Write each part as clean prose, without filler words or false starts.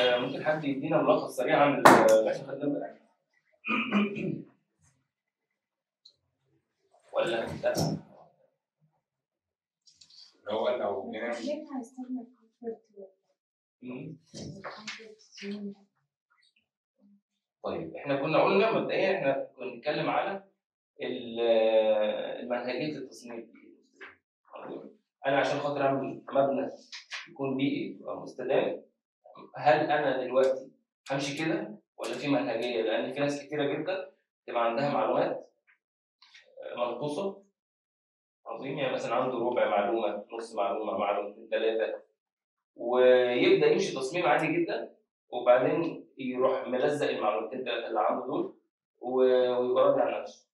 ممكن حد يدينا ملخص سريع عن اللي احنا خدناه امبارح؟ ولا لا؟ هو لو جينا طيب احنا كنا قلنا مبدئيا احنا كنا بنتكلم على المنهجيه التصميم. انا عشان خاطر اعمل مبنى يكون بيئي ومستدام، هل انا دلوقتي همشي كده ولا في منهجيه؟ لان في ناس كتيره جدا تبقى عندها معلومات منقوصه عظيم، يعني مثلا عنده ربع معلومه، نص معلومه، معلومتين، ثلاثه، ويبدا يمشي تصميم عادي جدا، وبعدين يروح ملزق المعلومتين ثلاثه اللي عنده دول ويبقى راضي عن نفسه.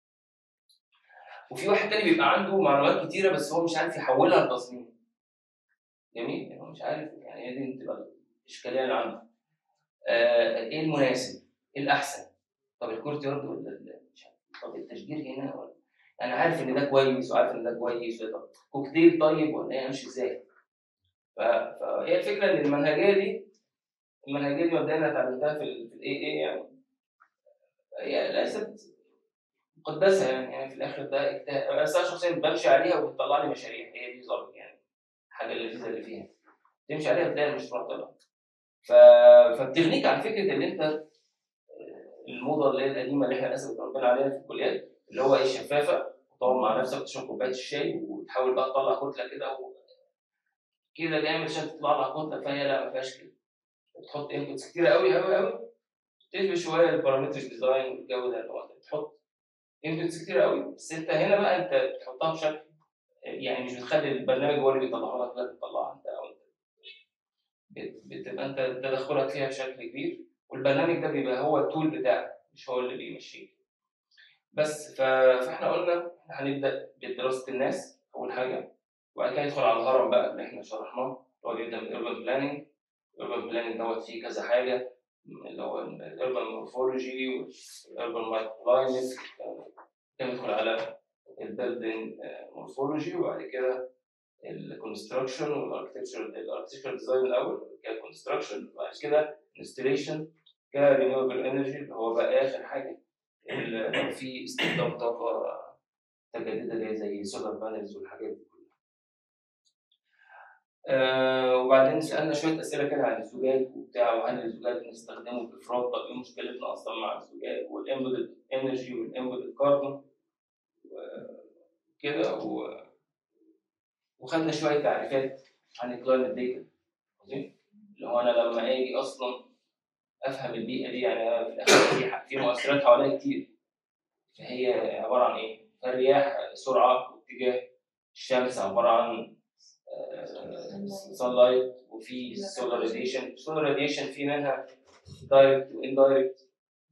وفي واحد تاني بيبقى عنده معلومات كتيره بس هو مش عارف يحولها لتصميم. جميل؟ يعني هو مش عارف، يعني هي دي بتبقى الاشكاليه اللي عنده. ايه المناسب؟ ايه الاحسن؟ طب الكورت يارد ولا مش عارف، طب التشجير هنا ولا، انا عارف ان ده كويس وعارف ان ده كويس، طب كوكتيل طيب ولا ايه، امشي ازاي؟ فهي الفكره ان المنهجيه دي مبدئيا انا اتعلمتها في الاي اي، يعني هي ليست مقدسه، يعني في الاخر ده اجتهاد، بس انا شخصيا بمشي عليها وبتطلع لي مشاريع، هي دي ظابط يعني الحاجه اللذيذه اللي فيها، تمشي عليها بتلاقي المشروع طلع. فبتغنيك عن فكره ان انت الموضه اللي هي القديمه اللي احنا للاسف اتربينا عليها في الكليات، اللي هو ايه، شفافه، وتقعد مع نفسك وتشرب كوبايه الشاي وتحاول بقى تطلع كتله كده كده جامد عشان تطلع لك كتله، فهي لا ما فيهاش كده. بتحط انبوتس كتير قوي قوي قوي، تشبه شويه البارامتريك ديزاين والجو ده، اللي هو انت بتحط انبوتس كتير قوي، بس انت هنا بقى انت بتحطها بشكل، يعني مش بتخلي البرنامج هو اللي بيطلعها لك، لا بتطلعها انت، او انت بتبقى انت تدخلك فيها بشكل كبير، والبرنامج ده بيبقى هو التول بتاعك مش هو اللي بيمشيك. بس فاحنا قلنا هنبدا بدراسه الناس اول حاجه، وبعد كده ندخل على الهرم بقى اللي احنا شرحناه، اللي هو بيبدا من الاربن بلاننج. الاربن بلاننج دوت فيه كذا حاجه، اللي هو الاربن مورفولوجي والاربن مايكرو كلايمت، كده ندخل على البيلدينج مورفولوجي، وبعد كده الكونستراكشن والاركتكتشر ديزاين الاول، كده كونستراكشن، وبعد كده انستليشن كرينيوبل انرجي، اللي هو بقى اخر حاجه لو في استخدام طاقه متجدده زي سولار بانلز والحاجات دي كلها. وبعدين سالنا شويه اسئله كده عن الزجاج وبتاع، وهل الزجاج بنستخدمه بافراط؟ طب ايه مشكلتنا اصلا مع الزجاج؟ والامبيدد انرجي والامبيدد كاربون كده، وخدنا شويه تعريفات عن الكلايمت داتا، اللي هو انا لما اجي اصلا افهم البيئه دي، يعني في الاخر في مؤثرات حواليا كتير، فهي عباره عن ايه؟ الرياح سرعه واتجاه، الشمس عباره عن sunlight، وفي solar radiation في منها direct واندايركت،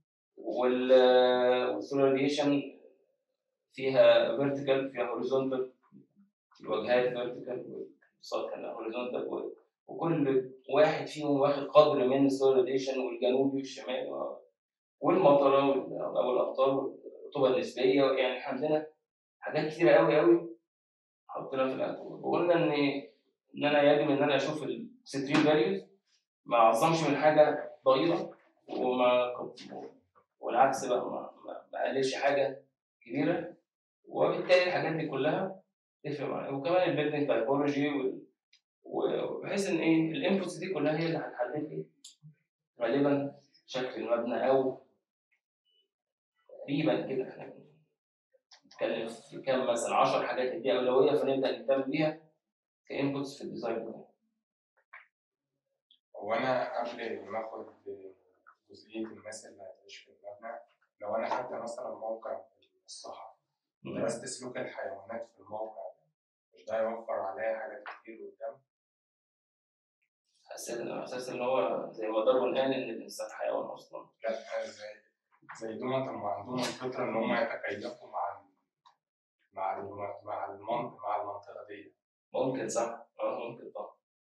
والسولار radiation فيها vertical فيها horizontal، الواجهات vertical والسطح horizontal، وكل واحد فيهم واخد قدر من السولار radiation، والجنوبي والشمالي والمطره او الامطار والرطوبه النسبيه، يعني احنا عندنا حاجات كتيره قوي قوي حطيناها في الاكل. وقلنا ان انا يجب ان انا اشوف الستريم فاليوز، ما اعظمش من حاجه ضئيله، والعكس بقى ما اقللش حاجه كبيره، وبالتالي الحاجات دي كلها تفرق معايا. وكمان البيلدنج تايبولوجي، وبحيث ان ايه الانبوتس دي كلها هي اللي هتحدد لي غالبا شكل المبنى، او تقريبا كده احنا بنتكلم في كام مثلا 10 حاجات دي اولويه، فنبدا نهتم بيها كانبوتس في الديزاين بتاعنا. هو انا قبل ما اخد جزئيه الناس اللي هتعيش في المبنى، لو انا خدت مثلا موقع في الصحراء درست سلوك الحيوانات في الموقع ده، مش ده هيوفر عليا حاجات كتير قدام؟ حسيت ان هو زي ما داروين قال ان الانسان حيوان اصلا. لا، زي دول هم عندهم الفطره ان هم يتكيفوا مع المنطقه دي. ممكن صح، ممكن طبعا،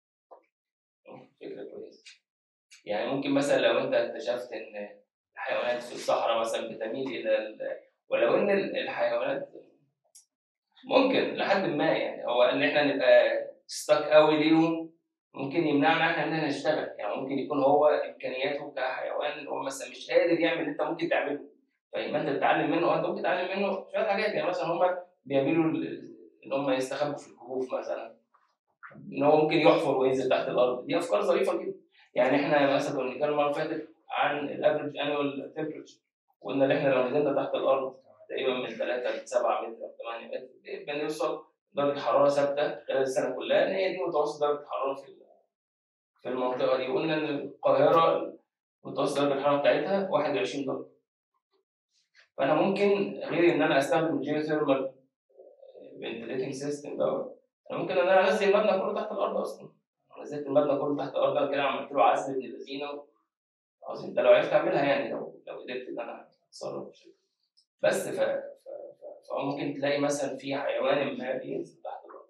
فكره كويسه. يعني ممكن مثلا لو انت اكتشفت ان الحيوانات في الصحراء مثلا بتميل الى ولو ان الحيوانات ممكن لحد ما، يعني هو ان احنا نبقى ستاك قوي ليهم ممكن يمنعنا احنا ان نشتغل، يعني ممكن يكون هو امكانياته كحيوان هو مثلا مش قادر يعمل اللي انت ممكن تعمله، فيبقى انت تتعلم منه، انت ممكن تتعلم منه شويه حاجات. يعني مثلا هم بيعملوا ان هم يستخبوا في الكهوف مثلا، ان هو ممكن يحفر وينزل تحت الارض. دي افكار ظريفه جدا. يعني احنا مثلا كنا بنتكلم المره اللي فاتت عن الافريج انوال تمبرتشر، وقلنا ان احنا لو نزلنا تحت الارض تقريبا من 3 ل 7 متر او 8 متر بنوصل درجه حراره ثابته خلال السنه كلها، ان هي دي متوسط درجه الحراره في المنطقه دي. قلنا ان القاهره متوسط درجه الحراره بتاعتها 21 درجه. فانا ممكن غير ان انا استخدم الجيوثيرمال فنتليتنج سيستم دوت، انا ممكن ان انا انزل المبنى كله تحت الارض اصلا. لو نزلت المبنى كله تحت الارض انا كده عملت له عزل ابن اللذينه عظيم. ده لو عرفت اعملها، يعني لو قدرت ان انا اتصرف بشكل. بس فممكن تلاقي مثلا في حيوان ما بينزل تحت الارض.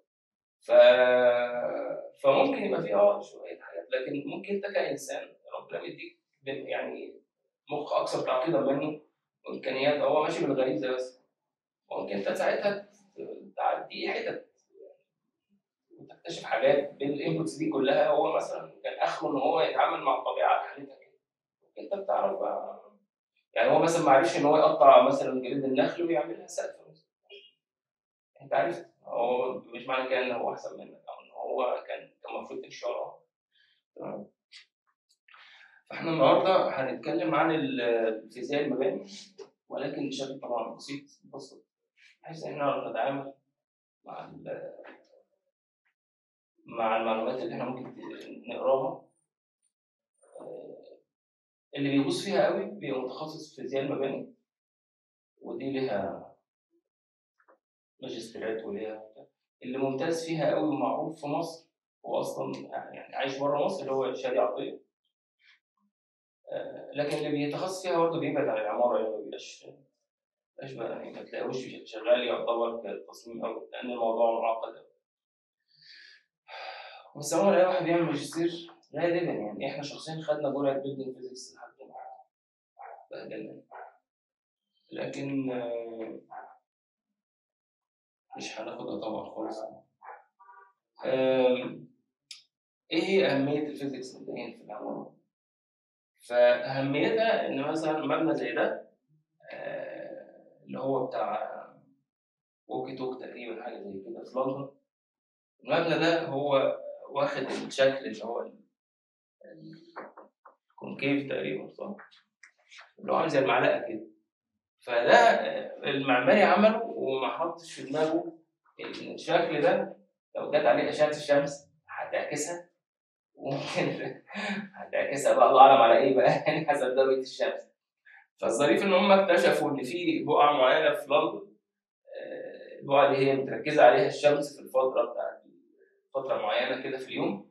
فممكن يبقى في شويه حاجات، لكن ممكن انت كانسان ربنا بيديك يعني مخ اكثر تعقيدا منه وامكانيات، هو ماشي بالغريزه بس. ممكن انت ساعتها تعدي حتت وتكتشف حاجات بالانبوتس دي كلها. هو مثلا كان اخره ان هو يتعامل مع الطبيعه على حالتها كده، انت بتعرف بقى. يعني هو مثلا ما عرفش ان هو يقطع مثلا جلد النخل ويعملها سقف مثلا، انت عرفت. هو مش معنى كده ان هو احسن منك او ان هو كان المفروض تمشي وراه. تمام. فاحنا النهارده هنتكلم عن الفيزياء المباني، ولكن بشكل طبعا بسيط مبسط، بحيث ان احنا نعرف نتعامل مع المعلومات اللي احنا ممكن نقراها. اللي بيغوص فيها قوي بيبقى متخصص في فيزياء المباني، ودي ليها ماجستيرات وليها. اللي ممتاز فيها قوي ومعروف في مصر هو اصلا يعني عايش بره مصر، اللي هو شادي عطيه. لكن اللي بيتخصص فيها برضه بيبعد عن العماره، يعني ما بيبقاش بقى، يعني ما تلاقيهوش شغال يعتبر كتصميم قوي، لان الموضوع معقد قوي. بس هو اي واحد بيعمل ماجستير غالبا، يعني احنا شخصيا خدنا جرعه بيلدينج فيزيكس لحد ما بهدلنا، لكن مش هناخدها طبعا خالص. ايه هي اهميه الفيزيكس مبدئيا في العمارة؟ فاهميتها ان مثلا مبنى زي ده اللي هو بتاع ووكي توك تقريبا، حاجه زي كده في لندن. المبنى ده هو واخد الشكل اللي هو الكونكيف تقريبا، صح؟ اللي هو عامل زي المعلقه كده. فده المعماري عمله وما حطش في دماغه الشكل ده لو جت عليه اشعه الشمس هتعكسها، وممكن هتعكسها بقى الله اعلم على ايه بقى، يعني حسب زاويه الشمس. فالظريف ان هم اكتشفوا ان في بقعه معينه في لندن، البقعه دي هي متركزه عليها الشمس في الفتره بتاعت فتره معينه كده في اليوم،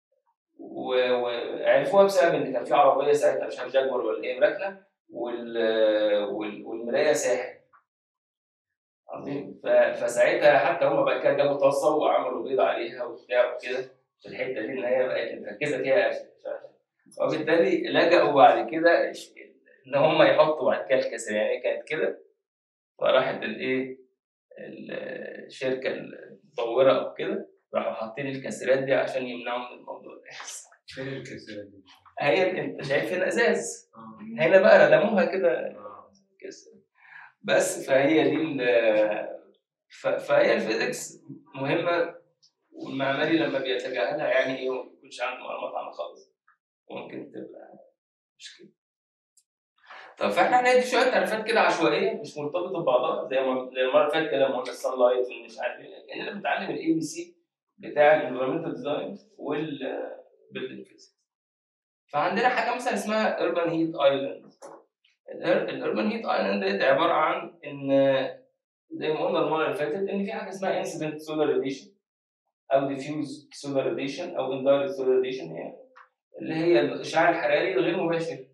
وعرفوها بسبب ان كان في عربيه ساعتها مش عارف جاكور ولا ايه راكنه، والمرايه ساحل عظيم. فساعتها حتى هم بعد كده جابوا طاسه وعملوا بيض عليها وبتاع وكده في الحته دي، ان هي بقت متركزه فيها. وبالتالي لجأوا بعد كده ان هم يحطوا بعد كده الكسر، يعني هي كانت كده، فراحت الايه الشركه المطوره او كده راحوا حاطين الكسرات دي عشان يمنعوا من الموضوع ده يحصل. فين الكسرات دي؟ هي انت شايف هنا ازاز، هنا بقى ردموها كده كسر. بس فهي دي فهي الفيزيكس مهمه، والمعماري لما بيتجاهلها يعني ايه ما بيكونش عنده معلومات عنها خالص، ممكن تبقى مشكله. طب فاحنا هندي شويه تعريفات كده عشوائيه مش مرتبطه ببعضها، زي المره اللي فاتت كده لما قلنا السان لايت ومش عارف ايه، كاننا بنتعلم الاي بي سي بتاع الانفيرمنتال ديزاين والبيلدنج فيزيكس. فعندنا حاجه مثلا اسمها urban heat island. الاربن هيت ايلاند ديت عباره عن ان زي ما قلنا المره اللي فاتت ان في حاجه اسمها انسيدنت سولار راديشن او ديفيوز سولار راديشن او اندايركت سولار راديشن، يعني اللي هي الاشعاع الحراري الغير مباشر.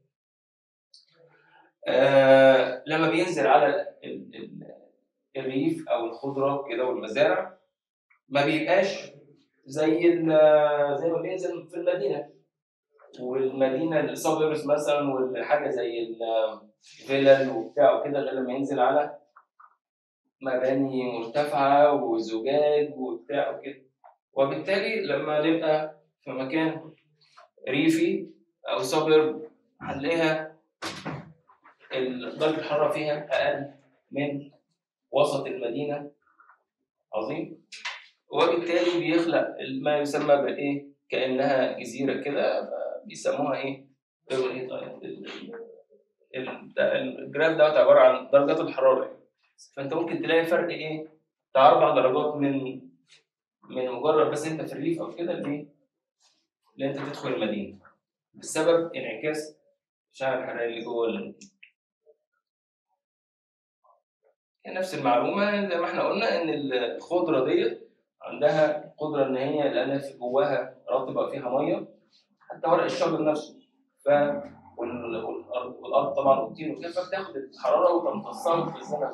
لما بينزل على الريف او الخضره كده والمزارع ما بيبقاش زي ما بينزل في المدينه، والمدينه السبيرز مثلا والحاجه زي الفيلل وبتاع وكده، غير لما ينزل على مباني مرتفعه وزجاج وبتاع وكده. وبالتالي لما نبقى في مكان ريفي او سوبرب هنلاقيها درجه الحراره فيها اقل من وسط المدينه. عظيم. وبالتالي بيخلق ما يسمى بايه كانها جزيره كده، بيسموها ايه الجراف دوت عباره عن درجات الحراره. فانت ممكن تلاقي فرق ايه بتاع 4 درجات من مجرد بس انت في الريف او كده اللي انت تدخل المدينه بسبب انعكاس الاشعاع الحراري اللي جوه المدينه. نفس المعلومه زي ما احنا قلنا ان الخضره ديت عندها قدره ان هي لان في جواها رطبه فيها ميه، حتى ورق الشجر نفسه والارض طبعا والطين وكده، فبتاخد الحراره وتمتصها في الزمن.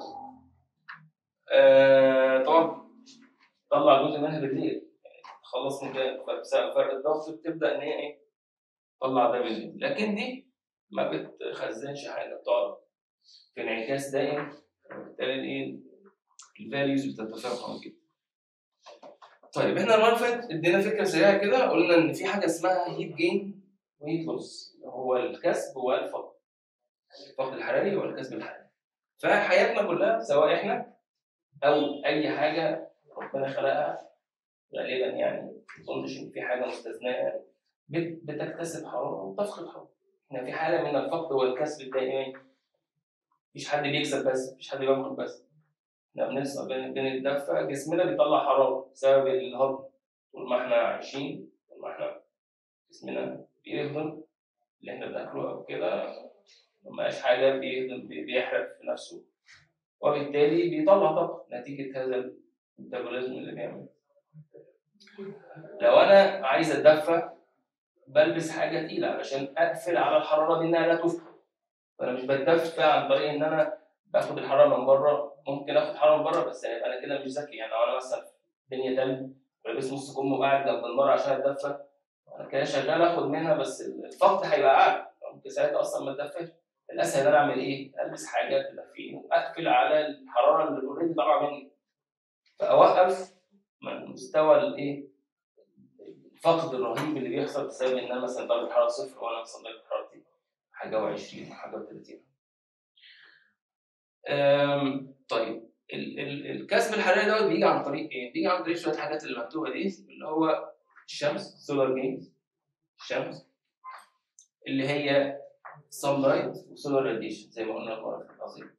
طبعا تطلع جزء منها بالليل، تخلص من ده، فبسبب فرق الضغط بتبدا ان هي ايه تطلع ده بالليل. لكن دي ما بتخزنش حاجه، بتقعد في انعكاس دائم، وبالتالي ايه الفاليوز بتتفاقم كده. طيب احنا المره اللي فاتت ادينا فكره سريعه كده، قلنا ان في حاجه اسمها هيت جين وهيت لوس، هو الكسب والفقد، الفقد الحراري والكسب الحراري. فحياتنا كلها سواء احنا او اي حاجه ربنا خلقها غالبا يعني ما اظنش ان في حاجه مستثناه يعني بتكتسب حراره وتفقد حراره. احنا في حاله من الفقد والكسب الدائمي، مفيش حد بيكسب بس مفيش حد بيفقد بس، احنا بنتدفى، جسمنا بيطلع حراره بسبب الهضم. طول ما احنا عايشين، طول ما احنا جسمنا بيهضم اللي احنا بناكله او كده، مبقاش حاجه بيهضم بيحرق في نفسه، وبالتالي بيطلع طاقه نتيجه هذا الميتابوليزم اللي بيعمله. لو انا عايز اتدفى بلبس حاجه تقيله علشان اقفل على الحراره دي انها لا تفقد. فانا مش بتدفى عن طريق ان انا باخد الحراره من بره، ممكن اخد حراره من بره بس يبقى انا كده مش ذكي. يعني لو انا مثلا الدنيا تلج ولابس نص كم وقاعد جنب النار عشان اتدفى، انا كده شغال اخد منها بس الفقد هيبقى اعلى، ممكن ساعتها اصلا ما اتدفاش. الاسهل ان انا اعمل ايه؟ البس حاجه تدفيني واقفل على الحراره اللي اوريدي طالعه مني، فاوقف من مستوى الايه الفقد الرهيب اللي بيحصل بسبب ان انا مثلا درجه الحراره صفر وانا مثلا درجه حرارتي حاجه و20 حاجه و30. طيب الكسب الحراري دوت بيجي عن طريق ايه؟ بيجي عن طريق شويه حاجات اللي مكتوبه دي، اللي هو الشمس، سولار جينز، الشمس اللي هي سان لايت وسولار راديشن زي ما قلنا المره اللي فاتت.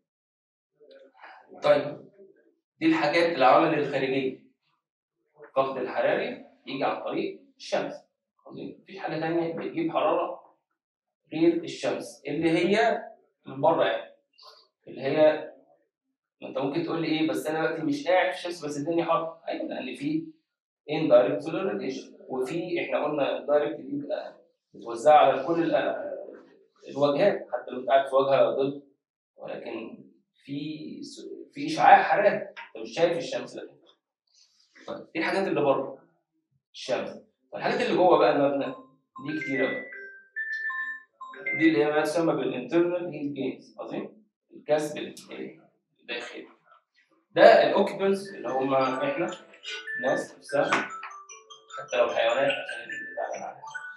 طيب دي الحاجات العوامل الخارجيه. الفقد الحراري يجي عن طريق الشمس. مفيش حاجه ثانيه بتجيب حراره غير الشمس اللي هي من بره، يعني اللي هي انت ممكن تقول لي ايه بس انا دلوقتي مش قاعد في الشمس بس الدنيا حر. ايوه لان في indirect solar radiation، وفي احنا قلنا الدايركت دي بيبقى متوزعه على كل الواجهات، حتى لو انت قاعد في واجهه ضد، ولكن في اشعاع حراري انت مش شايف الشمس. لكن طيب دي الحاجات اللي بره الشمس. الحاجات اللي جوه بقى المبنى دي كتيره بقى، دي اللي هي ما تسمى بالانترنال هيت جينز. عظيم. الكسب الداخلي ده الاوكيبنتس اللي هم احنا الناس نفسها، حتى لو حيوانات عشان اللي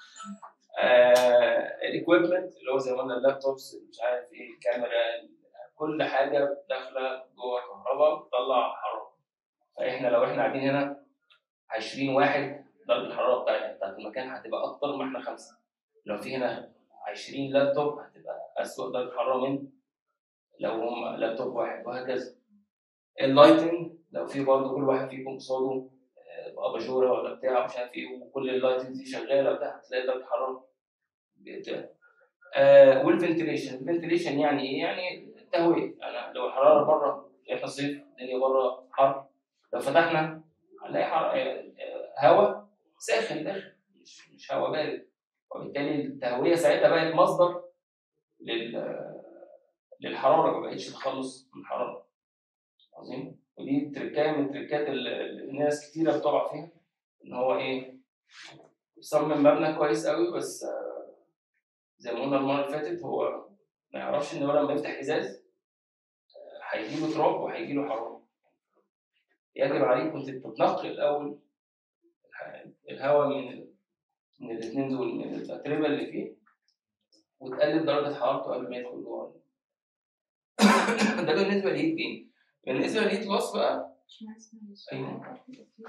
الاكويبمنت اللي هو زي ما قلنا اللابتوبس مش عارف ايه الكاميرا، كل حاجه داخله جوه كهرباء بتطلع حراره. فاحنا لو احنا قاعدين هنا 20 واحد، درجه الحراره بتاعت المكان هتبقى اكتر ما احنا 5. لو في هنا 20 لابتوب هتبقى اسوء درجه حراره من لو هم لابتوب واحد، وهكذا. اللايتنج لو في برضه كل واحد فيكم قصاده اباجوره ولا بتاع مش عارف ايه، وكل اللايتنج دي شغاله بتاع، هتلاقي درجه الحراره بتاع. والفنتليشن، الفنتليشن يعني ايه؟ يعني التهويه. انا لو الحراره بره احنا صيف الدنيا بره حر، لو فتحنا هنلاقي هواء ساخن داخل، مش هواء بارد، وبالتالي التهويه ساعتها بقت مصدر للحراره، ما بقتش تخلص من الحراره. عظيم. ودي تركايه من تركات الناس كتيره بتقع فيها، ان هو ايه يصمم مبنى كويس قوي بس زي ما قلنا المره اللي فاتت هو ما يعرفش ان هو لما يفتح ازاز هيجيله تراب وهيجيله حراره. يجب عليكم تتنقي الاول الهواء من الاثنين دول، من الاتربه اللي فيه، وتقلل درجه حرارته قبل ما يدخل جوه. ده بالنسبه للهيت جين. بالنسبه للهيت لوس بقى، ايوه،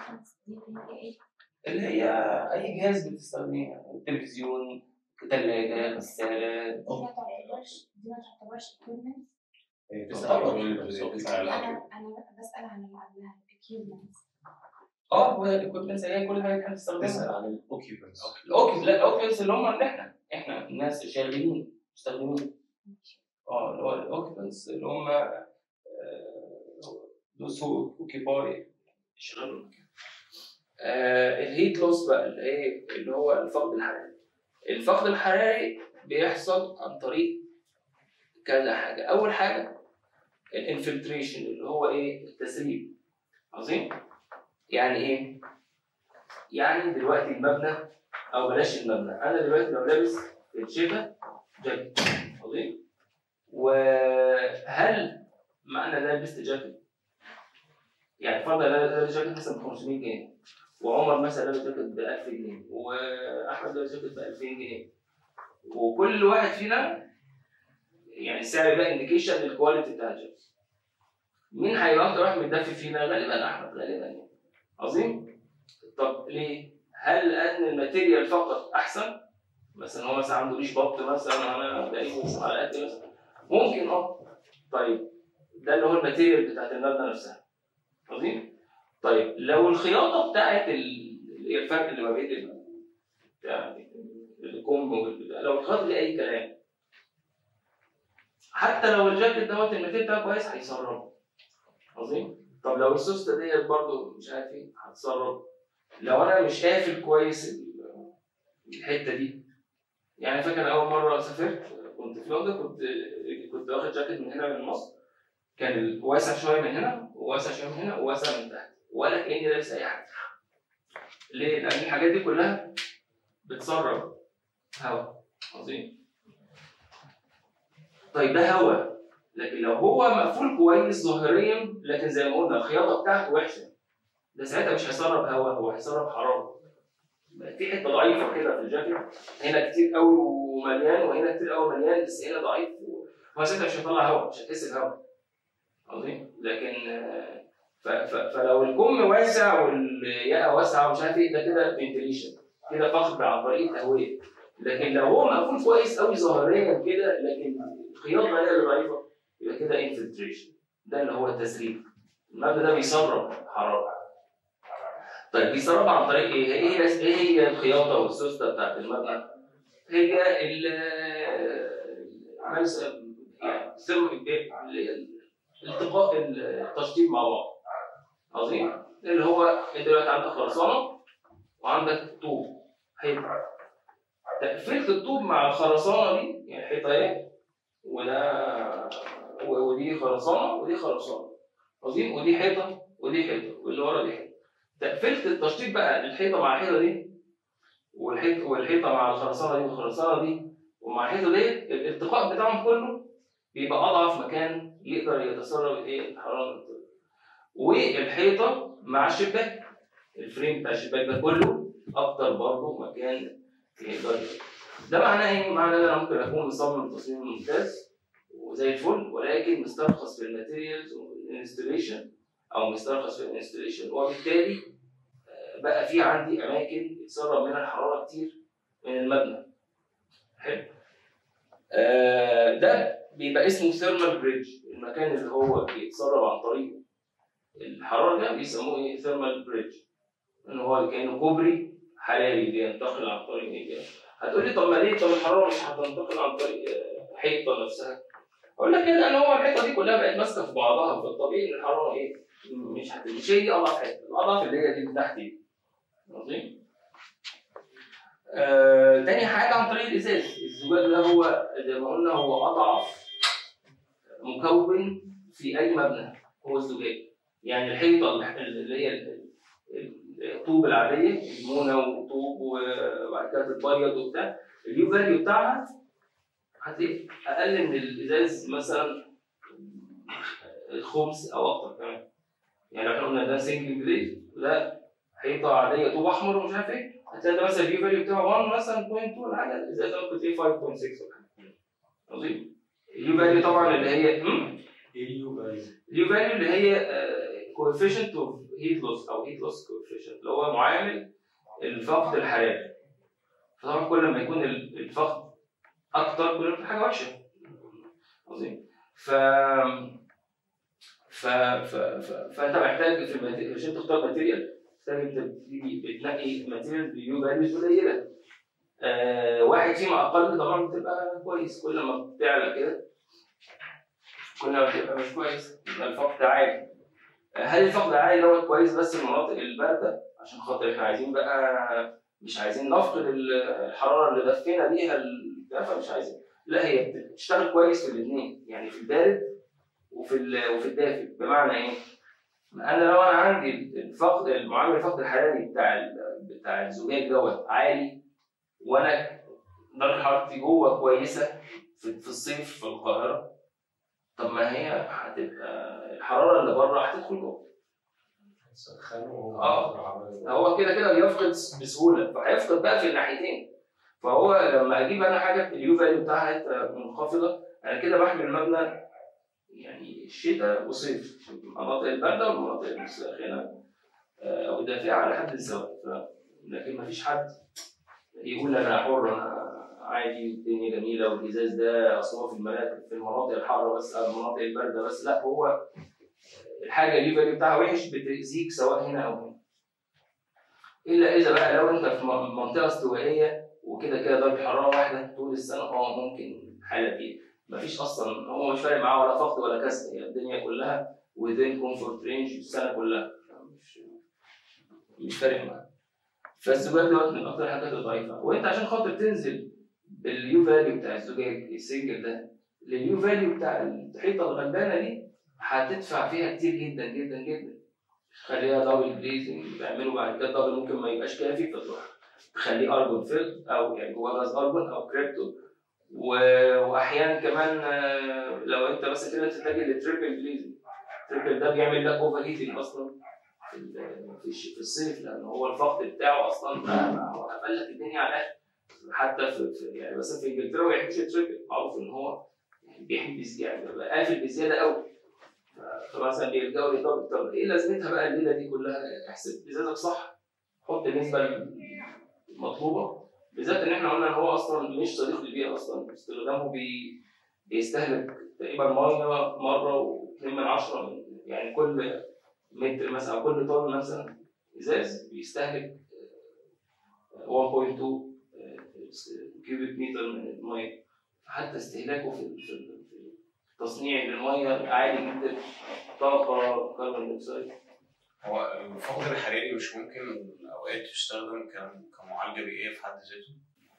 اللي هي اي جهاز بتستخدميه، تلفزيون، ثلاجه، غساله. دي ما تعتبرش equipment. انا بسأل عن اللي قبلها equipment. هو الايكويبمنتس هي كل حاجه احنا بنستخدمها. بسأل عن الاوكيبنتس. الاوكيبنتس اللي هم احنا الناس شغالين مستخدمين. اللي هو الاوكيبنتس اللي هم those who occupy يشغلوا المكان. الهيت لوس بقى اللي هو الفقد الحراري. الفقد الحراري بيحصل عن طريق كذا حاجه. اول حاجه الانفلتريشن اللي هو التسريب. عظيم. يعني ايه؟ يعني دلوقتي المبنى، او بلاش المبنى، انا دلوقتي لو لابس في الشتاء جاكيت. عظيم. وهل معنى ده لبست جاكيت، يعني فرضا لابس جاكيت مثلا ب 500 جنيه، وعمر مثلا لابس جاكيت ب 1000 جنيه، واحمد لابس جاكيت ب 2000 جنيه، وكل واحد فينا يعني السعر ده انديكيشن للكواليتي بتاع الجاكيت. مين هيبقى اكتر واحد متدفي فينا؟ غالبا احمد، غالبا يعني. عظيم. طب ليه؟ هل لان الماتيريال فقط احسن؟ مثلا هو مثلا عنده ريش بط مثلا، وانا بلاقيه على قد مثلا، ممكن طيب ده اللي هو الماتيريال بتاعت المبنى نفسها. عظيم. طيب لو الخياطه بتاعت الفرق اللي ما بين الكم لو الخياطه دي اي كلام، حتى لو الجاكيت دوت الماتيريال بتاعه كويس هيسرب. عظيم. طب لو السوسته ديت برضه مش عارف هتسرب. لو انا مش قافل كويس الحته دي، يعني فاكر اول مره سافرت كنت في لندن، كنت واخد جاكيت من هنا من مصر، كان واسع شويه من هنا وواسع شويه من هنا وواسع من تحت، ولا كاني لابس اي حاجه. ليه؟ لان الحاجات دي كلها بتسرب هواء. عظيم. طيب ده هواء، لكن لو هو مقفول كويس ظاهريا، لكن زي ما قلنا الخياطه بتاعته وحشه، ده ساعتها مش هيسرب هواء، هو هيسرب حراره. في حته ضعيفه كده في الجاكيت، هنا كتير قوي ومليان، وهنا كتير قوي مليان، بس هنا ضعيف، هو ساعتها مش هيطلع هواء، مش هتحس بهواء. عظيم. لكن فلو الكم واسع والياقه واسعه ومش عارف ده كده فنتليشن، كده فقد عن طريق التهويه. لكن لو هو مقفول كويس قوي ظاهريا كده، لكن الخياطه هي اللي ضعيفه، يبقى كده انفلتريشن، ده اللي هو التسريب. المبنى ده بيسرب حراره. طيب بيسرب عن طريق ايه؟ ايه هي الخياطه والسوسته بتاعت المبنى؟ هي التقاء التشطيب مع بعض. عظيم. اللي هو انت دلوقتي عندك خرسانه وعندك طوب حيطه، تقفيله الطوب مع الخرسانه دي، يعني حيطه ودي خرسانه ودي خرسانه. عظيم. ودي حيطه ودي حيطه واللي ورا دي حيطه. تقفيله التشطيب بقى الحيطه مع الحيطه دي، والحيطه مع الخرسانه دي والخرسانه دي ومع الحيطه دي، الالتقاء بتاعهم كله بيبقى اضعف مكان يقدر يتسرب الحراره. والحيطه مع الشباك، الفريم بتاع الشباك ده كله اكتر برضه مكان يقدر. ده معناه ايه؟ معناه ان انا ممكن اكون مصمم تصميم ممتاز وزي الفل، ولكن مسترخص في الماتيريالز والانستليشن، او مسترخص في الانستليشن، وبالتالي بقى في عندي اماكن يتسرب منها الحراره كتير من المبنى. حلو. ده بيبقى اسمه ثيرمال بريدج. المكان اللي هو بيتسرب عن طريق الحراره ده بيسموه ثيرمال بريدج، ان هو كانه كوبري حراري بينتقل عن طريق ايه؟ هتقول لي طب ما ليه؟ طب الحراره مش هتنتقل عن طريق الحيطه نفسها؟ اقول لك كده ان هو الحيطه دي كلها بقت ماسكه في بعضها، فالطبيعي ان الحراره مش هي دي اضعف حته، الاضعف اللي هي دي اللي تحت دي. عظيم. تاني حاجه عن طريق الازاز. الزجاج ده هو زي ما قلنا هو اضعف مكون في اي مبنى، هو الزجاج. يعني الحيطه اللي هي الطوب العاديه، المونه وطوب وبعد كده تتبيض وبتاع، اليو فاليو بتاعها هتلاقي اقل من الازاز مثلا الخمس او اكتر كمان. يعني لو احنا قلنا ده سنجل جريد، ده حيطه عاديه طوب احمر ومش عارف ايه، هتلاقي ده مثلا اليو فاليو بتاعه 1 مثلا 0.2 ولا حاجه، الازاز ده ممكن تلاقيه 5.6 ولا حاجه. عظيم. اليو فاليو طبعا اللي هي اليو فاليو اللي هي coefficient of heat loss او heat loss coefficient اللي هو معامل الفقد الحراري. فطبعا كل ما يكون الفقد اكتر كل ما يكون حاجه وحشه. عظيم. فانت محتاج في الماتيريال عشان تختار ماتيريال، محتاج انت بتنقي ماتيريال بيو فاليوز قليله. واحد فيما اقل طبعا بتبقى كويس، كل ما بتعلى كده كل ما بتبقى مش كويس، يبقى الفقد عالي. هل الفقد عالي اللي هو كويس بس المناطق البارده؟ عشان خاطر احنا عايزين بقى مش عايزين نفقد الحراره اللي دفينا بيها الدفا، مش عايزين. لا، هي بتشتغل كويس في الاثنين، يعني في البارد وفي الدافئ. بمعنى ايه؟ انا لو انا عندي الفقد المعامل الفقد الحراري بتاع الزجاج دوت عالي، وانا درجه حرارتي جوه كويسه في الصيف في القاهره، طب ما هي هتبقى الحراره اللي بره هتدخل جوه. هو كده بيفقد بسهوله، فهيفقد بقى في الناحيتين. فهو لما اجيب انا حاجه اليو فاليو بتاعها منخفضه، انا كده بحمل المبنى يعني شتاء وصيف، المناطق البارده والمناطق الساخنه او الدافئه على حد سواء. لكن مفيش حد يقول انا حر، انا عادي الدنيا جميله والازاز ده اصل هو في المناطق الحاره بس او المناطق البارده بس. لا، هو الحاجه اللي الفاليو بتاعها وحش بتأذيك سواء هنا او هنا. الا اذا بقى لو انت في منطقه استوائيه وكده درجه حراره واحده طول السنه، ممكن الحاله دي مفيش اصلا، هو مش فارق معاه ولا فقد ولا كسر، هي الدنيا كلها within comfort range السنه كلها، مش فارق معاه. فالزجاج دوت من اكتر الحاجات الضعيفه. وانت عشان خاطر تنزل باليو فاليو بتاع الزجاج السنجل ده لليو فاليو بتاع الحيطه الغلبانه دي، هتدفع فيها كتير جدا جدا جدا. خليها دبل جليزنج، بيعملوا بعد كده دبل ممكن ما يبقاش كافي، فتروح تخليه ارجون فيلد او يعني جواه غاز ارجون او كريبتو. واحيانا كمان لو انت مثلا كده تتجه للتريبل جليزنج. التريبل ده بيعمل لك اوفر هيتنج اصلا في الصيف، لان هو الفقد بتاعه اصلا هو قفل لك الدنيا على الاخر. حتى في يعني مثلا في انجلترا ما بيحبوش التريبل، معروف ان هو بيحب يعني قافل بزياده قوي. فمثلا بيلجأوا للدبل. طب ايه لازمتها بقى الليله دي كلها؟ احسب ازازك صح، حط النسبه المطلوبه، بالذات ان احنا قلنا ان هو اصلا مش صديق للبيئه اصلا. استخدامه بيستهلك تقريبا ميه مره و2/10 يعني كل متر مثلا او كل طن مثلا ازاز بيستهلك 1.2 كيوبيك متر من الميه. حتى استهلاكه في تصنيع الميه عالي جدا، طاقه كربون دايوكسيد. هو الفقد الحراري مش ممكن اوقات يستخدم كمعالجه بيئيه في حد ذاته؟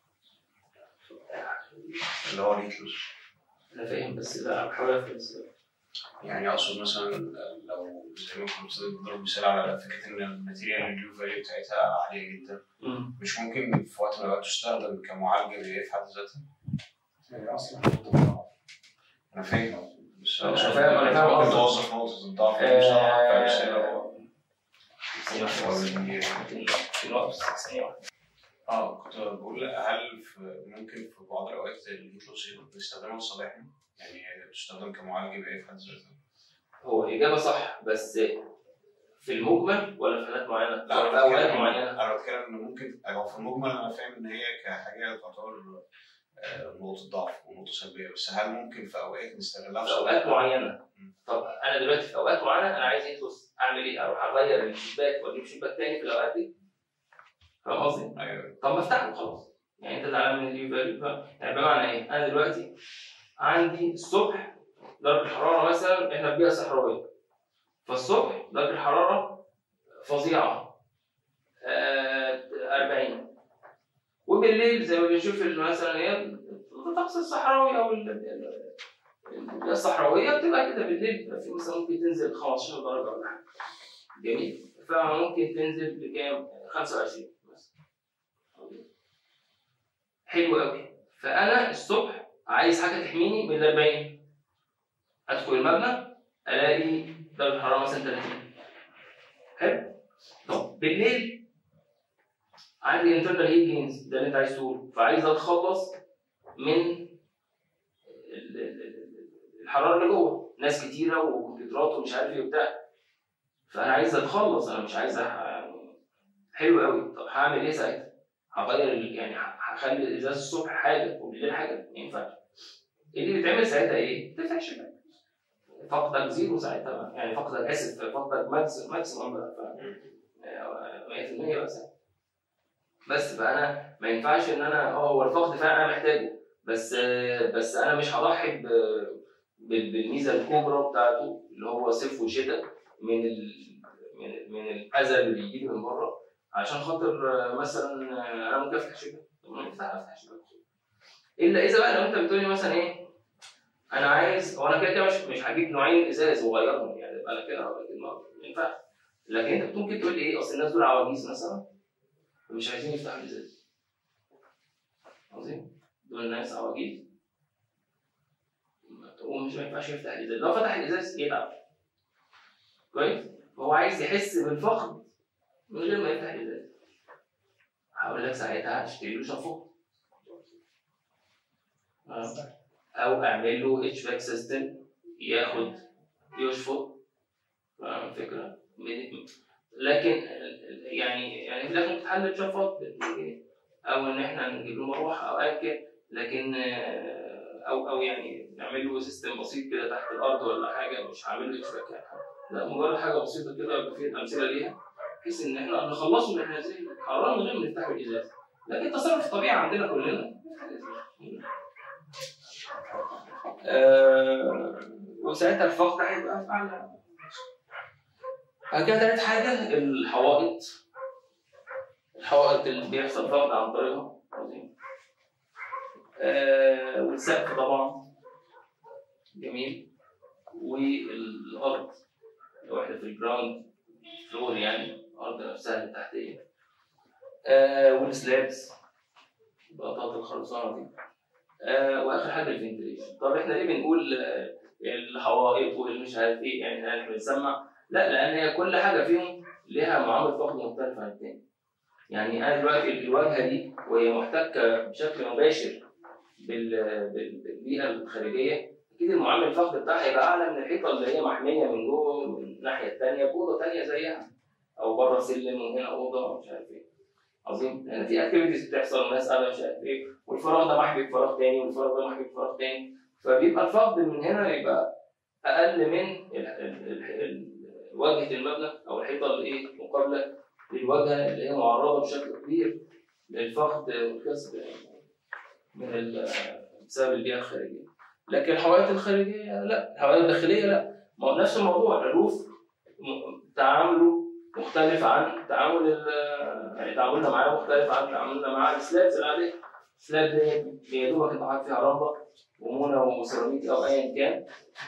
اللي هو الهيتلوس. انا فاهم بس لا بحاول افهم. يعني اقصد مثلا لو زي ما كنت بضرب مثال على فكره ان الماتيريال اليو فاليو بتاعتها عاليه جدا، مش ممكن في وقت من الاوقات تستخدم كمعالجه بيئيه في حد ذاتها؟ هي اصلا انا فاهم بس انا فاهم ممكن توصف نقطه الضعف دي بصراحه كنت بقول هل ممكن في بعض الاوقات الهيتلوس نستخدمها لصالحنا؟ يعني تستخدم كمعالجه بيئيه في حد ذاتها؟ هو اجابه صح، بس في المجمل ولا في حالات معينه؟ لا، في اوقات معينه. انا بتكلم انه ممكن في المجمل انا فاهم ان هي كحاجه تعتبر نقطه ضعف ونقطه سلبيه، بس هل ممكن في اوقات نستغلها في اوقات معينه؟ طب انا دلوقتي في اوقات معينه انا عايز هيتلوس، اعمل ايه؟ اروح اغير الشباك واجيب شباك تاني في الاوقات دي؟ فاهم قصدي؟ ايوه. طب ما افتحه وخلاص. يعني انت زعلان من اليو فاليو، يعني بمعنى ايه؟ انا دلوقتي عندي الصبح درجه الحراره مثلا، احنا في بيئه صحراويه، فالصبح درجه الحراره فظيعه 40، وبالليل زي ما بنشوف مثلا هي الطقس الصحراوي او البيئه الصحراويه بتبقى كده بالليل في مثلا ممكن تنزل 15 درجه ولا حاجه. جميل. فممكن تنزل بكام؟ 25 مثلا. حلو قوي. فانا الصبح عايز حاجه تحميني من 40. ادخل المبنى الاقي درجه الحراره مثلا 30. حلو. طب بالليل عندي انترنال هيت جينز ده اللي انت عايز تقوله، فعايز اتخلص من الحراره اللي جوه، ناس كتيره وكمبيوترات ومش عارف ايه وبتاع، فانا عايز اتخلص، انا مش عايز يعني حلو قوي. طب هعمل ايه ساعتها؟ هغير يعني هخلي الازاز الصبح حاجه وبالليل حاجه، ما ينفعش. اللي بيتعمل ساعتها ايه؟ تفتح الشباك، فقدك زيرو ساعتها، يعني فقدك فقدك ماكسيموم بقى 100% بس فانا ما ينفعش ان انا هو الفقد فعلا انا محتاجه، بس انا مش هضحي بالميزه الكبرى بتاعته اللي هو صيف وشتاء من الاذى اللي بيجي لي من بره، عشان خاطر مثلا انا ممكن افتح شباك. طب ما افتح شباك، الا اذا بقى لو انت بتقول لي مثلا ايه انا عايز، وانا كده مش هجيب نوعين ازاز واغيرهم، يعني يبقى انا كده ما ينفعش. لكن انت ممكن تقول لي ايه، اصل الناس دول عواجيز مثلا مش عايزين يفتحوا الازاز. عظيم، دول الناس عواجيز ومش ما ينفعش يفتح الازاز، لو فتح الازاز يتعب. كويس؟ هو عايز يحس بالفقد من غير ما يفتح الازاز. هقول لك ساعتها هشتري له شفاط او اعمل له اتش فاك سيستم ياخد يشفط. فاهم الفكره؟ لكن يعني في الاخر بتتحل بشفاط او ان احنا نجيب له مروحه او ايا كان، لكن او يعني نعمل له سيستم بسيط كده تحت الارض ولا حاجه، مش هعمل له اتش فاك يعني. لا، مجرد حاجه بسيطه كده يبقى فيها امثله ليها بحيث ان احنا نخلصه من هذه الحراره من غير ما نفتح الازاز. لكن تصرف الطبيعه عندنا كلنا وساعتها الفقد هيبقى اعلى. بعد كده تالت حاجه الحوائط اللي بيحصل فقد عن طريقها. والسقف طبعا جميل، والارض لو احنا في الجراوند فلور يعني الارض نفسها اللي تحتيه، والسلابس بقطات الخرسانه دي، واخر حاجه الفنتليشن. طب احنا ليه بنقول الحوائط والمش عارف ايه، يعني احنا بنسمع؟ لا، لان هي كل حاجه فيهم لها معامل فقد مختلف عن الثاني. يعني انا دلوقتي الواجهه دي وهي محتكه بشكل مباشر بالبيئه الخارجيه، اكيد المعامل الفقد بتاعها هيبقى اعلى من الحيطه اللي هي محميه من جوه من الناحيه الثانيه باوضه ثانيه زيها، او بره سلم وهنا اوضه مش عارف ايه. عظيم، لان في اكتيفيتيز بتحصل والناس قاعده مش عارف ايه، والفراغ ده محمي بفراغ ثاني والفراغ ده محمي بفراغ ثاني، فبيبقى الفقد من هنا يبقى اقل من واجهه المبنى او الحيطه اللي ايه مقابله للواجهه اللي هي معرضه بشكل كبير للفقد والكسر بسبب البيئه الخارجيه. لكن الحوائط الخارجيه لا، الحوائط الداخليه لا، ما هو نفس الموضوع. الروف تعامله مختلف عن تعامل يعني تعاملنا معاه مختلف عن تعاملنا مع السلابس العاديه. السلاب دي يا دوبك انت حاطط فيها رمله ومونه وسيراميك او ايا كان،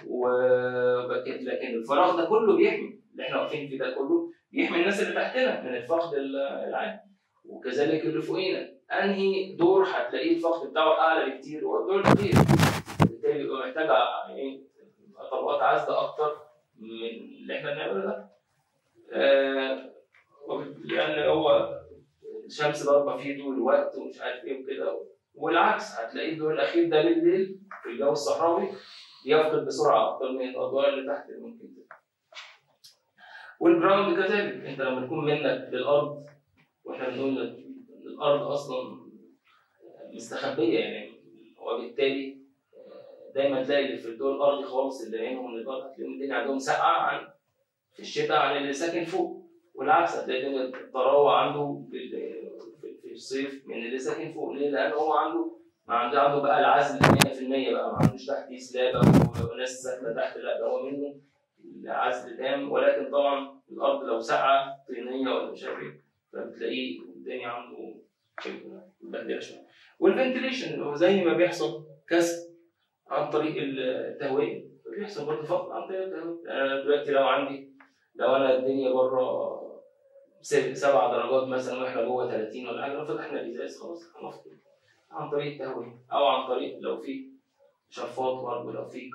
لكن الفراغ ده كله بيحمي، اللي احنا واقفين فيه ده كله بيحمي الناس اللي تحتنا من الفقد العام، وكذلك اللي فوقينا. انهي دور هتلاقيه الفقد بتاعه اعلى بكتير؟ هو الدور الاخير، بالتالي بيبقى محتاج يعني طبقات عازله اكتر من اللي احنا بنعمله ده. لان هو الشمس ضاربه فيه طول الوقت ومش عارف ايه وكده، والعكس هتلاقيه الدور الاخير ده بالليل في الجو الصحراوي يفقد بسرعه اكتر من الادوار اللي تحت اللي ممكن تبقى. والجراوند كذلك، انت لما تكون منك للارض، واحنا بنقول الارض اصلا مستخبيه يعني، وبالتالي دايما تلاقي اللي في الدور الارضي خالص اللي عينهم من الارض هتلاقيهم الدنيا عندهم ساقعه عن في الشتاء عن اللي ساكن فوق، والعكس هتلاقي الدنيا الطراوه عنده في الصيف من اللي ساكن فوق. ليه؟ لان هو عنده بقى العزل 100% بقى، ما عندوش تحت سلابه وناس ساكنه تحت، لا ده هو منه عزل تام. ولكن طبعا الارض لو ساقعه طينيه ولا مش عارف ايه فبتلاقيه الدنيا عنده مبهدله شويه. والفنتليشن اللي هو زي ما بيحصل كسر عن طريق التهويه بيحصل برضه فقط عن طريق التهويه. انا دلوقتي لو انا الدنيا بره 7 درجات مثلا واحنا جوه 30 ولا حاجه، لو فتحنا الازاز خلاص هنفقد عن طريق التهويه، او عن طريق لو في شفاط برضه، لو في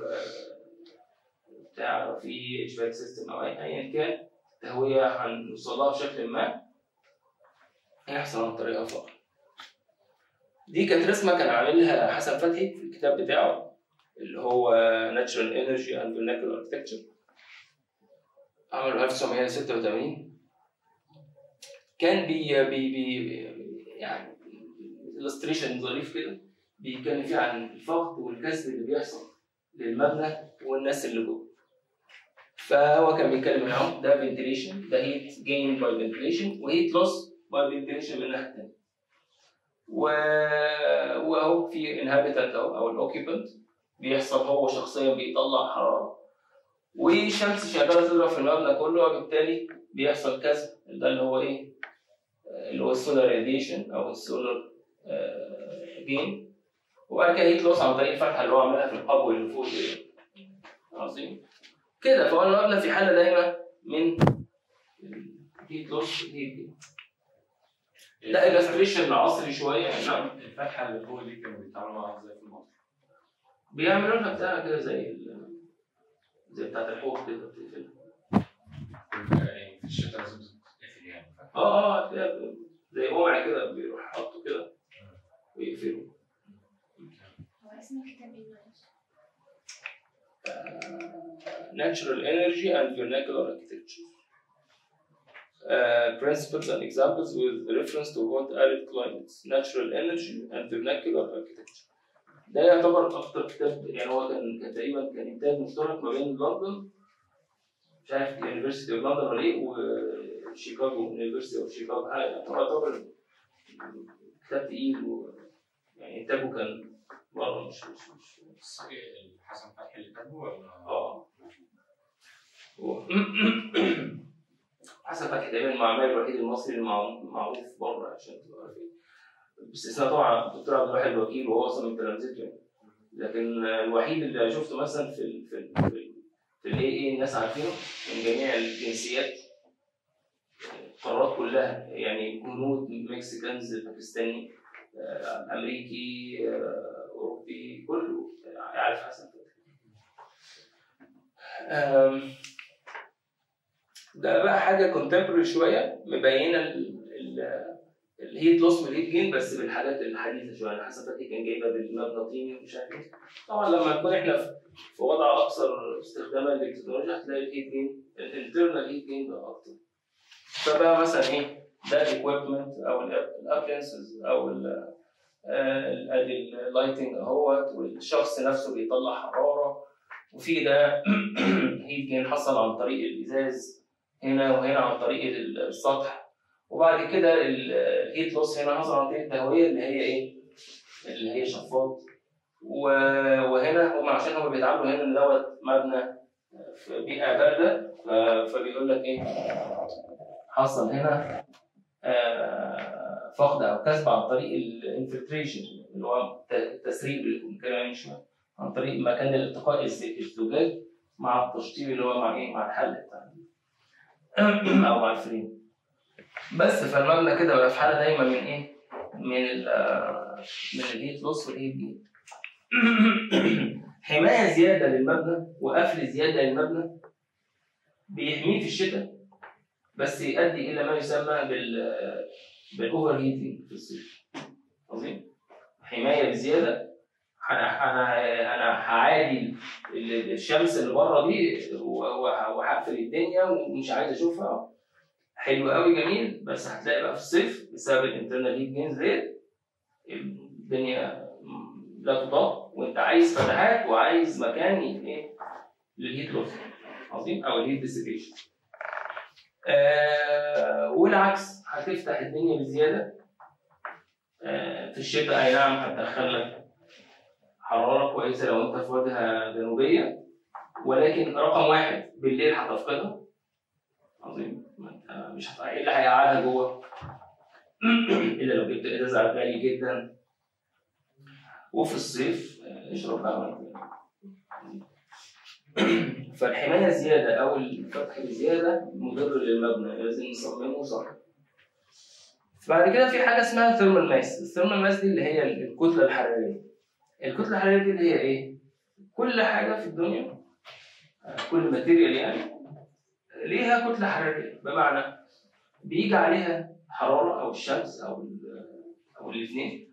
بتاع في اشباك سيستم او ايا كان التهويه هنوصل لها بشكل ما هيحصل عن طريقها فقط. دي كانت رسمة كان عاملها حسن فتحي في الكتاب بتاعه اللي هو Natural Energy and Vernacular Architecture، عمله 1986. كان يعني illustration ظريف كده بيتكلم فيه عن الفقد والكسب اللي بيحصل للمبنى والناس اللي جوه. فهو كان بيتكلم عنهم ده ventilation، ده heat gain by ventilation وheat loss by ventilation من الناحية التانية. وهو في inhabitant أو الأوكيبنت بيحصل هو شخصيا بيطلع حرارة، والشمس شغالة تضرب في المبنى كله، وبالتالي بيحصل كسب ده اللي هو إيه؟ اللي هو السولار راديشن أو السولار جين. وبعد كده هيت لوس عن طريق الفتحة اللي هو عملها في القبو اللي فوق دي. عظيم كده. فهو المبنى في حالة دايما من هيت لوس هيت جين. ده إلستريشن عصري شوية. نعم. الفتحة اللي فوق دي كانوا بيتعاملوا معاها ازاي في المصر؟ بيعملوا لها بتاع كده زي بتاعت الحوض كده بتقفلها. في الشتاء لازم تقفل يعني. تلاقيها زي قمع كده بيروح حاطه كده ويقفله. هو اسم الكتاب ايه؟ Natural Energy and Vernacular Architecture. Principles and examples with reference to hot arid climates, natural energy and vernacular architecture. ده يعتبر أكتر كتاب، يعني هو كان تقريبا كان إنتاج مشترك ما بين لندن، مش عارف University of London ولا إيه، وشيكاغو University of Chicago. يعني يعتبر كتاب تقيل، يعني إنتاجه كان بره مش حسن فتحي اللي كاتبه ولا؟ حسن فتحي تقريبا المعماري الوحيد المصري المعروف بره، عشان تبقى عارفين. باستثناء طبعا الدكتور عبد الواحد الوكيل وهو اصلا من تلامذته، لكن الوحيد اللي شفته مثلا في الاي الناس عارفينه من جميع الجنسيات، القارات كلها، يعني هنود، مكسيكانز، باكستاني، امريكي، اوروبي، كله يعرف حسن فتحي. ده بقى حاجه كونتمبرري شويه مبينه الهيت لوس والهيت جين، بس بالحاجات الحديثه شويه. حسن فتحي كان جايبها بالمبنى طيني ومش عارف ايه. طبعا لما نكون احنا في وضع اكثر استخداما للتكنولوجيا هتلاقي الهيت جين، الانترنال هيت جين ده اكتر. فبقى مثلا ايه ده الاكويبمنت او الابلينسز او اللايتنج اهوت، والشخص نفسه بيطلع حراره، وفي ده هيت جين حصل عن طريق الازاز هنا وهنا عن طريق السطح، وبعد كده الهيت لوس هنا حصل عن طريق التهويه اللي هي ايه؟ اللي هي شفاط. وهنا هم عشان هم بيتعاملوا هنا ان دوت مبنى في بيئه بارده، فبيقول لك ايه؟ حصل هنا فقد او كسب عن طريق الانفلتريشن اللي هو التسريب الكلام شويه، عن طريق مكان الالتقاء الزجاج مع التشطيب اللي هو مع ايه؟ مع الحل بتاع او مع الفريم. بس فالمبنى كده بقى في حاله دايما من ايه؟ من الهيت لوس والهيت جين. حمايه زياده للمبنى وقفل زياده للمبنى بيحميه في الشتاء، بس يؤدي الى ما يسمى بالاوفر هيتنج في الصيف. عظيم. حمايه بزياده، انا هعادي الشمس اللي بره دي وهقفل الدنيا ومش عايز اشوفها. حلو قوي جميل، بس هتلاقي بقى في الصيف بسبب الانترنال هيت جينز ديت الدنيا لا تطاق، وانت عايز فتحات وعايز مكان ايه للهيت لوس. عظيم. او الهيت ديسيبيشن. والعكس هتفتح الدنيا بزياده. في الشتاء اي نعم هتدخل لك حراره كويسه لو انت في وجهه جنوبيه، ولكن رقم واحد بالليل هتفقدها. عظيم. مش ايه اللي هيقعدها جوه الا لو جبت ازاز غالي جدا. وفي الصيف اشرب بقى. فالحمايه زياده او الفتح بزياده مضر للمبنى، لازم نصممه صح. بعد كده في حاجه اسمها ثيرمال ماس. الثيرمال ماس دي اللي هي الكتله الحراريه. الكتله الحراريه دي اللي هي ايه؟ كل حاجه في الدنيا، كل ماتيريال يعني ليها كتله حراريه، بمعنى بيجي عليها حراره او الشمس او الاثنين،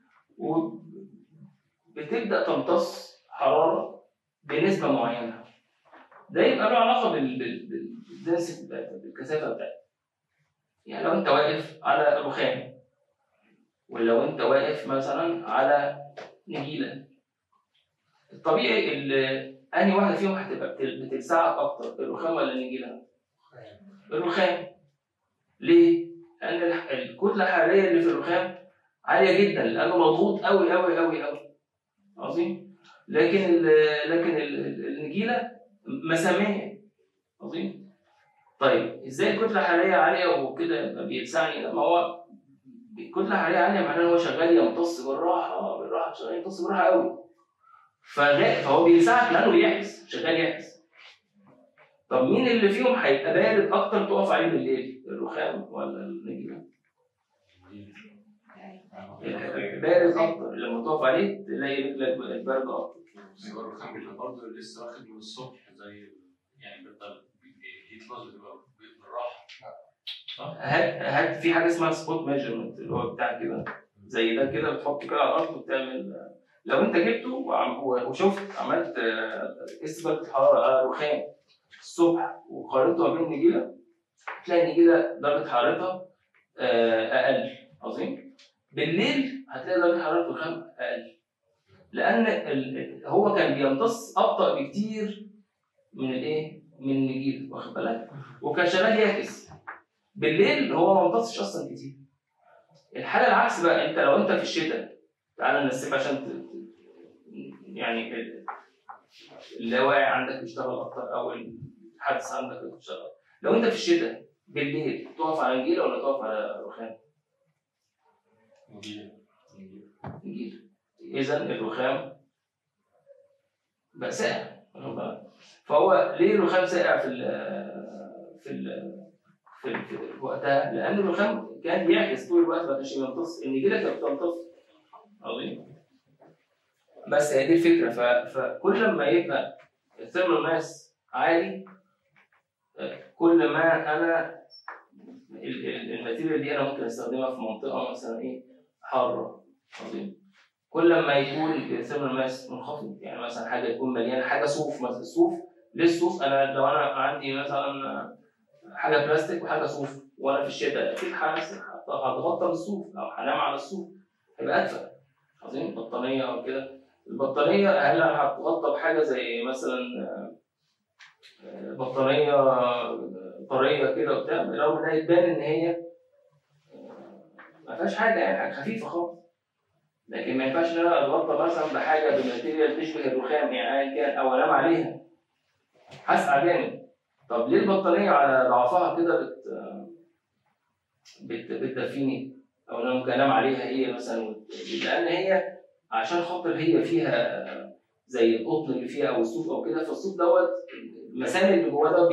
وبتبدا تمتص حراره بنسبه معينه. ده يبقى له علاقه بالدنسيتي بتاعتها، بالكثافه بتاعتها. يعني لو انت واقف على رخام، ولو انت واقف مثلا على نجيله، الطبيعي انهي واحده فيهم هتبقى بتلسعك اكتر، الرخام ولا النجيله؟ الرخام. ليه؟ لان الكتله الحراريه اللي في الرخام عاليه جدا، لانه مضغوط قوي قوي قوي قوي. عظيم. لكن النجيله مساميه. عظيم. طيب ازاي الكتله الحراريه عاليه وكده يبقى بيلسعني؟ لما هو الكتله الحراريه عاليه معناه ان هو شغال يمتص بالراحه بالراحه، شغال يمتص بالراحه قوي. فهو بيلسعك لانه بيحبس، شغال يحبس. طب مين اللي فيهم هيبقى بارد اكتر تقف عليه بالليل؟ الرخام ولا النجيله؟ بارد اكتر، لما تقف عليه تلاقي رجلك برد اكتر. الرخام بيبقى برضه لسه واخد من الصبح، زي يعني بيفضل يتلظ بالراحه. هات في حاجه اسمها سبوت ميجرمنت، اللي هو بتاع كده زي ده كده، بتحطه كده على الارض وبتعمل. لو انت جبته وشفت عملت قيس درجه الحراره على رخام الصبح وقارنته ما بين النجيله، تلاقي النجيله درجه حرارتها اقل. عظيم. بالليل هتلاقي درجه حراره الرخام اقل، لان هو كان بيمتص ابطا بكتير من الايه؟ من النجيله، واخد بالك؟ وكان شغال يعكس. بالليل هو ما امتصش اصلا كتير. الحاله العكس بقى، انت لو انت في الشتاء، تعالى ننسف عشان يعني اللاواعي عندك يشتغل اكتر او الحدث عندك يشتغل. لو انت في الشتاء بالليل تقف على نجيله ولا تقف على رخام؟ نجيله. اذا الرخام بقى ساقع. فهو ليه الرخام ساقع في وقتها؟ لان الرخام كان بيعكس طول الوقت، ما كانش بيمتص. النجيله كانت بتمتص. عظيم. بس هي دي الفكره. فكل ما يبقى الثيرمال ماس عالي، كل ما انا الماتيريال دي انا ممكن استخدمها في منطقه مثلا ايه؟ حاره. عظيم. كل ما يكون الثيرمال ماس منخفض، يعني مثلا حاجه تكون مليانه حاجه صوف مثلا. الصوف ليه الصوف؟ لو انا عندي مثلا حاجه بلاستيك وحاجه صوف وانا في الشتاء، اكيد هتغطى بالصوف او هنام على الصوف، هيبقى ادفى. عظيم. بطانيه او كده. البطانيه هل هتغطى بحاجه زي مثلا بطانيه طريه كده وبتاع، رغم انها يبان ان هي ما فيهاش حاجه، يعني حاجه خفيفه خالص. لكن ما ينفعش ان انا اتغطى مثلا بحاجه بماتيريال تشبه الرخام، يعني ايا كان، او انام عليها هسقع جامد. طب ليه البطانيه على ضعفها كده بتدفيني؟ او انا ممكن انام عليها هي مثلا، لان هي عشان خاطر هي فيها زي القطن اللي فيها او الصوف او كده، فالصوف دوت المسام اللي جواه ده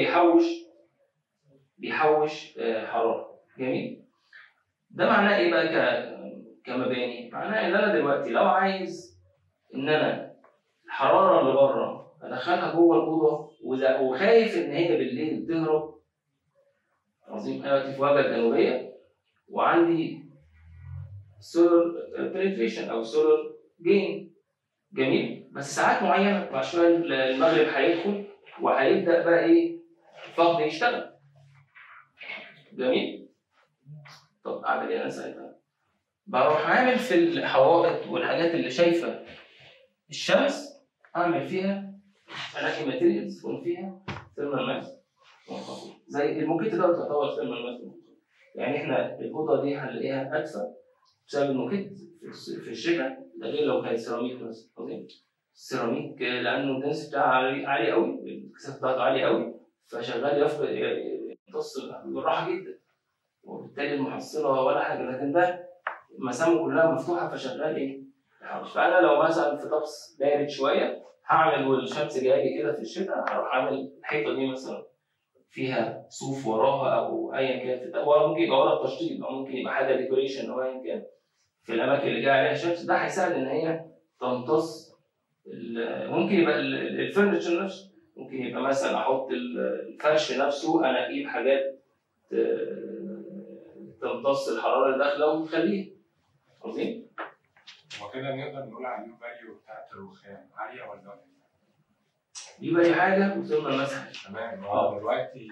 بيحوش حراره. جميل. ده معناه ايه بقى كمباني؟ معناه ان انا دلوقتي لو عايز ان انا الحراره اللي بره ادخلها جوه الاوضه وخايف ان هي بالليل تهرب. عظيم. انا دلوقتي في واجهه جنوبيه وعندي سولار بنتريشن او سولار جين. جميل. بس ساعات معينه، بعد شويه المغرب هيدخل وهيبدا بقى ايه؟ الفقد يشتغل. جميل. طب اعمل ايه انا ساعتها؟ بروح عامل في الحوائط والحاجات اللي شايفه الشمس، اعمل فيها انقي ماتيريالز تكون فيها ثيرمال ماس منخفض. زي الموكيت ده تعتبر ثيرمال ماس منخفض. يعني احنا الاوضه دي هنلاقيها ادفى بسبب الموكيت في الشتاء، ده غير لو كانت سيراميك مثلا. عظيم. السيراميك لانه الدنس بتاعها عالي قوي، الكثافه بتاعته عاليه قوي، فشغال يمتص بالراحه جدا، وبالتالي المحصله ولا حاجه. لكن ده مسامه كلها مفتوحه فشغال ايه؟ فانا لو مثلا في طقس بارد شويه هعمل والشمس جايه كده في الشتاء، هروح اعمل الحيطه دي مثلا فيها صوف وراها او ايا كان، هو ممكن يبقى ورا التشطيب او ممكن يبقى حاجه ديكوريشن او ايا كان في الاماكن اللي جايه عليها شمس. ده هيساعد ان هي تمتص. ممكن يبقى الفرنتشر نفسه، ممكن يبقى مثلا احط الفرش نفسه انقيه بحاجات تمتص الحراره اللي داخله وتخليها. عظيم؟ وكده نقدر نقول على اليو فاليو بتاعت الرخام عاليه ولا قليله؟ دي بقى حاجه وصلنا المسح. تمام. هو دلوقتي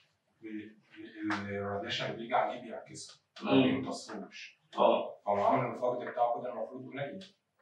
الراديشن بيجي عليه بيعكسه ما بيمتصوش. فمعامل الفقد بتاعه كده المفروض قليل.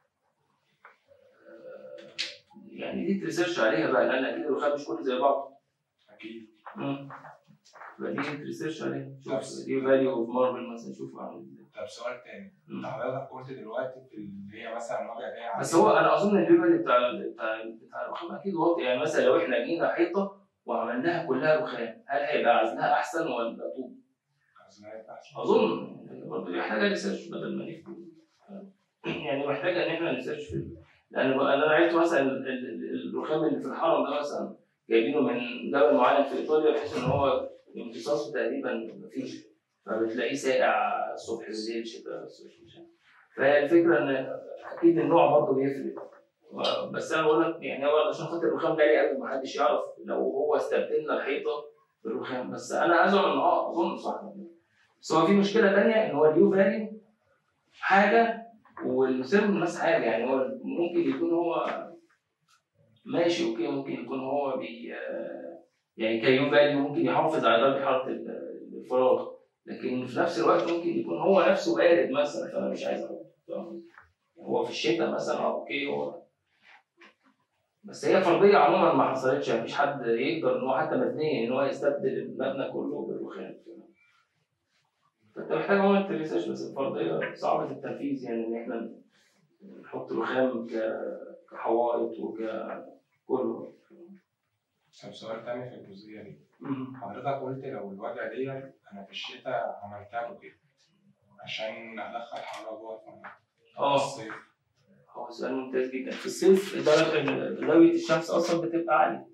يعني دي تريسيرش عليها بقى، لان اكيد الرخام مش كله زي بعض. اكيد. فدي تريسيرش عليها. شوف دي فاليو اوف ماربل مثلا، شوف عامل ازاي. طب سؤال تاني، انت حضرتك قلت دلوقتي في اللي هي مثلا وجع جاي بس هو انا اظن الليفل بتاع الرخام اكيد واطي. يعني مثلا لو احنا جينا حيطه وعملناها كلها رخام، هل هيبقى عزلها احسن ولا طوب؟ عزلها احسن. اظن برضه دي محتاجه ريسيرش بدل ما نكتب. يعني محتاجه ان احنا نسيرش في، لان انا عرفت مثلا الرخام اللي في الحرم ده مثلا جايبينه من جبل معين في ايطاليا، بحيث ان هو امتصاصه تقريبا مفيش، فبتلاقيه ساقع الصبح بالليل شتاء الصبح. فهي الفكره ان اكيد النوع برضه بيفرق. بس انا بقول لك يعني هو عشان خاطر الرخام غالي قوي ما حدش يعرف لو هو استبدلنا الحيطه بالرخام. بس انا ازعم ان اظن صح. بس هو في مشكله ثانيه ان هو اليو فاليو حاجه والسيرم الناس حاجه. يعني هو ممكن يكون هو ماشي اوكي، ممكن يكون هو يعني كيو فاليو ممكن يحافظ على درجه حراره الفراغ، لكن في نفس الوقت ممكن يكون هو نفسه بارد مثلا، فانا مش عايز اقول هو في الشتاء مثلا اوكي هو. بس هي فرضيه عموما ما حصلتش، مفيش حد يقدر ان هو حتى مبنيا ان هو يستبدل المبنى كله بالرخام. فانت محتاج عموما تريسيرش، بس الفرضيه صعبه التنفيذ. يعني ان احنا نحط رخام كحوائط وكله. طب سؤال تاني في الجزئيه دي، حضرتك قلت لو الوجع دي انا في الشتاء عملتها كده عشان ادخل حراره جوه في الصيف. هو سؤال ممتاز جدا. في الصيف زاويه الشمس اصلا بتبقى عاليه.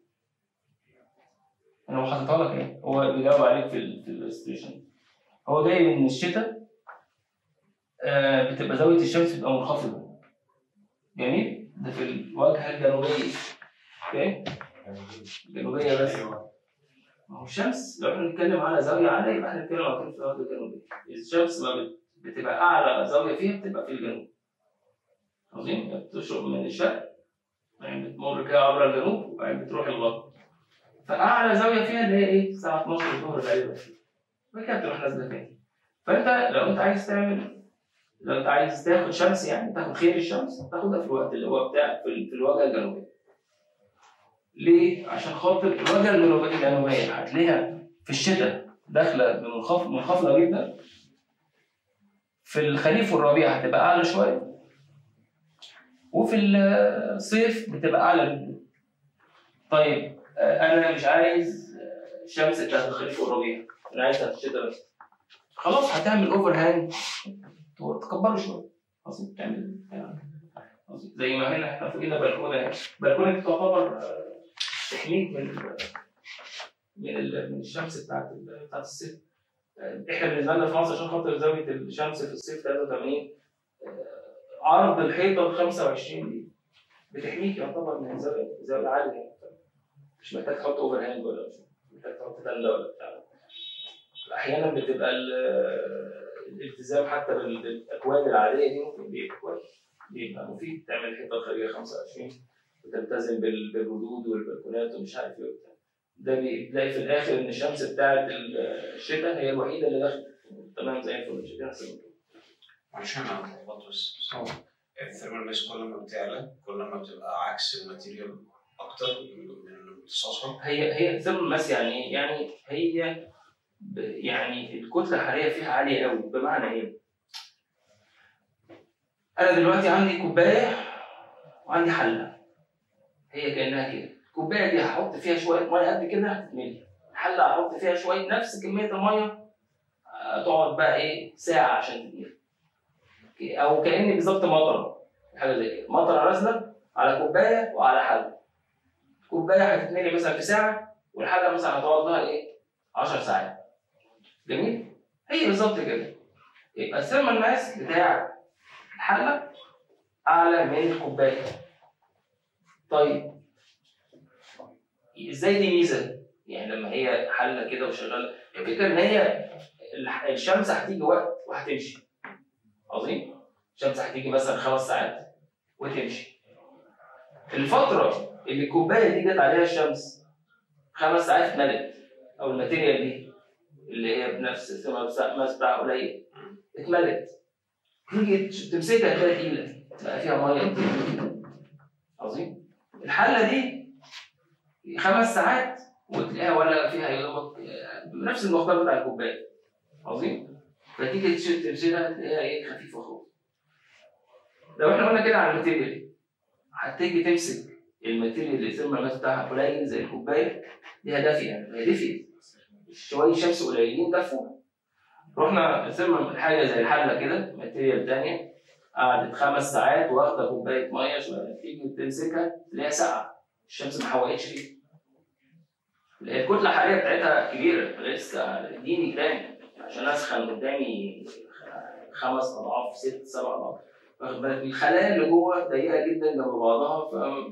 انا حاططها لك اهي، هو بيجاوب عليك في الاستيشن. هو جاي من الشتاء بتبقى زاويه الشمس بتبقى منخفضه. جميل؟ ده في الواجهه الجنوبيه. اوكي؟ الجنوبيه بس. ما هو الشمس لو احنا بنتكلم على زاويه عاليه يبقى احنا بنتكلم على في الواجهه الجنوبيه. الشمس ما بتبقى اعلى زاويه فيها بتبقى في الجنوب. عظيم؟ بتشرق من الشرق يعني بتمر كده عبر الجنوب وبعدين بتروح الغرب. فاعلى زاويه فيها اللي هي ايه؟ الساعه 12 الظهر غالبا. وبعد كده بتروح نازله تاني. فانت لو انت عايز تاخد شمس، يعني تاخد خير الشمس، تاخدها في الوقت اللي هو بتاع في الواجهه الجنوبيه. ليه؟ عشان خاطر الواجهه الجنوبيه هتلاقيها في الشتاء داخله منخفضه جدا. في الخريف والربيع هتبقى اعلى شويه. وفي الصيف بتبقى اعلى جدا. طيب انا مش عايز شمس بتاعت الخريف والربيع، انا عايزها في الشتاء بس. خلاص هتعمل اوفر هانج تكبره شويه. خلاص تعمل زي ما هنا احنا فوقينا بلكونه. بلكونه تعتبر تحميك من الشمس بتاعت الصيف. احنا بالنسبه لنا في مصر عشان خاطر زاويه الشمس في الصيف 83 عرض الحيطه ب 25 دي بتحميك يعتبر من زاويه عاليه. يعني مش محتاج تحط اوفر هاند ولا مش محتاج تحط تنده ولا بتاع. احيانا بتبقى الالتزام حتى بالاكواد العاديه دي ممكن بيبقى كويس، بيبقى مفيد. تعمل حيطه خارجيه 25 وتلتزم بالردود والبلكونات ومش عارف ايه وبتاع. ده بتلاقي في الاخر ان الشمس بتاعت الشتاء هي الوحيده اللي داخله تمام زي الفل. مش هتحسب كده. عشان اتلخبط بس الثيرمال ماس كل ما بتعلى كل ما بتبقى عكس الماتيريال اكتر من امتصاصها. هي الثيرمال ماس يعني ايه؟ يعني هي يعني الكتله الحراريه فيها عاليه قوي. بمعنى ايه؟ انا دلوقتي عندي كوبايه وعندي حله، هي كانها كده. الكوبايه دي هحط فيها شويه ميه قد كده هتتملي. الحله هحط فيها شويه نفس كميه الميه تقعد بقى ايه ساعه عشان تتملي. او كاني بالظبط مطره، حاجه زي كده. مطره نازله على كوبايه وعلى حله. الكوبايه هتتملي مثلا في ساعه والحله مثلا هتقعد لها ايه 10 ساعات. جميل؟ هي بالظبط كده. يبقى الثيرمال ماس بتاع الحله اعلى من الكوبايه. طيب ازاي دي ميزه؟ يعني لما هي حله كده وشغاله، الفكره ان هي الشمس هتيجي وقت وهتمشي. عظيم. الشمس هتيجي مثلا 5 ساعات وتمشي. الفتره اللي الكوبايه دي جت عليها الشمس 5 ساعات اتملت، او الماتيريال دي اللي هي بنفس الماس بتاعها قليل اتملت، تيجي تمسكها تلاقيها تقيله، بقى فيها ميه كتير. عظيم. الحله دي 5 ساعات وتلاقيها ولا فيها يا دوبك بنفس المقدار بتاع الكوبايه. عظيم. فتيجي تمسكها تلاقيها ايه خفيفه خالص. لو احنا قلنا كده على الماتيريال، هتيجي تمسك الماتيريال اللي الثيرمال ماس بتاعها قليل زي الكوبايه دي دافيه، هي دفيت شويه شمس قليلين دفوا. رحنا الثيرمال حاجه زي الحله كده ماتيريال ثانيه قعدت 5 ساعات واخده كوبايه ميه شويه، تيجي تمسكها تلاقيها ساقعه، الشمس ما حوقتش فيها. الكتله الحراريه بتاعتها كبيره، لسه اديني تاني عشان اسخن قدامي 5 أضعاف 6 7 أضعاف. واخد بالك الخلايا اللي جوه ضيقه جدا جنب بعضها،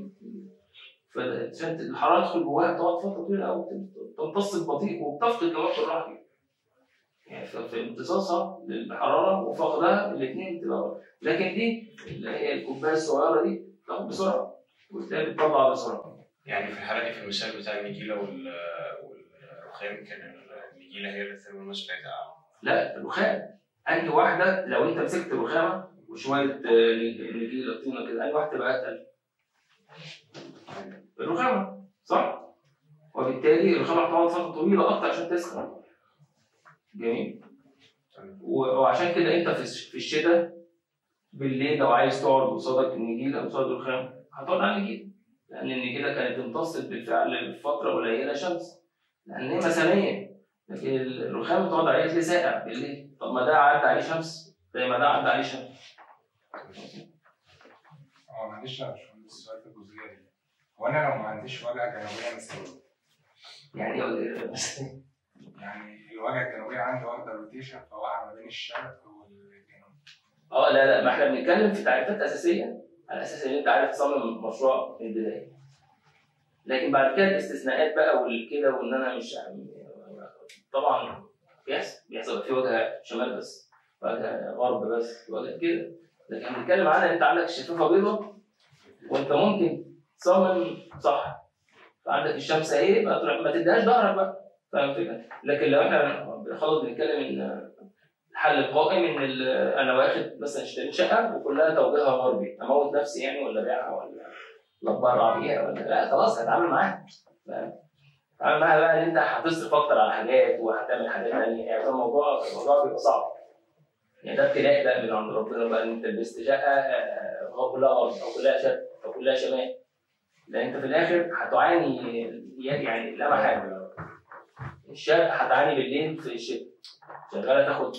فالحراره تدخل جواها تقعد فتره طويله قوي، تمتص ببطيء وبتفقد كمان بالراحه يعني في امتصاصها للحراره وفقدها الاثنين بتبقى. لكن دي اللي هي الكوبايه الصغيره دي بتاخد بسرعه وتلاقيها بتطلع بسرعه. يعني في الحاله دي في المثال بتاع النجيله والرخام كان النجيله هي اللي الثيرمال ماس بتاعتها اعلى؟ لا الرخام. انهي واحده لو انت مسكت رخامه وشويه نجيله طينه كده انهي واحده تبقى اتقل؟ الرخامه صح؟ وبالتالي الرخامه هتقعد فتره طويله اكتر عشان تسخن. جميل. وعشان كده انت في الشتاء بالليل لو عايز تقعد قصادك النجيله قصاد الرخام هتقعد على النجيله، لان النجيله كانت امتصت بالفعل فتره قليله شمس لان هي مساميه. لكن الرخام تقعد عليه تلاقيه ساقع بالليل. طب ما ده عدى عليه شمس زي ما ده عدى عليه شمس. معلش يا باشمهندس السؤال في الجزئيه دي، هو انا لو ما عنديش وجهه جنوبيه مثاليه يعني يعني الوجهه الجنوبيه عندي واخده روتيشن فواقعه ما بين الشرق والجنوب. لا ما احنا بنتكلم في تعريفات اساسيه على اساس ان انت عارف تصمم مشروع من البدايه. لكن بعد كده الاستثناءات بقى والكده وان انا مش طبعا بيحصل في وجه شمال بس، وجه غرب بس، وجه كده. لكن بنتكلم عنها انت عندك الشفافه بيضاء وانت ممكن تصمم صح. فعندك الشمس اهي ما تديهاش ظهرك بقى، فاهم الفكره؟ لكن لو احنا خلاص بنتكلم ان الحل القائم ان انا واخد مثلا اشتريت شقه وكلها توجيهها غربي، اموت نفسي يعني ولا ابيعها ولا اتبرع بيها ولا لا، خلاص هتعامل معاها. فاهم؟ هتعامل معاها بقى ان انت هتصرف اكتر على حاجات وهتعمل حاجات ثانيه، يعني الموضوع بيبقى صعب. يعني ده ابتلاء بقى من عند ربنا بقى ان انت لبست شقه كلها غرب او كلها شرق او كلها شمال. لان انت في الاخر هتعاني يعني لا محاله. الشرق هتعاني بالليل في الشتاء، شغاله تاخد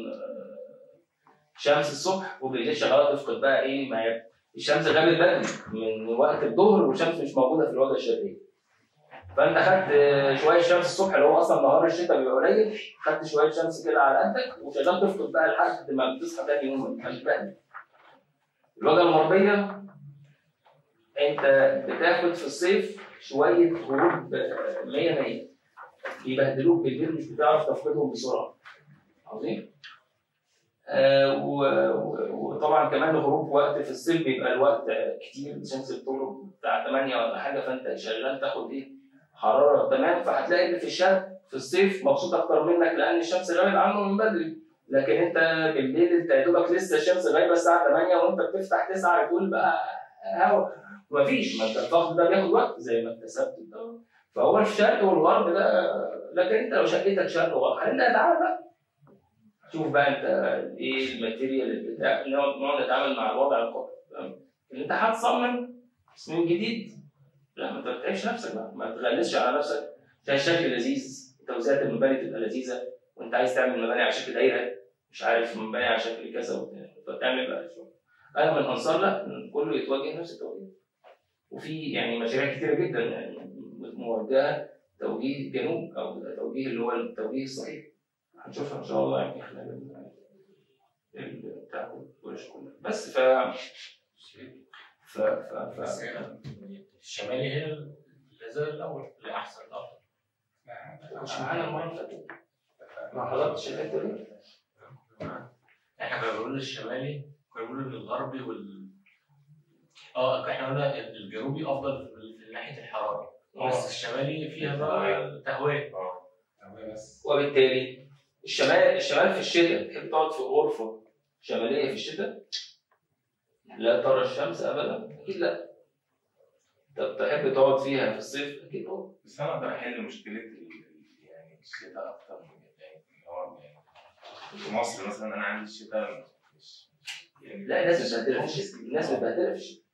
شمس الصبح وبالليل شغاله تفقد بقى ايه، ما هي الشمس غابت بدري من وقت الظهر والشمس مش موجوده في الوجه الشرقيه. فانت خدت شويه شمس الصبح اللي هو اصلا نهار الشتاء بيبقى قليل، خدت شويه شمس كده على قدك وشغال تفقد بقى لحد ما بتصحى تاني يوم البهدل. الوجه الغربيه انت بتاخد في الصيف شويه غروب 100 بيبهدلوك بالليل مش بتعرف تفقدهم بسرعه. عظيم. وطبعا كمان الغروب وقت في الصيف بيبقى الوقت كتير، الشمس بتغرب بتاع 8 ولا حاجه، فانت شغال تاخد ايه حراره تمام. فهتلاقي اللي في الشرق في الصيف مبسوط اكتر منك لان الشمس غابت عنه من بدري. لكن انت بالليل انت يا دوبك لسه الشمس غايبه الساعه 8 وانت بتفتح 9 بتقول بقى هوا، مفيش. ما انت الضغط ده بياخد وقت زي ما اكتسبت الدواء. فهو الشرق والغرب ده. لكن انت لو شقتك شرق وغرب هنبدا نتعامل بقى. شوف بقى انت ايه الماتيريال اللي بتاع نقعد نتعامل مع الوضع القائم. اللي انت هتصمم تصميم جديد، لا ما تتعبش نفسك بقى، ما تغلسش على نفسك عشان الشكل لذيذ، توزيعات المباني تبقى لذيذه وانت عايز تعمل مباني على شكل دايره، مش عارف مباني على شكل كذا فتعمل بقى شغل. انا من انصار لا كله يتوجه نفس التوجيه. وفي يعني مشاريع كتيره جدا يعني موجهه توجيه جنوب او توجيه اللي هو التوجيه الصحيح. هنشوفها ان شاء الله يعني خلال بتاع الورش كلها. بس الشمالي هي اللي زال الاول الاحسن الافضل. انا المره اللي فاتت ما حضرتش الحته دي؟ احنا كنا بنقول الشمالي، كنا بنقول الغربي احنا قلنا الجنوبي افضل في ناحيه الحراره، بس الشمالي فيها بقى تهويه. تهويه بس. وبالتالي الشمال في الشتاء تحب تقعد في غرفه شماليه في الشتاء؟ لا ترى الشمس ابدا؟ اكيد لا. طب تحب تقعد فيها في الصيف؟ اكيد اه. بس انا اقدر احل مشكله يعني الشتاء اكتر من يعني هو في مصر مثلا انا عندي الشتاء مش يعني لا الناس متبهدله في الشتاء، الناس متبهدله في الشتاء.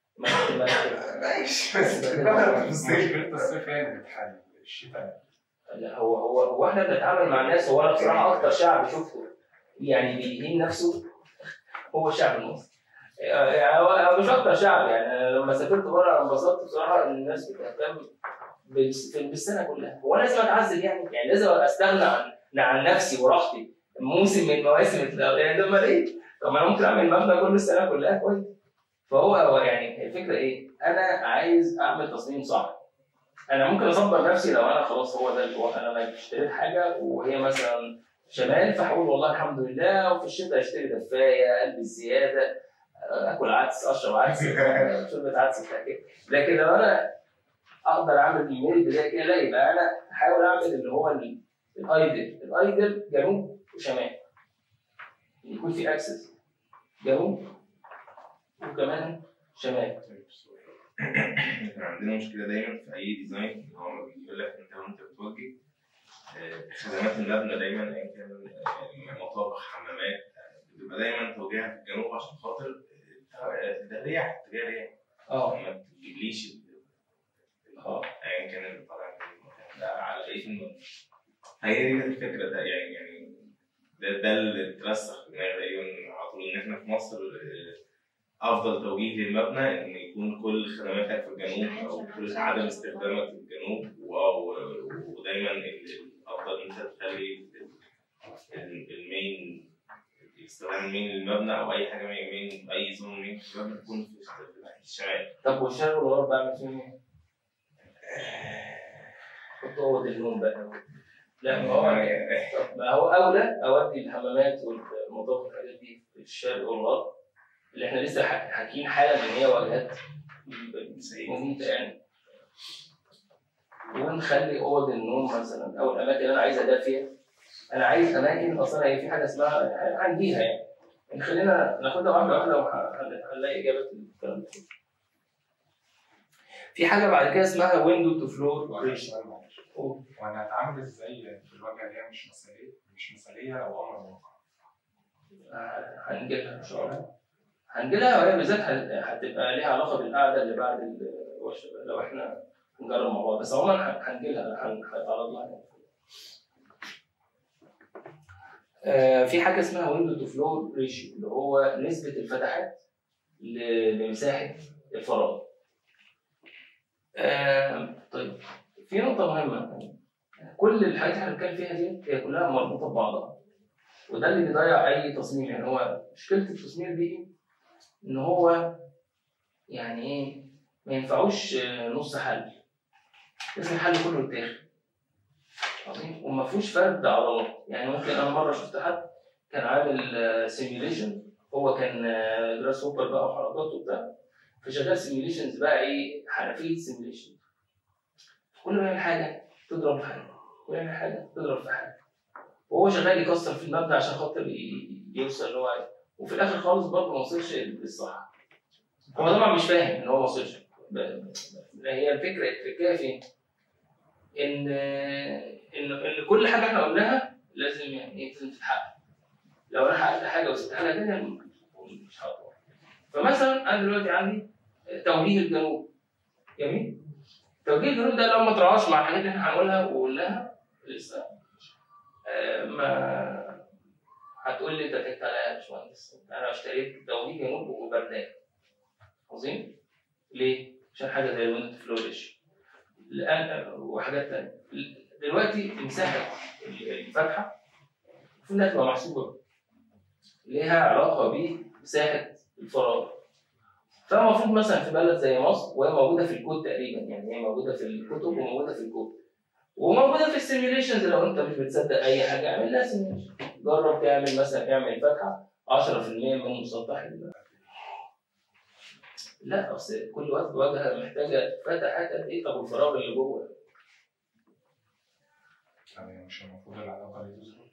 ماشي بس في الصيف مشكله الصيف هي اللي بتحل الشتاء. لا هو احنا بنتعامل مع الناس. هو انا بصراحه اكتر شعب شفته يعني بيهين نفسه هو الشعب المصري. يعني مش اكتر شعب، يعني لما سافرت بره انا انبسطت بصراحه ان الناس بتهتم بالسنه كلها. هو لازم اتعزل يعني لازم استغنى عن نفسي وراحتي موسم من مواسم يعني لما ايه؟ طب ما انا ممكن اعمل مبنى كل السنه كلها كويس. فهو يعني الفكره ايه؟ انا عايز اعمل تصميم صح. انا ممكن اصبر نفسي لو انا خلاص هو ده انا اشتريت حاجه وهي مثلا شمال، فهقول والله الحمد لله، وفي الشتاء اشتري دفايه البس زياده اكل عدس اشرب عدس شوربه عدس بتاع كده. لكن لو انا اقدر اعمل من البدايه كده، لا يبقى انا احاول اعمل اللي هو الايدل جنوب وشمال، يكون في اكسس جنوب وكمان شمال. احنا عندنا مشكله دايما في اي ديزاين، هو بيقول لك انت وانت بتوجه خدمات المبنى دايما ايا كان مطابخ حمامات بتبقى دايما توجيهها في الجنوب عشان خاطر ده رياح اتجاه رياح. ما تجيبليش ايا كان اللي طالع من المكان ده على بقيه المبنى. هي دي كانت الفكره ده يعني ده اللي اترسخ في دماغي تقريبا على طول، ان احنا في مصر افضل توجيه للمبنى ان يكون كل خدماتك في الجنوب او كل عدم استخدامك في الجنوب، ودايما الافضل ان انت تخلي المين استخدام المين للمبنى او اي حاجه مين اي زون مين في المبنى تكون في ناحيه الشمال. طب والشرق والغرب بعمل فيهم ايه؟ حط اوض النوم بقى. لا ما هو اولى اودي الحمامات والمطابخ والحاجات دي في الشرق والغرب اللي احنا لسه حاكيين حالا ان هي واجهات مميته يعني. ونخلي اوض النوم مثلا او الاماكن اللي انا عايزها دافيه. انا عايز اماكن اصلا هي في حاجه اسمها عنديها يعني. خلينا ناخدها واحده واحده وهنلاقي اجابات الكلام ده. في حاجه بعد كده اسمها ويندو تو فلور ريشيو. وانا هتعامل ازاي في الواجهه اللي هي مش مثاليه او امر واقع؟ هنجيلها ان شاء الله. هنجيلها وهي بالذات هتبقى ليها علاقه بالقعده اللي بعد لو احنا هنجرب مع بعض، بس عموما هنجيلها هنتعرض لها. في حاجه اسمها ويندو تو فلور ريشيو اللي هو نسبه الفتحات لمساحه الفراغ. طيب في نقطه مهمه، كل الحاجات اللي احنا بنتكلم فيها دي هي كلها مربوطه ببعضها، وده اللي بيضيع اي تصميم. يعني هو مشكله التصميم دي ان هو يعني ايه، ما ينفعوش نص حل، لازم الحل كله يتاخد عظيم وما فيهوش فرد عضلات. يعني ممكن انا مره شفت حد كان عامل سيميوليشن، هو كان جراس هوبر بقى وحركات وبتاع، فشغال سيميوليشنز بقى ايه، حنفيه سيميوليشن، كل ما يعمل حاجه تضرب في حاجه، كل ما يعمل حاجه تضرب في حاجه، وهو شغال يكسر في المبنى عشان خاطر يوصل اللي هو عايزه، وفي الاخر خالص برضه ما وصلش للصح. هو طبعا مش فاهم ان هو ما وصلش. هي الفكره فين؟ ان كل حاجه احنا قلناها لازم يعني لازم تتحقق. لو انا حققت حاجه وسبتها لها تاني مش هقدر. فمثلا انا دلوقتي عندي توجيه الجنوب. جميل؟ توجيه الجنوب ده لو ما تراعاش مع الحاجات اللي احنا هنقولها وقلناها لسه ما هتقول لي انت ضحكت عليا يا باشمهندس، انا اشتريت توجيه جنوب وبردان. عظيم؟ ليه؟ عشان حاجه زي الويندو فلوريش وحاجات ثانيه. دلوقتي مساحه الفتحه المفروض انها تبقى محسوبه، ليها علاقه بمساحه الفراغ. فالمفروض مثلا في بلد زي مصر، وهي موجوده في الكود تقريبا، يعني هي موجوده في الكتب وموجوده في الكود، وموجوده في السيميوليشنز. لو انت مش بتصدق اي حاجه اعمل لها سيميوليشن، جرب تعمل مثلا اعمل فتحه 10% من مسطح لا اصل كل واجهه محتاجه فتحات قد ايه؟ طب الفراغ اللي جوه يعني مش المفروض العلاقه دي تظبط؟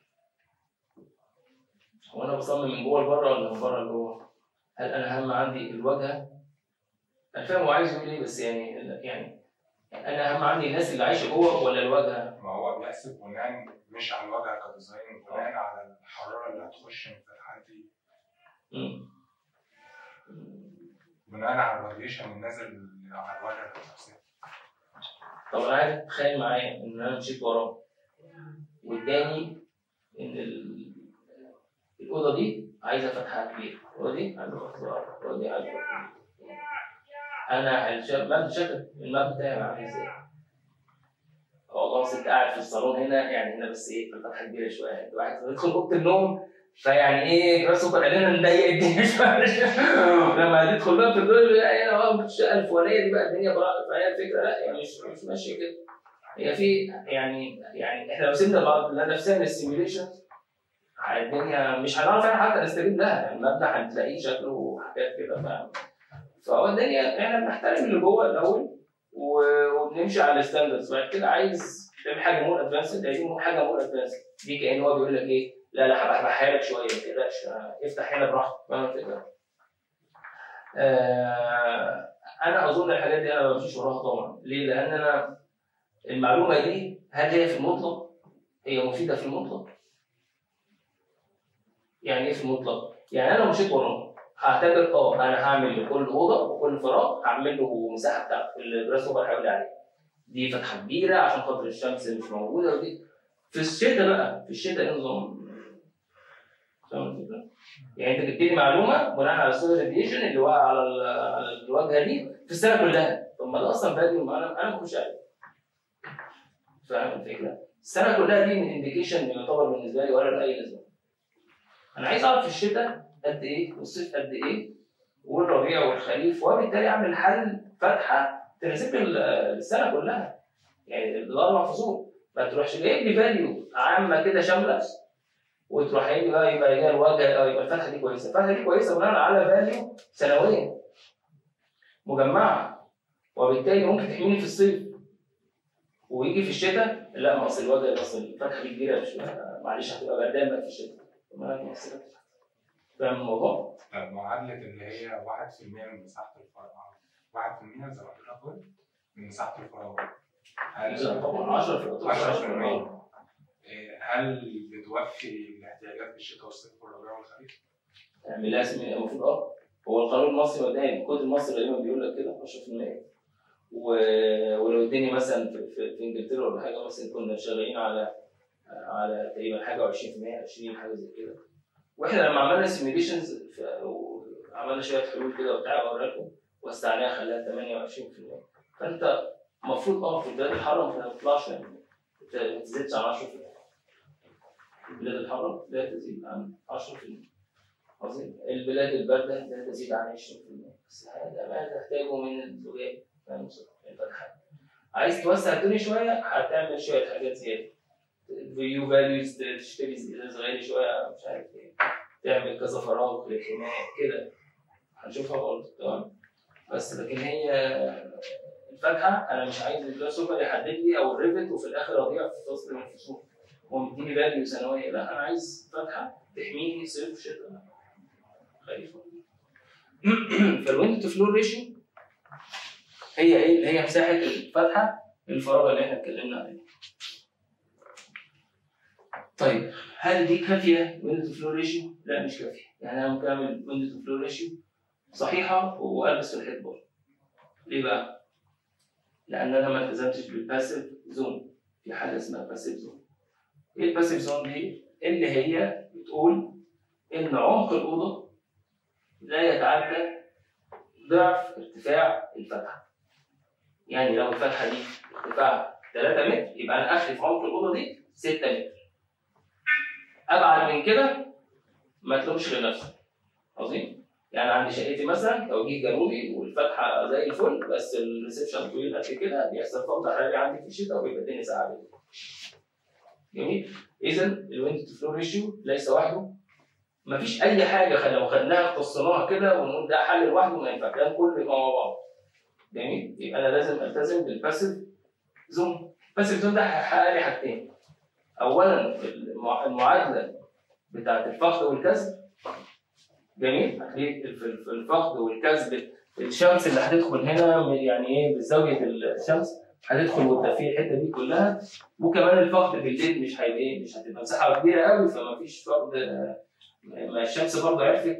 هو انا بصمم من جوه لبره ولا من بره لجوه؟ هل انا اهم عندي الواجهه؟ انا فاهم هو عايز يقول ايه، بس يعني انا اهم عندي الناس اللي عايشه جوه ولا الواجهه؟ ما هو بيحسب بناء مش على الواجهه كديزاين، بناء على الحراره اللي هتخش من الفتحات دي، بناء على الراديشن النازل على الواجهه نفسها. طب انا عايز اتخيل معايا ان انا مشيت وراه واداني ان الاوضه دي عايزه فتحه كبيره، الاوضه دي عايزه فتحه صغيره، الاوضه دي عايزه فتحه كبيره. انا مبنى شكل المبنى بتاعي عامل ازاي؟ والله ست قاعد في الصالون هنا، يعني هنا بس ايه الفتحه كبيره شويه، يعني واحد يدخل اوضه النوم فيعني ايه جراس سوبر علينا نضيق الدنيا شويه لما تدخل بقى في الدور هنا بقى الشقه الفلانيه دي بقى الدنيا براءه. فهي الفكره لا يعني مش ماشيه كده. هي في يعني احنا لو سيبنا بعض نفسنا السيميوليشن الدنيا مش هنعرف احنا حتى نستجيب لها، يعني المبنى هتلاقيه شكله وحاجات كده فاهم. فهو الدنيا احنا بنحترم اللي جوه الاول وبنمشي على الستاندردز. بعد كده عايز تعمل حاجه مور ادفانسد، دي حاجه مور ادفانسد دي كأن هو بيقول لك ايه لا هبحها لك شويه ما تقلقش افتح هنا براحتك فاهم الفكره. انا اظن الحاجات دي انا ما بمشيش وراها طبعا. ليه؟ لان انا المعلومه دي هل هي في المطلق هي مفيده في المطلق؟ يعني ايه في المطلق؟ يعني انا لو مشيت وراها هعتبر انا هعمل لكل اوضه وكل فراغ هعمل له مساحه بتاعته اللي الجراس هوبر هيقول لي عليها. دي فتحه كبيره عشان خاطر الشمس مش موجوده. ودي في الشتاء بقى، في الشتاء ايه نظام؟ فاهم الفكره؟ يعني انت بتديني معلومه بناء على السولار راديشن اللي واقع على الواجهه دي في السنه كلها. طب ما ده اصلا فاليو انا ما كنتش عارف. فاهم الفكره؟ السنه كلها دي من انديكيشن يعتبر بالنسبه لي ولا لاي لازمه. انا عايز اعرف في الشتاء قد ايه والصيف قد ايه والربيع والخريف، وبالتالي اعمل حل فتحه تناسب السنه كلها يعني الاربع فصول. ما تروحش جايب لي فاليو عامه كده شامله وتروح قايل لي يبقى هي الواجهه يبقى الفتحه دي كويسه. الفتحه دي كويسه بناء على فاليو سنويه مجمعه، وبالتالي ممكن تحميني في الصيف ويجي في الشتاء لا ما اصل الواجهه اصل الفتحه دي كبيره مش معلش هتبقى بردان بقى في الشتاء. فاهم الموضوع؟ معادلة اللي هي 1% من مساحة الفراغ، 1% زي ما حضرتك قلت من مساحة الفراغ. لا طبعا 10%. هل بتوفي الاحتياجات في الشتاء والصيف والربيع والخريف؟ يعني لازم المفروض هو القانون المصري مبدئيا الكود المصري غالبا بيقول لك كده 10%. ولو اديني مثلا في انجلترا ولا حاجه مثلا كنا شغالين على تقريبا حاجه 20% 20 حاجه زي كده. واحنا لما عملنا سيميوليشنز وعملنا شويه حلول كده وبتاع بوريها لكم وسعناها خلاها 28%. فانت المفروض في البلاد الحاره ما تطلعش يعني ما تزيدش عن 10%. البلاد الحاره لا تزيد عن 10%. عظيم. البلاد البارده لا تزيد عن 20%. بس هذا ما تحتاجه من الزجاج فاهم الفتحات. عايز توسع الدنيا شويه هتعمل شويه حاجات زياده. فيو فاليوز تشتري ازاز غالي شويه مش عارف ايه تعمل كذا فراغ للحمايه كده هنشوفها برضه تمام. بس لكن هي الفتحه انا مش عايز الجراس هوبر يحدد لي او الريفت وفي الاخر اضيع في فصل من الفصول ومديني فاليو سنويه. لا انا عايز فتحه تحميني صيف وشتاء خريف. فالويند تو فلور ريشيو هي ايه؟ اللي هي مساحه الفتحه الفراغ اللي احنا اتكلمنا عليه. طيب هل دي كافيه ويند تو فلور ريشيو؟ لا مش كافيه. يعني انا ممكن اعمل ويند تو فلور ريشيو صحيحه والبس في الحيط برضه. ليه بقى؟ لان انا ما التزمتش بالباسيف زون. في حاجه اسمها باسيف زون. ايه الباسيف زون دي؟ اللي هي بتقول ان عمق الاوضه لا يتعدى ضعف ارتفاع الفتحه. يعني لو الفتحه دي ارتفاعها 3 متر يبقى انا اخري في عمق الاوضه دي 6 متر. ابعد من كده ما تلومش لنفسك. عظيم؟ يعني عندي شقتي مثلا توجيه جنوبي والفتحه زي الفل، بس الريسبشن طويل قد كده، بيحصل فوضى حراري عندي في الشتاء وبيبقى الدنيا ساقعه جدا. جميل؟ اذا الويند تو فلو ريشيو ليس وحده، مفيش اي حاجه لو خدناها اختصرناها كده ونقول ده حل لوحده ما ينفعش، ده كله يبقى مع بعض. جميل؟ يبقى انا لازم التزم بالباسيف زون. الباسيف زون ده هيحقق لي حاجتين. اولا المعادله بتاعت الفقد والكسب. جميل؟ هتلاقي في الفقد والكسب الشمس اللي هتدخل هنا يعني ايه بزاويه الشمس هتدخل وتدفي الحته دي كلها، وكمان الفقد بالليل مش هيبقى ايه، مش هتبقى مساحه كبيره قوي فما فيش فقد. ما الشمس برضه عرفت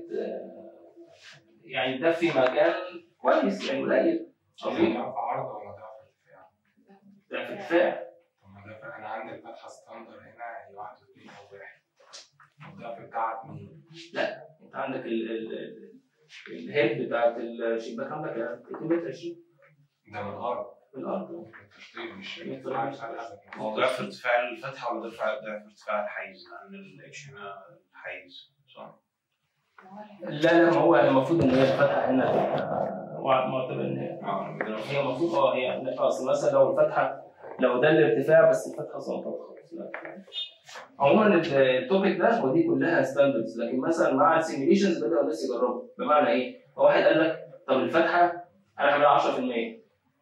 يعني تدفي مكان كويس يعني قليل. ضعف عرض ولا ضعف ارتفاع؟ ضعف ارتفاع. طب ما ده انا عندي الفتحه ستاندر هنا هي 1 و2 او 1، الضعف بتاعها 2. لا انت عندك الهيد بتاعت الشباك عندك 2 متر 20. ده من الارض. من الارض. التشطيب مش هو ضعف ارتفاع الفتحه ولا ضعف ارتفاع الحيز؟ لان الاتش هنا الحيز صح؟ لا ما هو المفروض ان هي الفتحه هنا معتبر ان هي المفروض هي اصل مثلا لو الفتحه لو ده الارتفاع بس الفتحه سنتات خالص. لا عموما التوبيك ده ودي كلها ستاندردز، لكن مثلا مع السيميليشنز بدأوا الناس يجربوا. بمعنى ايه؟ واحد قال لك طب الفتحه انا هعملها 10%،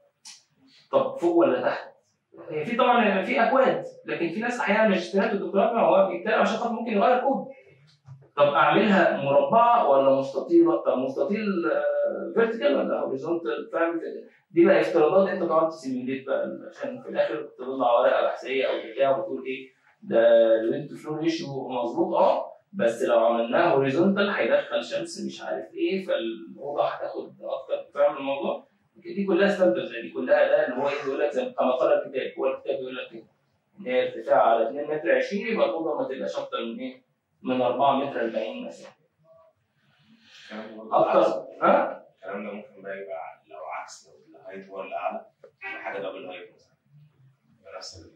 طب فوق ولا تحت؟ هي في طبعا في اكواد، لكن في ناس احيانا ماجستيرات ودكتوراه هو بيكتب عشان خاطر ممكن يغير كود. طب اعملها مربعه ولا مستطيله؟ طب مستطيل فيرتيكال ولا هوريزونتال؟ فاهم؟ دي بقى افتراضات انت تقعد تسيميليت بقى عشان في الاخر تطلع ورقه بحثيه او بتاع وتقول ايه ده الويند تو فلو ريشيو مظبوط بس لو عملناها هوريزونتال هيدخل شمس مش عارف ايه فالاوضه هتاخد اكتر. فاهم الموضوع؟ دي كلها ستاندردز، دي كلها ده اللي هو يقول لك زي كما قال الكتاب. هو الكتاب بيقول لك ايه؟ ان هي ارتفاع على 2 متر 20 يبقى الاوضه ما تبقاش اكتر من ايه؟ من 4 متر 40 مثلا. اكتر الكلام ده ممكن بقى يبقى لو عكس، لو الهايت هو اللي اعلى حاجه دبل هايت مثلا نفس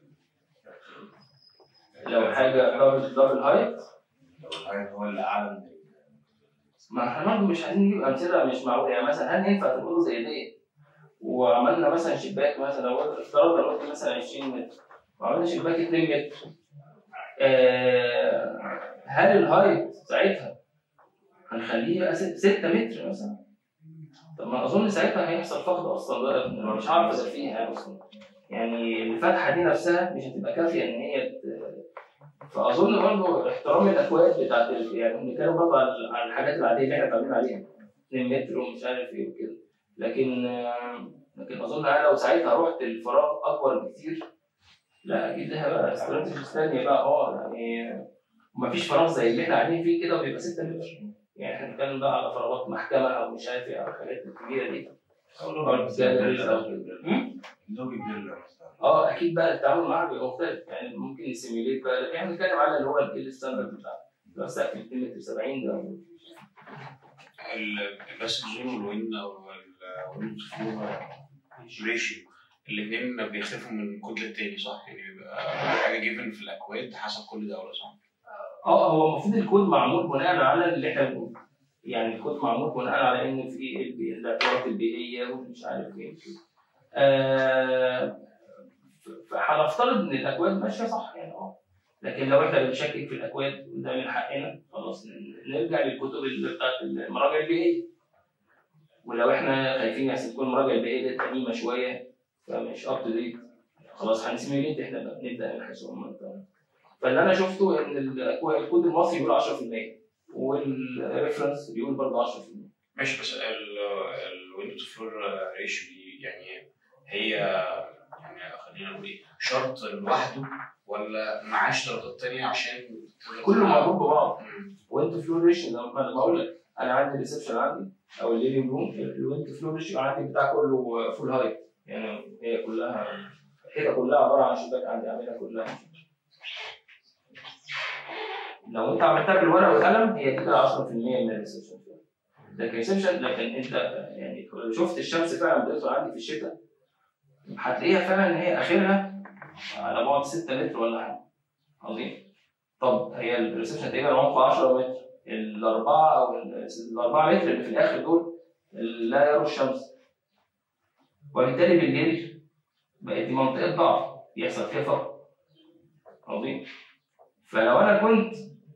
لو حاجه دبل هايت، لو الهايت هو اللي اعلى من ما احنا برضه مش عايزين نجيب امثله مش معقوله. يعني مثلا هل ينفع تبقى اوضه زي دي وعملنا مثلا شباك مثلا لو افترضنا الوقت مثلا 20 متر وعملنا شباك 2 متر، هل الهايت ساعتها هنخليه 6 متر مثلا؟ طب ما اظن ساعتها هيحصل فقد اصلا، مش هعرف ادفيها يعني اصلا. يعني الفتحه دي نفسها مش هتبقى كافيه ان هي فاظن برضه احترام الاكواد بتاعت يعني بنتكلم برضه على الحاجات العاديه اللي احنا اتعودنا عليها 2 متر ومش عارف ايه وكده، لكن اظن انا لو ساعتها رحت الفراغ اكبر بكتير لا اكيد لها بقى استراتيجيز ثانيه بقى. يعني مفيش فراغ زي اللي احنا قاعدين فيه كده وبيبقى 6 متر. يعني احنا بنتكلم بقى على فراغات محكمه او مش عارف ايه او الحاجات الكبيره دي او جاليريز او كده. اكيد بقى التعامل معاها بيبقى مختلف. يعني ممكن نسيميليت بقى، لكن احنا بنتكلم على اللي هو الستاندرد بتاعه لو سقف 2 متر 70 ده. الباسف زون والوين او الوين فلو ريشيو الاثنين بيختلفوا من كود للتاني صح؟ يعني بيبقى حاجه جيفن في الاكواد حسب كل دوله صح؟ هو المفروض الكود معمول بناء على اللي احنا بنقوله. يعني الكود معمول بناء على ان في الاعتبارات البيئيه ومش عارف ايه كده. فهنفترض ان الاكواد ماشيه صح يعني لكن لو احنا بنشكك في الاكواد وده من حقنا خلاص نرجع للكتب اللي بتاعت المراجع البيئيه. ولو احنا خايفين يحصل تكون المراجع البيئيه دي قديمه شويه فمش اب تو ديت خلاص هنسيميليت احنا بقى نبدا من حيث هم. فاللي انا شفته ان الكود المصري بيقول 10% والريفرنس بيقول برضه 10%. ماشي بس الويند تو فلور ريشيو دي يعني هي يعني خلينا نقول ايه شرط لوحده ولا معاه اشتراطات تانية عشان كله مربوط ببعض. ويند فلور ريشيو لما بقول لك انا عندي الريسبشن عندي او الليفنج روم الويند فلور ريشيو عندي بتاع كله فول هايت. يعني هي كلها الحيطه كلها عباره عن شباك عندي اعملها كلها. لو انت عملتها بالورقه والقلم هي دي 10% من الريسبشن. لكن انت يعني لو شفت الشمس فعلا بتطلع عندي في الشتاء هتلاقيها فعلا ان هي اخرها على بعد 6 متر ولا حاجه. عظيم. طب هي الريسبشن تقريبا عمقه 10 متر الاربعه او الاربعه متر اللي في الاخر دول لا يروا الشمس، وبالتالي بالليل بقت دي منطقه ضعف يحصل فيها فقر عظيم. فلو انا كنت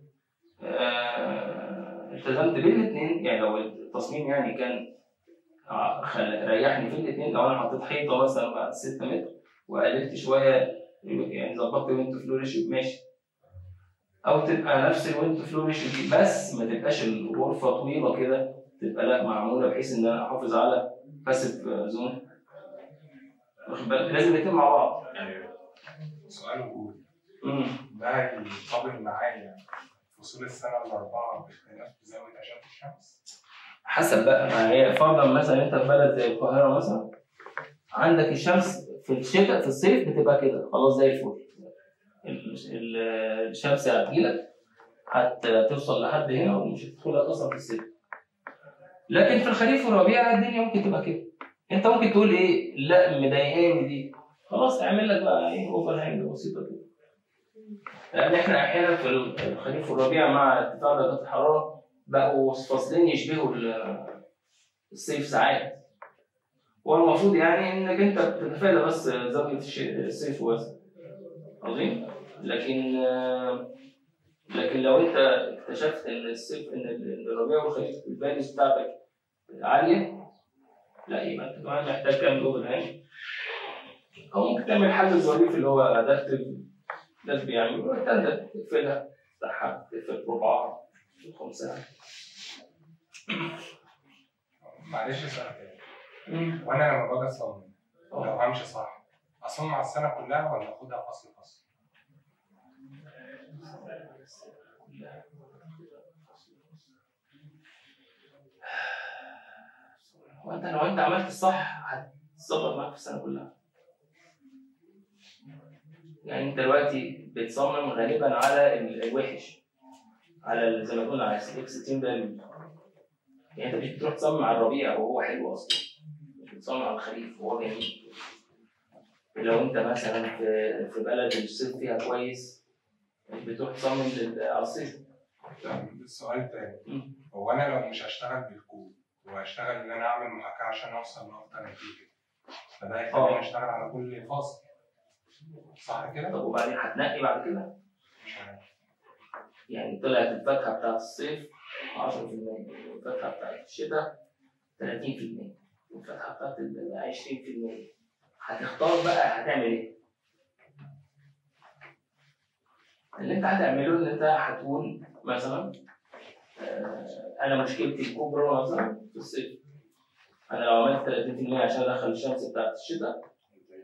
التزمت بالاثنين، يعني لو التصميم يعني كان ريحني في الاثنين، لو انا حطيت حيطه مثلا بعد 6 متر وقللت شويه يعني ظبطت ويند فلو ريشيو ماشي، او تبقى نفس الويند فلو ريشيو دي بس ما تبقاش الغرفه طويله كده، تبقى لا معموله بحيث ان انا احافظ على باسيف زون، واخد بالك؟ لازم يتم مع بعض. سؤال وجودي ده ينطبق معايا فصول السنه الاربعه باختلاف زاويه اشعه الشمس؟ حسب بقى، ما هي فرضا مثلا انت في بلد زي القاهره مثلا عندك الشمس في الشتاء في الصيف بتبقى كده خلاص زي الفل، الشمس هتجيلك هتوصل لحد هنا ومش هتدخلك اصلا في الصيف. لكن في الخريف والربيع الدنيا ممكن تبقى كده، انت ممكن تقول ايه لا مضايقاني دي، خلاص اعمل لك بقى ايه اوفر هانج بسيطه كده. لان احنا احيانا في الخريف والربيع مع ارتفاع درجات الحراره بقوا فاصلين يشبهوا الصيف ساعات، والمفروض يعني انك انت بتتفادى بس زاويه الصيف وبس عظيم. لكن لو انت اكتشفت ان الصيف ان الربيع والخريف الفاليوز بتاعتك عاليه، لا يبقى انت كمان محتاج تعمل اوفر هانج، او ممكن تعمل حل ظريف اللي هو ادابتيف، ده بيعمل تقدر تقفلها تفتحها تقفل ربعها خمسها. معلش سؤال تاني، وانا لما باجي اصمم لو همشي صح اصمم على السنه كلها ولا اخدها فصل فصل؟ وانت لو انت عملت الصح هتظبط معاك في السنه كلها. يعني انت دلوقتي بتصمم غالبا على الوحش، على زي ما قلنا على الاكستريم فاليو، يعني انت مش بتروح تصمم على الربيع وهو حلو اصلا، مش بتصمم على الخريف وهو جميل. لو انت مثلا في بلد الصيف فيها كويس مش بتروح تصمم على الصيف. السؤال الثاني، هو انا لو مش هشتغل بالكود وهشتغل ان انا اعمل محاكاه عشان اوصل لافضل نتيجه، فده هيخليني اشتغل على كل فصل صح كده؟ طب وبعدين هتنقي بعد كده؟ مش عارف. يعني طلعت الفتحه بتاعت الصيف 10%، والفتحه بتاعت الشتاء 30%، والفتحه بتاعت 20%، هتختار بقى هتعمل ايه؟ اللي انت هتعمله ان انت هتقول مثلا انا مشكلتي الكبرى مثلا في الصيف، انا لو عملت 30% عشان ادخل الشمس بتاعت الشتاء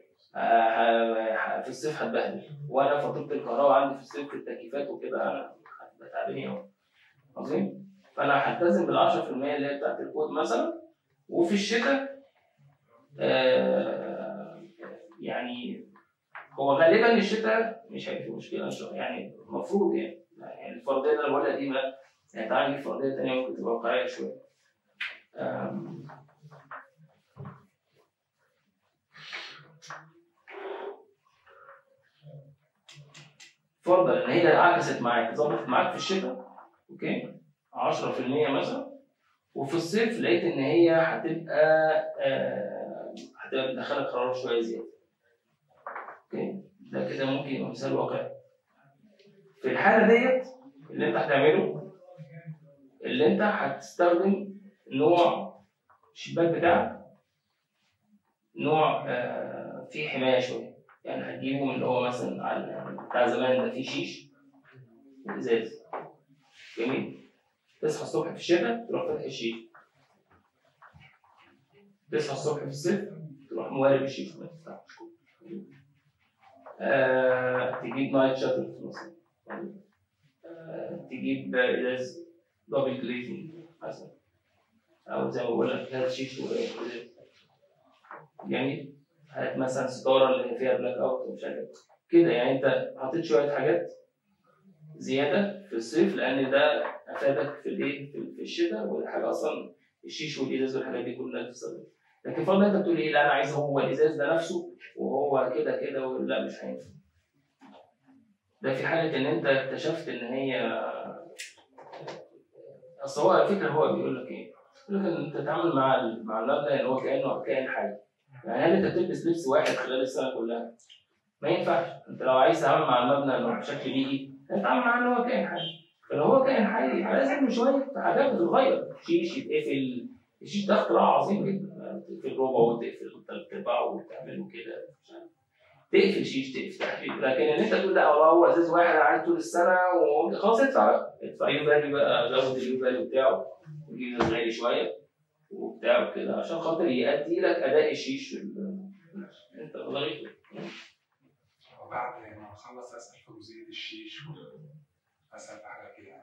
في الصيف هتبهدل، وانا فاتوره الكهرباء عندي في الصيف في التكييفات وكده انا هتبقى تعبانين اهو عظيم. فانا هلتزم بال 10% اللي هي بتاعت الكود مثلا، وفي الشتاء يعني هو غالبا الشتاء مش هيبقى مشكله يعني المفروض يعني الفرضيه اللي انا بقولها دي ما يعني تعالى نجيب فرضيه ثانيه ممكن تبقى واقعيه شويه. فرضا ان هي عكست معاك ظبطت معاك في الشتاء اوكي 10% مثلا، وفي الصيف لقيت ان هي هتبقى بتدخلك حراره شويه زياده اوكي، ده كده ممكن يبقى مثال واقعي. في الحاله ديت اللي انت هتعمله اللي انت هتستخدم نوع الشباك بتاعك نوع فيه حمايه شويه، يعني هتجيبه من اللي هو مثلا على بتاع زمان ده فيه شيش وازاز جميل. تصحى الصبح في الشتاء تروح فاتح الشيش، تصحى الصبح في الصيف تروح موارب الشيش ما تفتحش. تجيب نايت شاتر مثلا، تجيب ازاز دبل جليزنج مثلا، او زي ما بقول لك هات شيش وازاز جميل. هات مثلا ستاره اللي فيها بلاك اوت ومش عارف كده، يعني انت حطيت شويه حاجات زياده في الصيف لان ده افادك في الايه في الشتاء، والحاجه اصلا الشيش والازاز والحاجات دي كلها بتستخدم. لكن فرضا انت بتقول ايه لا انا عايز هو الازاز ده نفسه وهو كده كده، لا مش هينفع. ده في حاله ان انت اكتشفت ان هي اصل هو على فكره هو بيقول لك ايه؟ يقول لك ان انت تتعامل مع المبنى ان هو كانه كائن حي. يعني هل انت تلبس لبس واحد خلال السنه كلها؟ ما ينفعش. انت لو عايز تتعامل مع المبنى انه بشكل بيئي تتعامل معاه ان هو كائن حي. فلو هو كائن حي لازم شويه حاجات بتتغير، شيش يتقفل. الشيش ده اختراع عظيم جدا، تقفل ربع وتقفل ثلاث ارباع وتعمله كده، تقفل شيش تقفل. لكن ان انت تقول لا والله هو ازاز واحد قاعد طول السنه وخلاص ادفع يو فاليو بقى، زود اليو فاليو بتاعه وجيب غالي شويه وبتاع كده عشان خاطر يأدي لك اداء الشيش. انت غلط. وبعد ما اخلص اسال في جزئيه الشيش واسال في حاجه كده.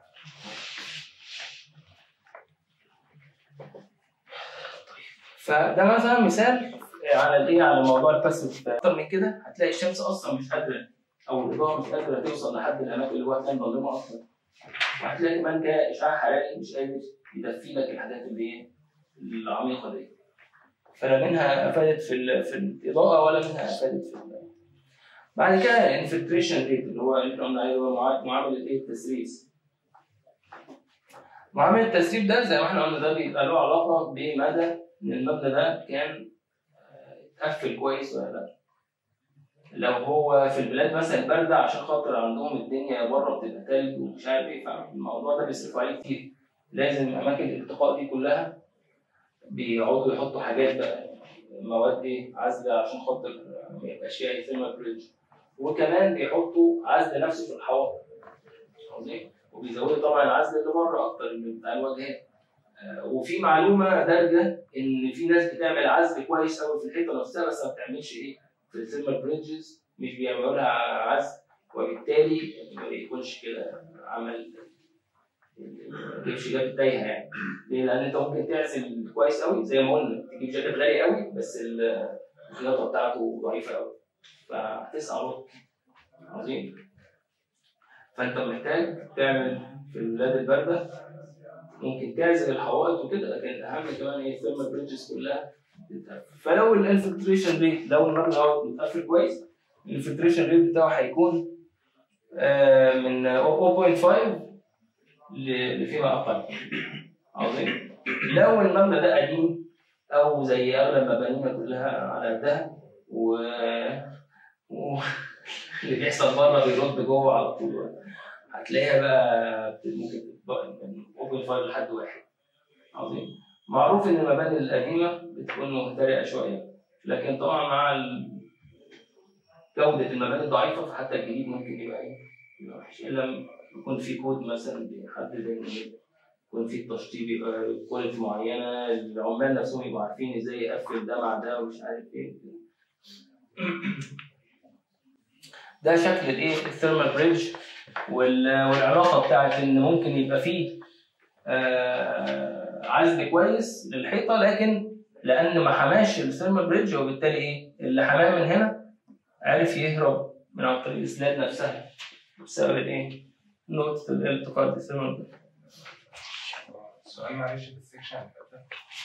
فده مثلا مثال على الايه، على موضوع الباسيف. اكتر من كده هتلاقي الشمس اصلا مش قادره او الاضاءه مش قادره توصل لحد الاماكن اللي هو كان ظلمه اصلا. وهتلاقي كمان اشعاع حراري مش قادر يدفي لك الحاجات اللي ايه العميقه دي. فلا منها افادت في الاضاءه ولا منها افادت في بعد كده الانفلتريشن ريت اللي هو اللي قلنا عليه هو معامل الايه التسريس. معامل التسريب ده زي ما احنا قلنا ده بيبقى له علاقه بمدى ان المبنى ده كان اتقفل كويس ولا لا. لو هو في البلاد مثلا بارده عشان خاطر عندهم الدنيا بره بتبقى تلج ومش عارف ايه، فالموضوع ده بيصرفوا عليه كتير. لازم اماكن الالتقاء دي كلها بيقعدوا يحطوا حاجات بقى مواد عازله عشان خاطر ما يبقاش فيها ثيرمال بريدج. وكمان بيحطوا عزل نفسه في الحوائط. عظيم. وبيزودوا طبعا العزل اللي بره اكتر من بتاع الواجهات. وفي معلومه دارجه ان في ناس بتعمل عزل كويس قوي في الحيطه نفسها بس ما بتعملش ايه في الثيرمال بريدجز، مش بيعملوا لها عزل، وبالتالي ما بيكونش كده عمل جيبش جاب تايهه يعني. ليه؟ لان انت ممكن تعزل كويس قوي زي ما قلنا تجيب جاكيت غالي قوي بس الخياطه بتاعته ضعيفه قوي فهتسقع بطء. عظيم. فانت محتاج تعمل في البلاد البارده ممكن تعزل الحوائط وكده، لكن الاهم كمان ايه الثيرمال بريدجز كلها تتقفل. فلو الانفلتريشن ريت لو المبنى دوت متقفل كويس الانفلتريشن ريت بتاعه هيكون من 0.5 لفيما اقل. عظيم. لو المبنى ده قديم او زي اغلب مبانينا كلها على قدها اللي بيحصل بره بيرد جوه على طول، هتلاقيها بقى ممكن من 0.5 لحد 1. عظيم. معروف ان المباني القديمه بتكون مهترئه شويه، لكن طبعا مع جوده المباني الضعيفه فحتى الجديد ممكن يبقى ايه وحش، الا يكون في كود مثلا بيحدد ان يكون في التشطيب يبقى كواليتي معينه، العمال نفسهم يبقوا عارفين ازاي يقفل ده مع ده ومش عارف ايه. ده شكل الايه الثيرمال بريدج والعلاقه بتاعت ان ممكن يبقى فيه عزل كويس للحيطه لكن لان ما حماش الثيرمال بريدج وبالتالي ايه اللي حماه من هنا عرف يهرب من عن طريق السلاد نفسها بسبب الايه نقطه الالتقاء بالثيرمال بريدج. سؤال معلش في السكشن اللي فات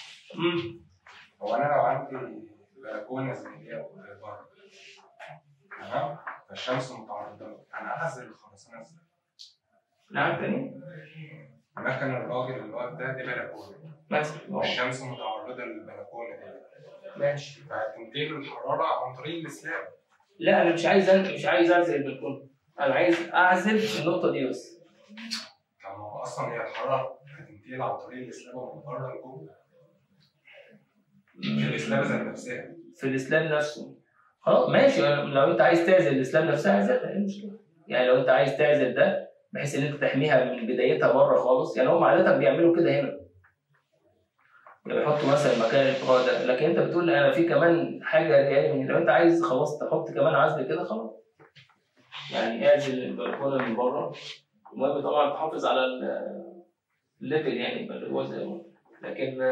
هو انا لو عندي بلكونه زي دي بره تمام فالشمس متعرضه انا اعزل الخرسانه ازاي؟ نعم تاني؟ مكن الراجل اللي واقف ده دي بلكونه مثلا الشمس متعرضه للبلكونه دي ماشي فهتنتقل الحراره عن طريق الاسلام. لا انا مش عايز اعزل البلكونه، انا عايز اعزل النقطه دي بس. طب ما هو اصلا هي الحراره هتنتقل عن طريق الاسلام من بره لجوه في الاسلام ذات نفسها. في الاسلام نفسه خلاص ماشي. لو انت عايز تعزل الاسلام نفسها اعزلها، ايه المشكله؟ يعني لو انت عايز تعزل ده بحيث ان انت تحميها من بدايتها بره خالص، يعني هم عاده بيعملوا كده هنا يعني بيحطوا مثلا مكان الالتقاء ده، لكن انت بتقول انا في كمان حاجه جايه من لو انت عايز خلاص تحط كمان عزل كده خلاص يعني اعزل البلكونه من بره. المهم طبعا تحافظ على الليفل يعني يبقى اللي هو زي ما، لكن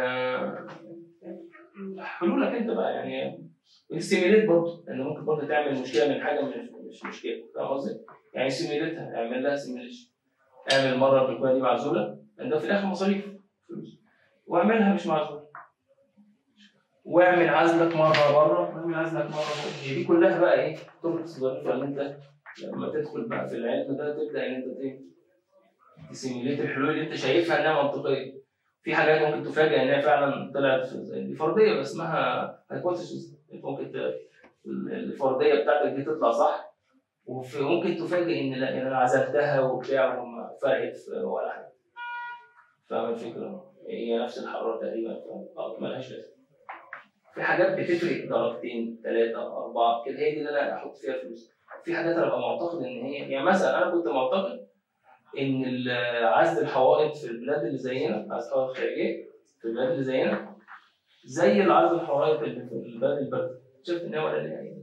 حلولك انت بقى يعني السيميليت برضه لان ممكن برضه تعمل مشكله من حاجه مش مشكله، فاهم قصدي؟ يعني سيميليتها اعمل لها سيميليشن، اعمل مره البلكونه دي معزوله لان ده في الاخر مصاريف فلوس، واعملها مش معزوله، واعمل عزلك مره بره واعمل عزلك مره بره. دي كلها بقى ايه طرق ظريفه ان انت لما تدخل بقى في العلم ده تبدا ان انت تسيميليت الحلول اللي انت شايفها انها منطقيه. في حاجات ممكن تفاجئ انها فعلا طلعت دي فرضيه بس اسمها هايبوثيسيس، ممكن الفرضيه بتاعتك دي تطلع صح، وممكن تفاجئ ان لا انا عزلتها وبتاع وما فرقت ولا حاجه. فاهم الفكره؟ هي نفس الحراره تقريبا، مالهاش لازمه. في حاجات بتفرق درجتين 3 4 كده، هي دي اللي انا احط فيها فلوس. في حاجات انا ببقى معتقد ان هي يعني مثلا انا كنت معتقد ان عزل الحوائط في البلاد اللي زينا، عزل الحوائط الخارجيه في البلاد اللي زينا زي العزل الحوائط اللي في البلاد البارده. شفت ان هو ولا يعني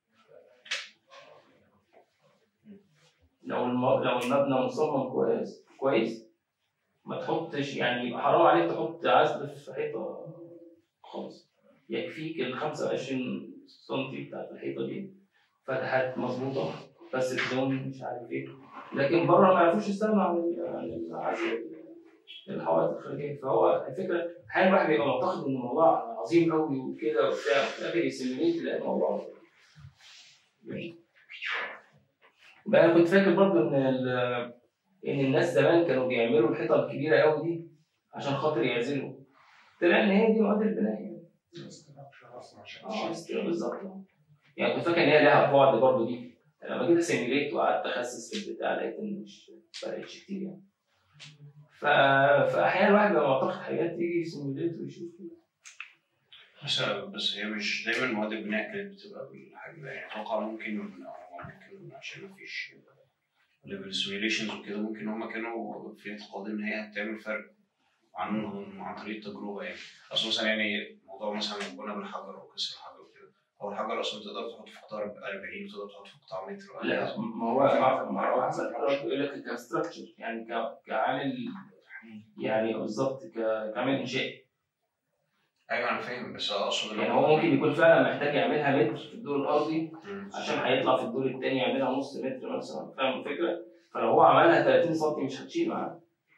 لو المبنى مصمم كويس ما تحطش، يعني يبقى حرام عليك تحط عزل في حيطه خالص. يكفيك ال 25 سم بتاعت الحيطه دي فتحات مظبوطه بس الدون مش عارف ايه، لكن بره ما يعرفوش يستغنوا عن العزل الحوائط الخارجيه. فهو الفكره احيانا الواحد بيبقى معتقد ان الموضوع عظيم قوي وكده وبتاع، في الاخر يسيميليت يلاقي الموضوع بقى. انا كنت فاكر برضه ان الناس زمان كانوا بيعملوا الحيطه الكبيره قوي دي عشان خاطر يعزلوا، طلع ان هي دي مواد البناء يعني. بالظبط. يعني كنت فاكر ان هي لها بعد برضه دي، لما جيت اسيميليت وقعدت اخسس في البتاع لقيت ان مش فرقتش كتير يعني. فاحيانا الواحد بيبقى معتقد حاجات تيجي يسيميليت ويشوف. بس هي مش دايما مواد البناء كانت بتبقى بالحجم ده، يعني اتوقع ممكن عشان مفيش ليفل سيميليشنز وكده، ممكن هما كانوا في اعتقاد ان هي هتعمل فرق عن طريق التجربه يعني. اصل مثلا يعني موضوع مثلا البناء بالحجر او كسر الحجر وكده، هو الحجر اصلا تقدر تحطه في قطاع 40 وتقدر تحطه في قطاع متر. لا ما هو حسب يقول لك كستراكشر يعني كعامل يعني بالظبط كعامل انشائي. ايوه انا فاهم، بس اقصد يعني هو ممكن يكون فعلا محتاج يعملها متر في الدور الارضي عشان هيطلع في الدور الثاني يعملها نص متر مثلا، فاهم الفكره؟ فلو هو عملها 30 سم مش هتشيل معاه.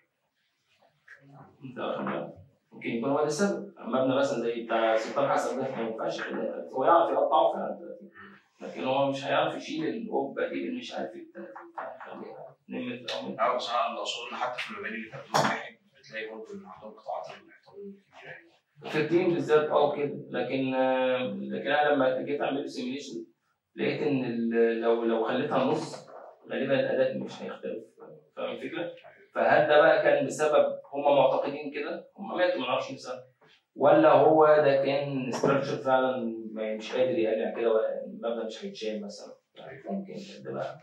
ممكن يكون هو ده السبب. مبنى مثلا زي بتاع سلطان حسن ده ما ينفعش كده، هو يعرف يقطعه فعلا 30 لكن هو مش هيعرف يشيل القبه دي اللي مش عارف يخليها 2 متر او متر. اه بس انا اللي اقصده ان حتى في المباني اللي كانت دور واحد بتلاقي برضه ان عندهم قطاعات الاحتضان كبيره في التيم بالذات كده، لكن انا لما جيت اعمل سيميليشن لقيت ان لو خليتها نص غالبا الاداء مش هيختلف. فاهم الفكره؟ فهل ده بقى كان بسبب هم معتقدين كده، هم ماتوا ما نعرفش بسبب، ولا هو ده كان ستراكشر فعلا مش قادر يرجع كده والمبنى مش هيتشال مثلا؟ ممكن ده بقى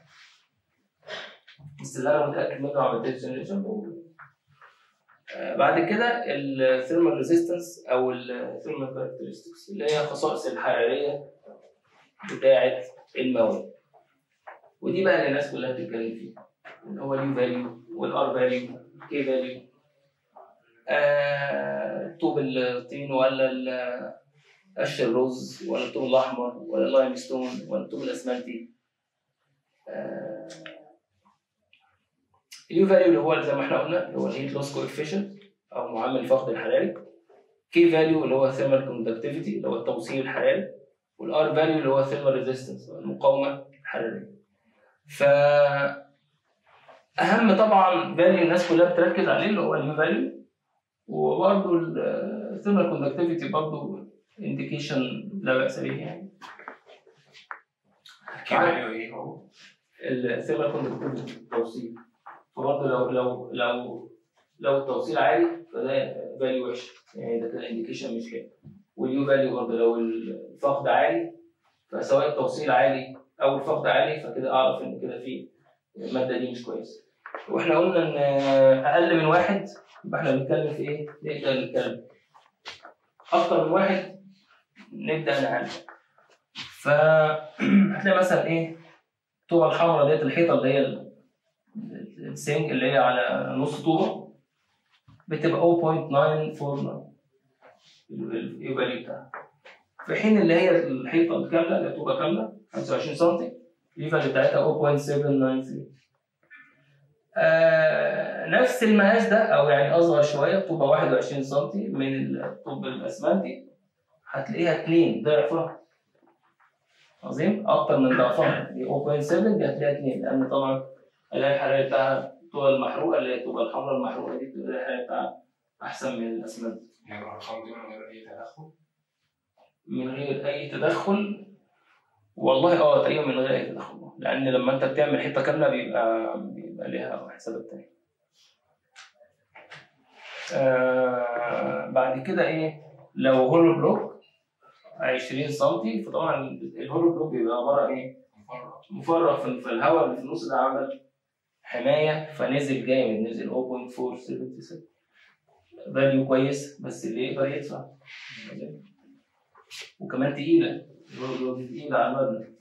بس اللي انا متاكد منه عملت سيميليشن. بعد كده الثيرمال ريزيستنس او الثيرمال كاركترستكس اللي هي الخصائص الحراريه بتاعه المواد، ودي بقى اللي الناس كلها بتتكلم فيها، اللي هو اليو فاليو والار فاليو كي فاليو، طوب الطين ولا قش الرز ولا الطوب الاحمر ولا اللايم ستون ولا الطوب الاسمنتي. اليو فاليو اللي هو زي ما احنا قلنا اللي هو الهيت لوس كوفيشنت او معامل الفقد الحراري، كي فاليو اللي هو ثيرمال كوندكتيفيتي اللي هو التوصيل الحراري، والار فاليو اللي هو ثيرمال ريزيستنس المقاومه الحراريه. ف اهم طبعا فاليو الناس كلها بتركز عليه اللي هو اليو فاليو، وبرضه الثيرمال كوندكتيفيتي برضه انديكيشن لا باس به يعني. كي فاليو ايه هو؟ الثيرمال كوندكتيفيتي التوصيل، فبرضه لو التوصيل عالي فده فاليو وحش يعني، ده كده انديكيشن مش حلو. واليو فاليو برضه لو الفقد عالي، فسواء التوصيل عالي او الفقد عالي فكده اعرف ان كده في الماده دي مش كويسه. واحنا قلنا ان اقل من 1 يبقى احنا بنتكلم في ايه؟ نقدر نتكلم. اكتر من 1 نبدا نعالج. فهتلاقي مثلا ايه؟ الطوبه الحمراء ديت الحيطه اللي هي السنج اللي هي على نص طوبه بتبقى 0.949 الفاليو بتاعها، في حين اللي هي الحيطه الكامله اللي الطوبه كامله 25 سم الفاليو بتاعتها 0.793. نفس المقاس ده او يعني اصغر شويه طوبه 21 سم من الطوب الاسمنتي هتلاقيها 2 ضعفها. عظيم، اكتر من ضعفها دي 0.7 دي هتلاقيها 2 لان طبعا الاداء الحراري بتاعها الطوبه المحروقه اللي هي الطوبه الحمراء المحروقه دي بتبقى الحاله بتاعها احسن من الاسمنت. يعني الارقام دي من غير اي تدخل؟ من غير اي تدخل والله تقريبا من غير اي تدخل، لان لما انت بتعمل حته كامله بيبقى ليها حسابات تانية. بعد كده ايه لو هولو بلوك 20 سم، فطبعا الهولو بلوك بيبقى عباره ايه مفرغ في الهواء اللي في النص ده، عمل حمايه فنزل جامد، نزل 0.477 فاليو كويس، بس اللي يقدر يدفع. وكمان تقيله، الهولو بلوك تقيله على المبنى.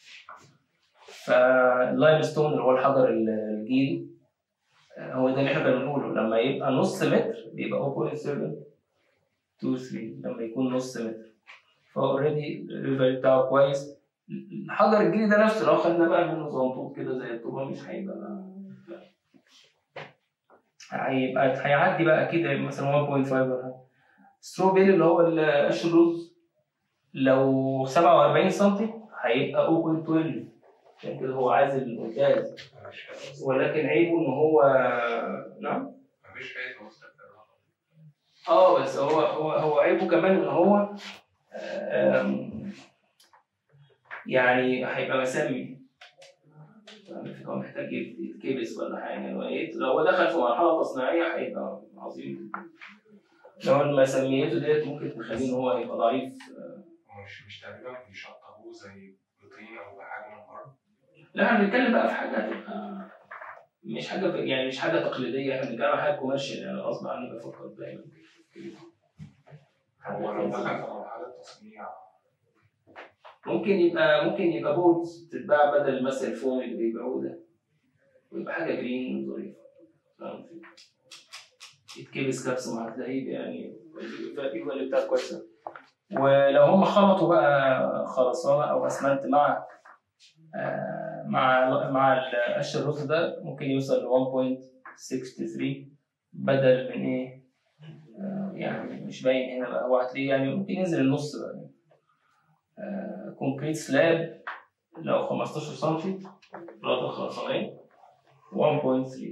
فاللايم ستون اللي هو الحجر الجيري هو ده اللي احنا بنقوله، لما يبقى نص متر بيبقى 0.723 لما يكون نص متر، فهو اوريدي الريفال بتاعه كويس. الحجر الجيري ده نفسه لو خدنا بقى منه زنطوط كده زي الطوبه مش هيبقى، هيعدي بقى اكيد مثلا 1.5 ولا حاجه. ستروبيري اللي هو قش الرز لو 47 سم هيبقى 0.12، يعني كده هو عازل ممتاز، ولكن عيبه ان هو نعم مفيش فايده مستقبل. بس هو عيبه كمان ان هو يعني هيبقى مسمي، هو محتاج يتكبس ولا حاجه، لو هو دخل في مرحله تصنيعيه هيبقى عظيم. لو المسمياته ديت ممكن تخليه ان هو يبقى ضعيف. مش تقريبا بيشطبوه زي بطين او بحاجه من بره؟ لا احنا بنتكلم بقى في حاجه مش حاجه يعني مش حاجه تقليديه، احنا بنتكلم عن حاجه كوميرشال، يعني غصب عني بفكر دايما. هو لو دخل في مرحله تصنيع ممكن يبقى بوردز تتباع بدل مثلا الفوم اللي بيبيعوه ده، ويبقى حاجه جرين وظريفه، يتكبس كبسه هتلاقيه يعني الفاليو اللي بتاعته كويسه. ولو هم خلطوا بقى خرسانه او اسمنت مع قش الرز ده ممكن يوصل ل 1.63 بدل من ايه يعني مش باين هنا بقى، هو هتلاقيه يعني ممكن ينزل النص بقى. كونكريت سلاب لو 15 سم بلاطه خرسانيه 1.3.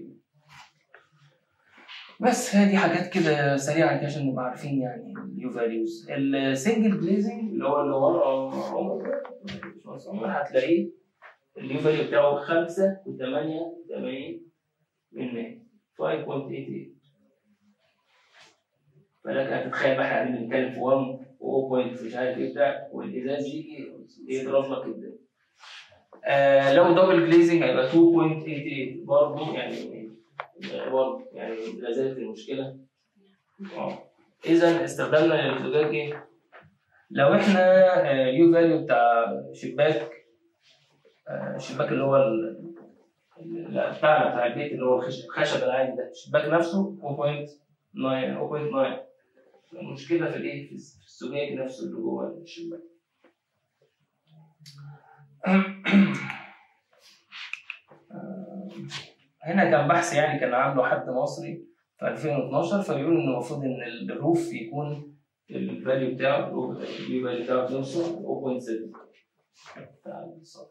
بس هذه حاجات كده سريعه كده عشان نبقى عارفين يعني اليو فاليوز. السنجل جليزنج اللي هو ورا عمر هتلاقيه اليو فاليو بتاعه 5.88 من 5.88. فلك هتتخيل بقى احنا قاعدين بنتكلم في 1 و0 مش عارف ايه بتاع، والازاز يجي يضرب لك الدنيا. لو دبل جليزنج هيبقى 2.88 برضه، يعني لا زالت المشكله. اذا استخدامنا للزجاج ايه؟ لو احنا اليو فاليو بتاع شباك اللي هو بتاع البيت اللي هو الخشب العادي ده، الشباك نفسه 0.9. المشكله في الايه؟ في الزجاج نفسه اللي جوه الشباك. هنا كان بحث يعني كان عامله حد مصري في 2012، فبيقول ان المفروض ان الروف يكون الفاليو بتاعه بيوصل 0.7 بتاع السطح.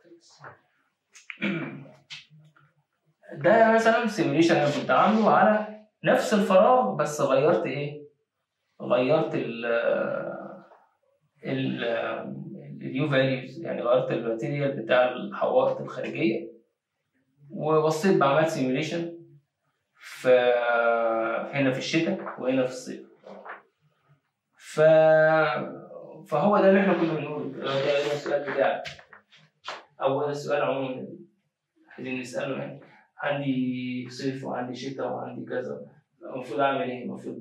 ده مثلا سيميوليشن انا كنت عامله على نفس الفراغ، بس غيرت ايه؟ غيرت اليو فاليوز، يعني غيرت الماتيريال بتاع الحوائط الخارجيه، وبصيت بعملت سيميوليشن هنا في الشتاء وهنا في الصيف. فهو ده اللي احنا كنا بنقوله. ده السؤال بتاعك او ده السؤال عموما عايزين نساله، يعني عندي صيف وعندي شتاء وعندي كذا، المفروض اعمل ايه؟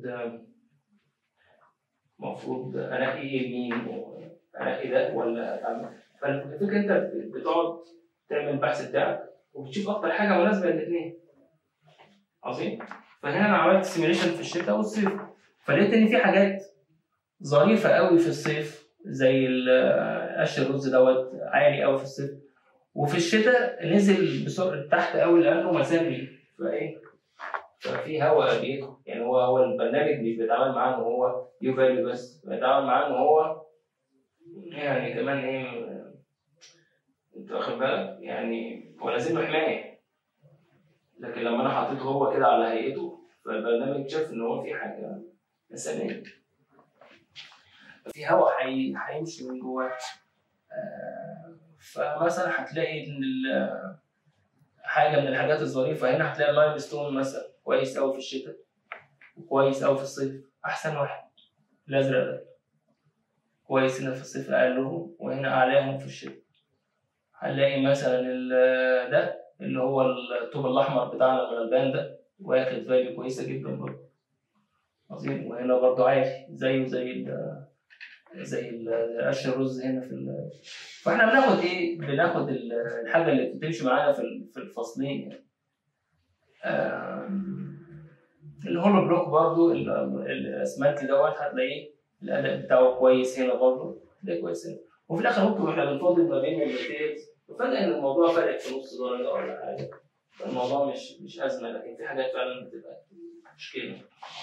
المفروض انقي مين، انقي ده ولا اعمل. فالفكره انت بتقعد تعمل البحث بتاعك وبتشوف اكتر حاجه مناسبه للاثنين. عظيم. فهنا انا عملت سيميوليشن في الشتاء والصيف، فلقيت ان في حاجات ظريفه قوي في الصيف زي قش الرز دوت عالي قوي في الصيف، وفي الشتاء نزل بسرعه تحت قوي لانه مسامي ففي هواء بيدخل. يعني هو البرنامج مش بيتعامل معاه ان هو يو فاليو بس، بيتعامل معاه ان هو يعني كمان انت واخد بالك، يعني هو لازم له حمايه. لكن لما انا حطيته هو كده على هيئته فالبرنامج شاف ان هو في حاجه مثاليه، في هواء هيمشي من جواه. فمثلا هتلاقي ان حاجه من الحاجات الظريفه هنا، هتلاقي اللايم ستون مثلا كويس قوي في الشتاء وكويس قوي في الصيف، احسن واحد الازرق ده كويس هنا في الصيف اقلهم وهنا اعلاهم في الشتاء. هنلاقي مثلا ده اللي هو الطوب الاحمر بتاعنا الغلبان ده واخد فاليو كويسه جدا برضه عظيم، وهنا برضه عالي زيه زي قش الرز هنا في فاحنا بناخد ايه؟ بناخد الحاجه اللي بتمشي معانا في الفصلين يعني. الهولو بلوك برضه الاسمنتي دوت هتلاقيه الاداء بتاعه كويس هنا برضه، هتلاقيه كويس هنا. وفي الاخر ممكن واحنا بنفضل ما بين الماتيريالز وفجاه ان الموضوع فرق في نص درجه ولا حاجه، فالموضوع مش ازمه، لكن في حاجات فعلا بتبقى مشكله.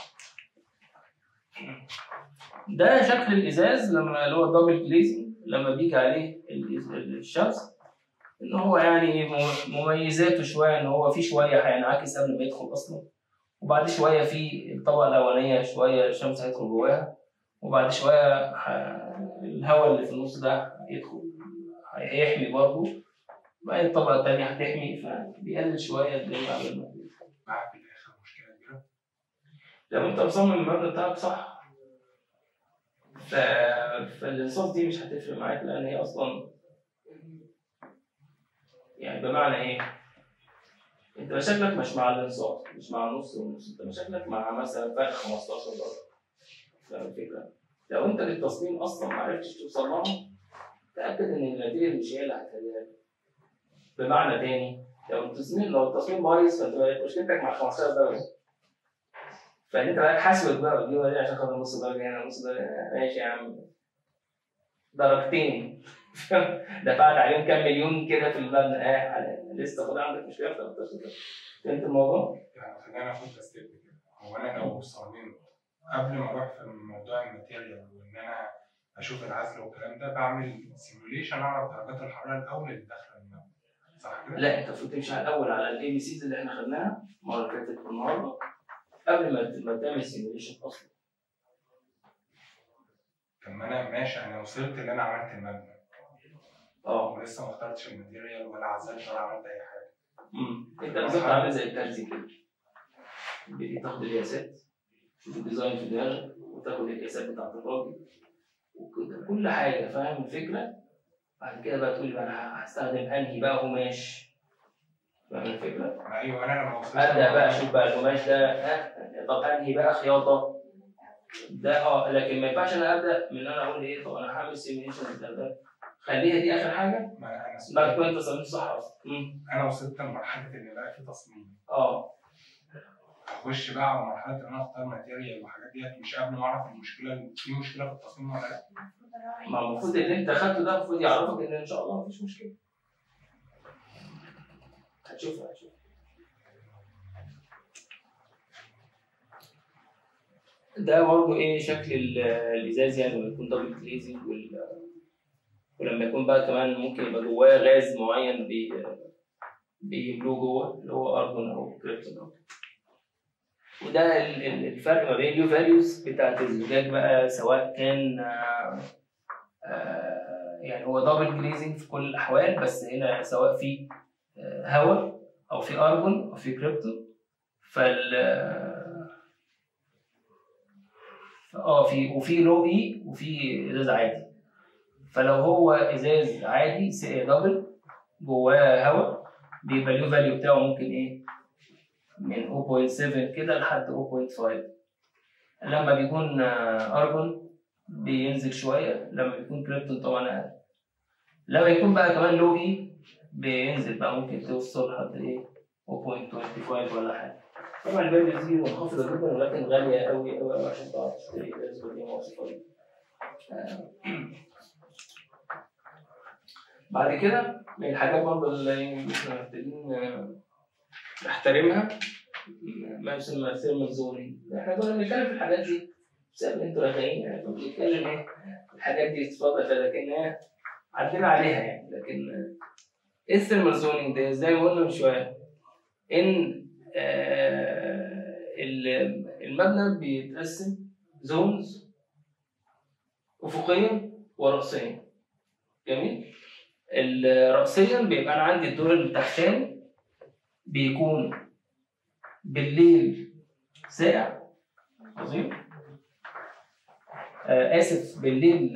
ده شكل الازاز لما اللي هو الدبل جليزنج لما بيجي عليه الشمس، ان هو يعني مميزاته شويه ان هو في شويه هينعكس قبل ما يدخل اصلا، وبعد شويه في الطبقه الاولانيه شويه الشمس هيدخل جواها، وبعد شويه الهواء اللي في النص ده هيدخل هيحمي برضه، وبعدين الطبقه الثانيه هتحمي، فبيقلل شويه الدنيا قبل ما معاك في الاخر مشكله كبيره. لو انت مصمم المبنى بتاعك صح فالانصاص دي مش هتفرق معاك، لان هي اصلا يعني بمعنى ايه؟ انت مشاكلك مش مع الانصاص، مش مع النص والنص، انت مشاكلك مع مثلا فرق 15 درجه. فاهم الفكره؟ لو انت للتصميم اصلا ما عرفتش توصل لهم تاكد ان الماتيريال مش هي اللي هتخليها لك. بمعنى تاني، لو التصميم بايظ فانت بقت مشكلتك مع 15 درجه، فان انت بقى حاسب بقى وتجيبها دي عشان خاطر نص درجه هنا نص درجه، ماشي يا عم درجتين دفعت عليهم كام مليون كده في المبنى، لسه خد عندك مشكله في 13 درجه. فهمت الموضوع؟ يعني خلينا ناخد ستيب كده. هو انا لو صممت قبل ما اروح في موضوع الماتيريال وان انا اشوف العزل والكلام ده، بعمل سيموليشن اعرف درجات الحراره الاول اللي داخله المبنى، صح كده؟ لا، انت المفروض تمشي على الاول على الاي بي سيز اللي احنا خدناها المره اللي فاتت والنهارده قبل ما تعمل سيموليشن اصلا. طب ما انا ماشي، انا وصلت اللي انا عملت المبنى ولسه ما اخترتش الماتيريال ولا عزلت ولا عملت اي حاجه. انت بالظبط عامل زي الترزي كده، بتاخد القياسات، تشوف الديزاين في دماغك وتاخد القياسات بتاعت الراجل وكده كل حاجه، فاهم الفكره؟ بعد كده بقى تقول لي انا هستخدم انهي بقى قماش، فاهم الفكره؟ ايوه، انا لما وصلت ابدا بقى اشوف بقى القماش ده طب انهي بقى خياطه ده لكن ما ينفعش انا ابدا من انا اقول ايه طب انا هعمل سيميليشن ده خليها دي اخر حاجه. ما كنت صممت صح اصلا. انا وصلت لمرحله ان بقى في تصميم. اخش بقى على مرحله ان انا اختار ماتيريال وحاجات ديت مش قبل ما اعرف المشكله في مشكله في التصميم ولا لا. ما المفروض اللي انت اخدته ده المفروض يعرفك ان ان شاء الله مفيش مشكله. هتشوفها. ده برضه ايه شكل الازاز يعني لما يكون دبل جليزنج ولما يكون بقى كمان ممكن يبقى جواه غاز معين بيملوه جوه اللي هو ارجون او كريبتون. وده الفرق ما بين اليو فاليوز بتاعت الزجاج بقى، سواء كان يعني هو دبل جليزنج في كل الاحوال، بس هنا سواء في هواء او في ارجون او في كريبتون وفي لو اي وفي ازاز عادي. فلو هو ازاز عادي دبل جواه هواء بيبقى اليو فاليو بتاعه ممكن ايه من 0.7 كده لحد 0.5. لما بيكون ارجون بينزل شويه، لما بيكون كريبتون طبعا اقل. لما يكون بقى كمان لو اي بينزل بقى ممكن توصل لحد ايه 0.25 ولا حاجه. طبعا الفاليوز دي منخفضه جدا ولكن غاليه قوي قوي قوي عشان تعرف تشتري الازاز دي مواصفات دي. بعد كده من الحاجات برضه اللي احنا محتاجين نحترمها ما يسمى ثيرمال زونينج. احنا كنا بنتكلم في الحاجات دي بسبب انتوا راجعين يعني بنتكلم ايه الحاجات دي اتفضل لكن عدينا عليها يعني. لكن ايه الثيرمال زونينج ده؟ زي ما قلنا من شويه ان المبنى بيتقسم زونز افقيا ورأسيا. جميل. رأسيا بيبقى انا عندي الدور التحتاني بيكون بالليل ساقع. عظيم. اسف، بالليل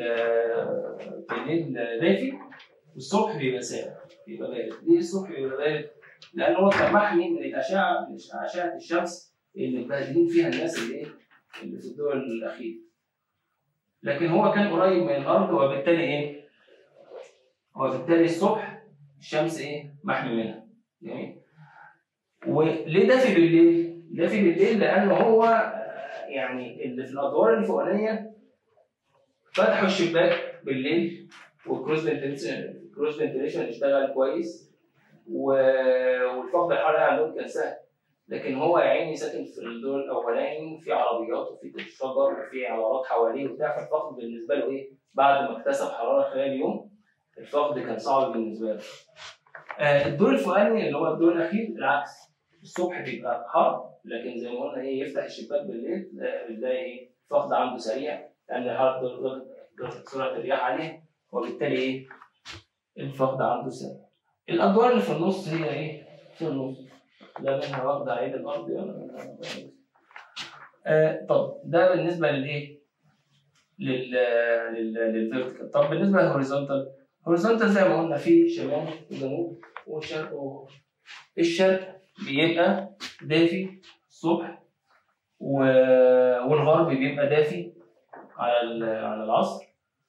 دافي، والصبح بيبقى ساقع، بيبقى بارد. ليه الصبح بيبقى بارد؟ لان هو كان محمي من الاشعه، اشعه الشمس اللي مبهدلين فيها الناس اللي في الدول الاخيره. لكن هو كان قريب من الارض، وبالتالي وبالتالي الصبح الشمس محمي منها. جميل. وليه دافي بالليل؟ دافي بالليل لان هو يعني اللي في الادوار الفوقانيه فتحوا الشباك بالليل، والكروز فنتيليشن اشتغل كويس، والفقد الحراري عندهم كان سهل. لكن هو يا عيني ساكن في الدور الاولاني، وفي عربيات وفي شجر وفي عمارات حواليه وبتاع، فالفقد بالنسبه له بعد ما اكتسب حراره خلال يوم، الفقد كان صعب بالنسبه له. الدور الفوقاني اللي هو الدور الاخير العكس، الصبح بيبقى حر، لكن زي ما قلنا يفتح الشباك بالليل بتلاقي الفقد عنده سريع، لان سرعه الرياح عليه، وبالتالي الفقد عنده سريع. الادوار اللي في النص هي في النص، لا منها واخده عيد الارض ولا طب ده بالنسبه للفيرتيكال. طب بالنسبه للهوريزونتال، الهوريزونتال زي ما قلنا في شمال وجنوب وشرق وغرب. الشرق بيبقى دافي الصبح، والغرب بيبقى دافي على العصر،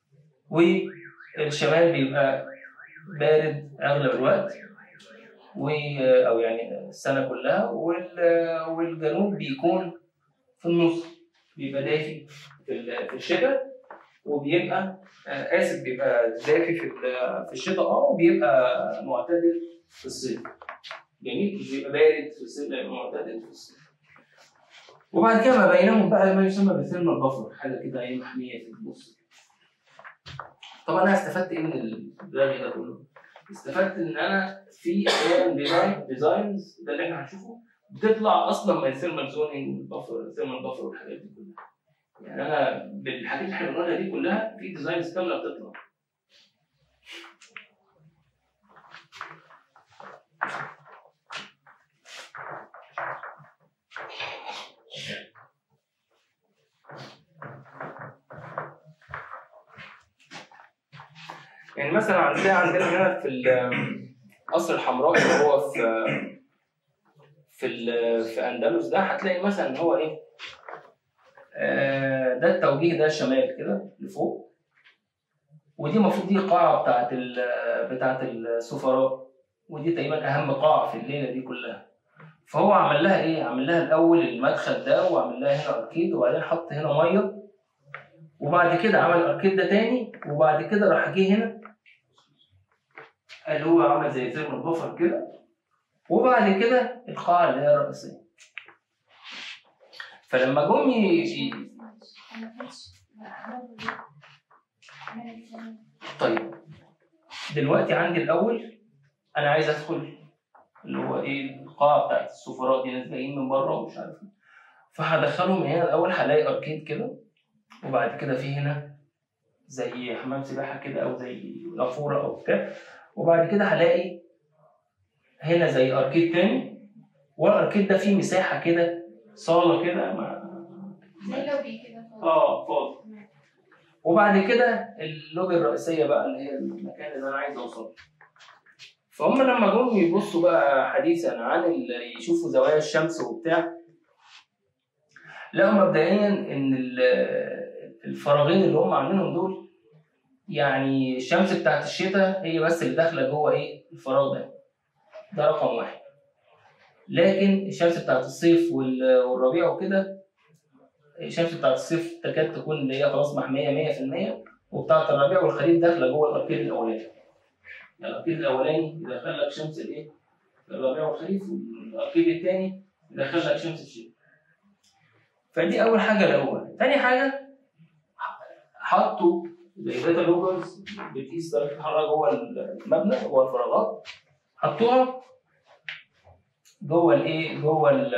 والشمال بيبقى بارد اغلب الوقت او يعني السنه كلها، والجنوب بيكون في النص، بيبقى دافي في الشتاء، وبيبقى بيبقى دافي في الشتاء وبيبقى معتدل في الصيف. جميل. بيبقى بارد في الصيف، بيبقى معتدل في الصيف. وبعد كده ما بينهم بقى ما يسمى بالثيرمال بافر، حاجه كده محميه في النص. طبعا انا استفدت من الدراجي ده كله؟ استفدت ان انا في ديزاينز، ده اللي احنا هنشوفه، بتطلع اصلا من الثيرمال زونينج بافر، ثيرمال بافر والحاجات دي كلها. يعني انا بالحاجات اللي احنا بنقولها دي كلها في ديزاينز كامله بتطلع. يعني مثلا عندنا هنا في قصر الحمراء اللي هو في اندلس، ده هتلاقي مثلا ان هو ده التوجيه، ده شمال كده لفوق، ودي المفروض دي قاعه بتاعت السفراء، ودي تقريبا اهم قاعه في الليله دي كلها. فهو عمل لها عمل لها الاول المدخل ده، وعمل لها هنا اركيد، وبعدين حط هنا ميه، وبعد كده عمل الاركيد ده تاني، وبعد كده راح جه هنا اللي هو عمل زي ثيرمال بافر كده، وبعد كده القاعه اللي هي الرئيسيه. فلما جم طيب دلوقتي عندي الاول انا عايز ادخل اللي هو القاعه بتاعت السفراء دي، ناس جايين من بره ومش عارف ايه، فهدخلهم هنا الاول، هلاقي اركيد كده، وبعد كده في هنا زي حمام سباحه كده او زي نافوره او بتاع، وبعد كده هلاقي هنا زي اركيد تاني، والاركيد ده فيه مساحه كده، صاله كده زي لوبي كده فاضي. وبعد كده اللوبي الرئيسيه بقى اللي هي المكان اللي انا عايز اوصله. فهم لما جم يبصوا بقى حديثا عن يشوفوا زوايا الشمس وبتاع، لقوا مبدئيا ان الفراغين اللي هم عاملينهم دول، يعني الشمس بتاعت الشتاء هي بس اللي داخله جوه الفراغ ده رقم واحد. لكن الشمس بتاعت الصيف والربيع وكده، الشمس بتاعت الصيف تكاد تكون اللي هي خلاص محميه 100%، وبتاعت الربيع والخريف داخله جوه الاركيد الاولاني. يعني الاركيد الاولاني يدخل لك شمس الربيع والخريف، والاركيد الثاني يدخل لك شمس الشتاء. فدي اول حاجه الاول. ثاني حاجه حطوا زي داتا لوجرز بتقيس درجه الحراره جوه المبنى، جوه الفراغات، حطوها جوه الايه، جوه ال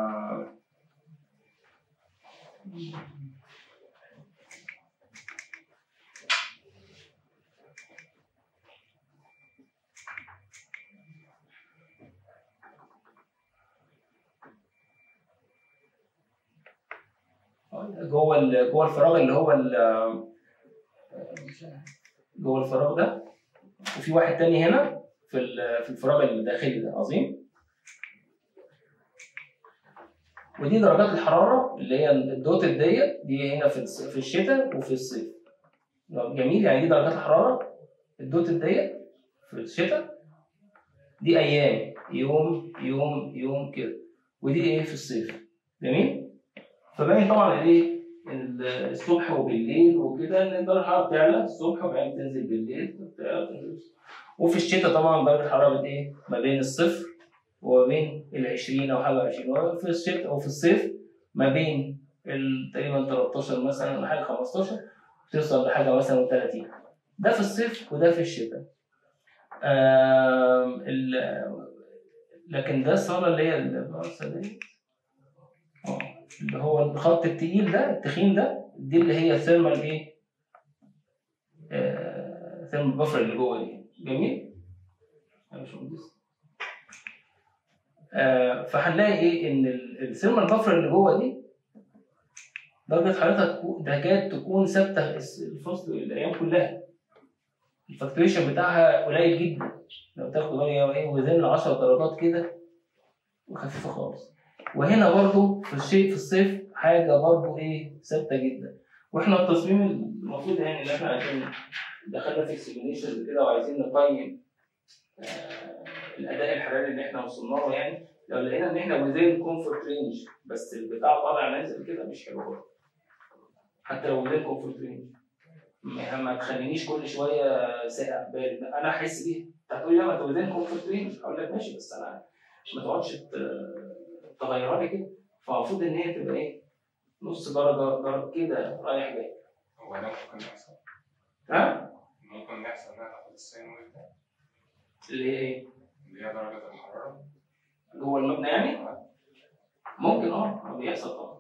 جوه الفراغ اللي هو جوه الفراغ ده، وفي واحد تاني هنا في الفراغ الداخلي ده. عظيم. ودي درجات الحراره اللي هي الدوتد دي هنا في الشتاء وفي الصيف. جميل. يعني دي درجات الحراره الدوتد في الشتاء، دي ايام، يوم يوم يوم كده، ودي ايه في الصيف. جميل. فباين طبعا الايه الصبح وبالليل وكده ان درجه الحراره بتعلى الصبح وبعدين تنزل بالليل وفي الشتاء طبعا درجه الحراره ايه ما بين الصفر وما بين ال 20 او حاجه 20، وفي الشتاء وفي الصيف ما بين تقريبا 13 مثلا ولا حاجه 15، توصل لحاجه مثلا 30. ده في الصيف وده في الشتاء. لكن ده الصاله اللي هي اللي هو الخط التقيل ده التخين ده، دي اللي هي ثيرمال ايه؟ ثيرمال بفر اللي جوه دي. جميل؟ فهنلاقي ايه؟ ان الثيرمال بفر اللي جوه دي درجه حرارتها تكاد تكون ثابته الفصل الايام كلها. الفلكتويشن بتاعها قليل جدا، لو تاخدوا بالك ايه وزن 10 درجات كده وخفيفه خالص. وهنا برضو في الصيف حاجه برضو ايه ثابته جدا. واحنا التصميم المفروض يعني ان احنا عشان دخلنا في السيميوليشن كده وعايزين نقيم الاداء الحراري اللي احنا وصلنا له، يعني لو لقينا ان احنا within comfort range بس البتاع طالع نازل كده مش حلو برضه. حتى لو within comfort range ما تخلينيش كل شويه ساقع بارد، انا احس بيها. هتقول لي لا ما انت within comfort range، اقول لك ماشي بس انا ما تقعدش تغيرها لي كده. فالمفروض ان هي تبقى ايه؟ نص درجه كده رايح جاي. هو ده ممكن يحصل؟ ها؟ ممكن يحصل انها تاخد الثانوي ده اللي هي ايه؟ اللي هي درجه الحراره جوه المبنى يعني؟ ممكن بيحصل طبعا.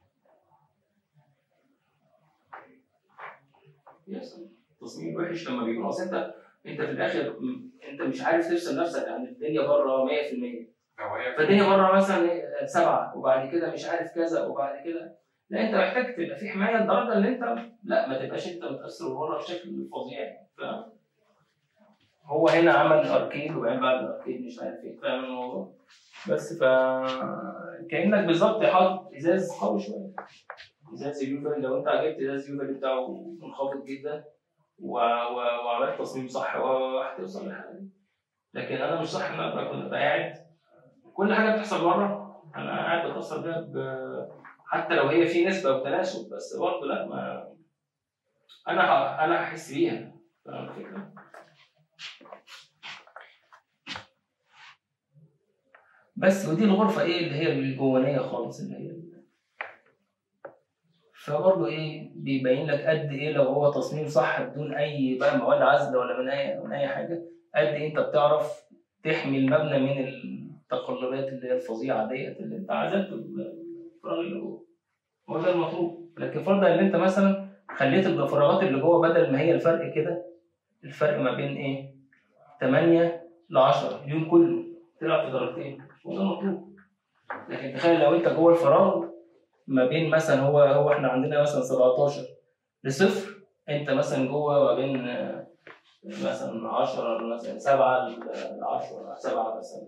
بيحصل. تصميم وحش لما بيكون اصل انت في الاخر انت مش عارف تفصل نفسك عن الدنيا بره 100%. فالدنيا بره مثلا 7 وبعد كده مش عارف كذا وبعد كده، لا انت محتاج تبقى في حمايه لدرجه ان انت لا ما تبقاش انت متاثر بره بشكل فظيع يعني. هو هنا عمل اركيد وبعدين بعد الاركيد مش عارف ايه، فاهم الموضوع؟ بس كانك بالظبط حاطط ازاز قوي شويه، ازاز اليوفا. لو انت عجبت ازاز اليوفا بتاعه منخفض جدا وعملت تصميم صح وهتوصل للحاجه دي. لكن انا مش صح ان انا ابقى قاعد كل حاجه بتحصل بره انا قاعد بتاثر بيها حتى لو هي في نسبه وتناسب، بس برضه لا ما انا هحس بيها. فاهم الفكره؟ بس ودي الغرفه ايه اللي هي الجوانيه خالص اللي هي فبرضه ايه بيبين لك قد ايه لو هو تصميم صح بدون اي بقى مواد عازله ولا من اي حاجه، قد ايه انت بتعرف تحمي المبنى من التقلبات اللي هي الفظيعه ديت اللي انت عزلت الفراغ اللي جوه. هو ده المطلوب. لكن فرضا ان انت مثلا خليت الفراغات اللي جوه بدل ما هي الفرق كده، الفرق ما بين ايه 8 ل 10 اليوم كله تلعب في درجتين، هو ده المطلوب. لكن تخيل لو انت جوه الفراغ ما بين مثلا هو احنا عندنا مثلا 17 ل0، انت مثلا جوه ما بين مثلا 10 مثلا 7 ل 10 7 مثلا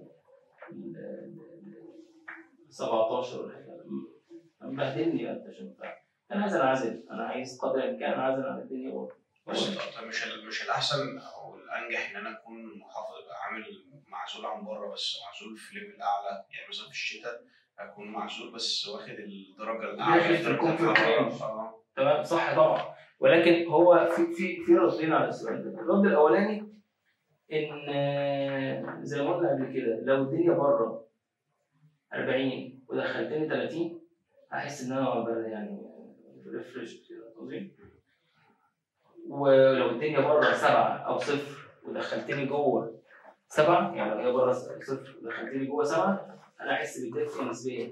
17 ولا حاجه. مبهدلني انت عشان انا عايز انعزل، انا عايز قدر الامكان انعزل عن الدنيا برضه. مش الاحسن او الانجح ان انا اكون محافظ عامل معزول عن بره بس معزول في ليفل اعلى، يعني مثلا في الشتاء اكون معزول بس واخد الدرجه الاعلى في درجه الحراره. تمام صح طبعا. ولكن هو في ردين على السؤال ده. الرد الاولاني ان زي ما قلنا قبل كده لو الدنيا بره 40 ودخلتني 30 هحس ان انا يعني ريفريش كده عظيم. ولو الدنيا بره 7 أو 0 ودخلتني جوه 7، يعني لو هي بره 0 ودخلتني جوه 7 انا احس بالدفء نسبيا.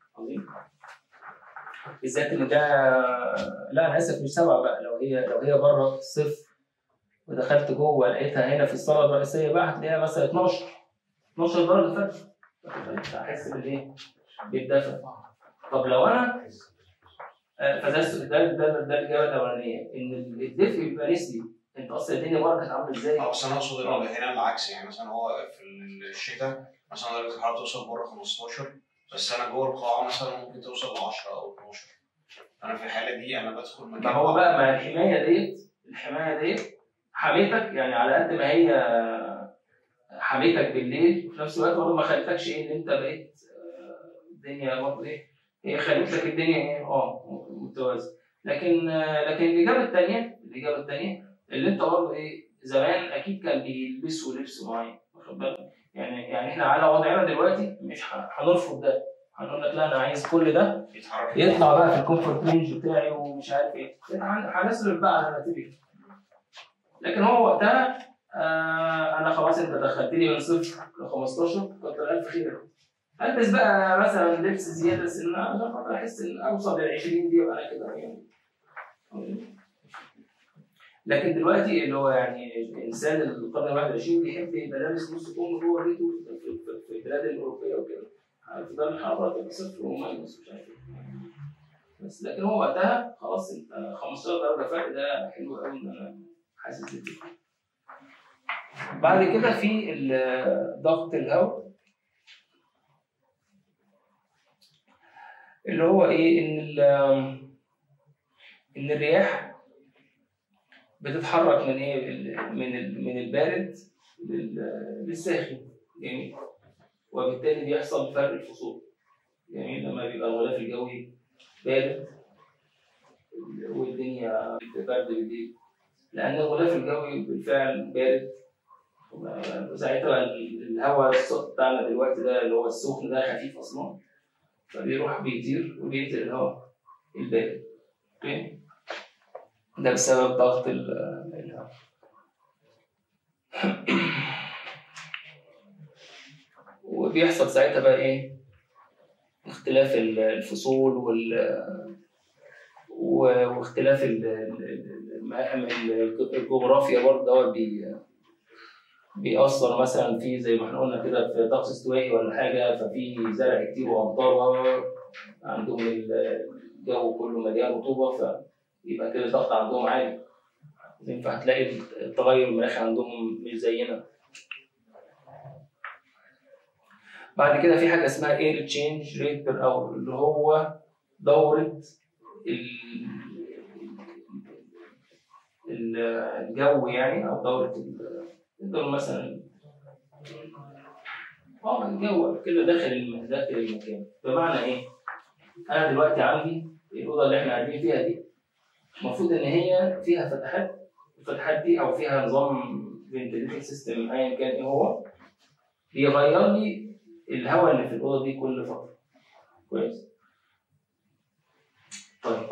بالذات ان ده لا انا اسف مش 7 بقى، لو هي بره 0 ودخلت جوه لقيتها هنا في الصاله الرئيسيه بقى هتلاقيها مثلا 12 درجه فرق، هحس بالايه؟ بالدفء. طب لو انا فده الاجابه الاولانيه ان الدفء بيبقى نسبي. انت اصلا الدنيا بره كانت عامله ازاي؟ بس انا اقصد ان هنا العكس، يعني مثلا هو في الشتاء مثلا درجه الحراره توصل بره 15، بس انا جوه القاعه مثلا ممكن توصل ل 10 او 12. انا في الحاله دي انا بدخل مكان. ما هو بقى مع الحمايه ديت حميتك، يعني على قد ما هي حميتك بالليل وفي نفس الوقت برضه ما خلتكش ايه ان انت بقيت الدنيا برضه ايه، هي خلتك الدنيا ايه متوازنه. لكن الاجابه الثانيه اللي انت برضه ايه زمان اكيد كان بيلبسوا لبس معين، واخد بالك؟ يعني احنا على وضعنا دلوقتي مش هنرفض ده، هنقول لك لا انا عايز كل ده يطلع بقى في الكومفورت رينج بتاعي ومش عارف ايه، هنصرف بقى على نتيجه. لكن هو وقتها انا خلاص انت دخلتني من 0 ل 15 كتر الف خير. البس بقى مثلا لبس زياده سنه عشان خاطر احس ان اوصل لل 20 دي وانا كده يعني. لكن دلوقتي اللي هو يعني الانسان القرن ال 21 بيحب يبقى لابس نص كم جوه بيته في البلاد الاوروبيه وكده، في درجه الحراره تبقى 0 وماينس ومش عارف ايه. بس لكن هو وقتها خلاص انت 15 درجه فرق ده حلو قوي ان انا حاسس بيه. بعد كده في ضغط الهواء اللي هو ايه ان الرياح بتتحرك من ايه من البارد للساخن يعني، وبالتالي بيحصل فرق الفصول. يعني لما بيبقى الغلاف الجوي بارد والدنيا برد بالليل، لان الغلاف الجوي بالفعل بارد، ساعتها الهواء الصوت بتاعنا دلوقتي ده اللي هو السخن ده خفيف اصلا، فبيروح بيطير وبيقتل الهواء البارد. اوكي، ده بسبب ضغط الهواء. وبيحصل ساعتها بقى ايه اختلاف الفصول واختلاف الجغرافيا برضه دوت بيأثر مثلا في زي ما احنا قلنا كده في طقس استوائي ولا حاجه، ففي زرع كتير وامطار عندهم الجو كله مليان رطوبه، فيبقى كده الضغط عندهم عالي، فهتلاقي التغير المناخي عندهم مش زينا. بعد كده في حاجه اسمها اير تشينج ريت بير اور، اللي هو دوره الجو يعني، او دوره نقدر مثلا الجو كده داخل المكان. بمعنى ايه؟ انا دلوقتي عندي الاوضه اللي احنا قاعدين فيها دي المفروض ان هي فيها فتحات، الفتحات دي او فيها نظام فنتيليشن سيستم ايا كان ايه هو، بيغير لي الهواء اللي في الاوضه دي كل فتره. كويس؟ طيب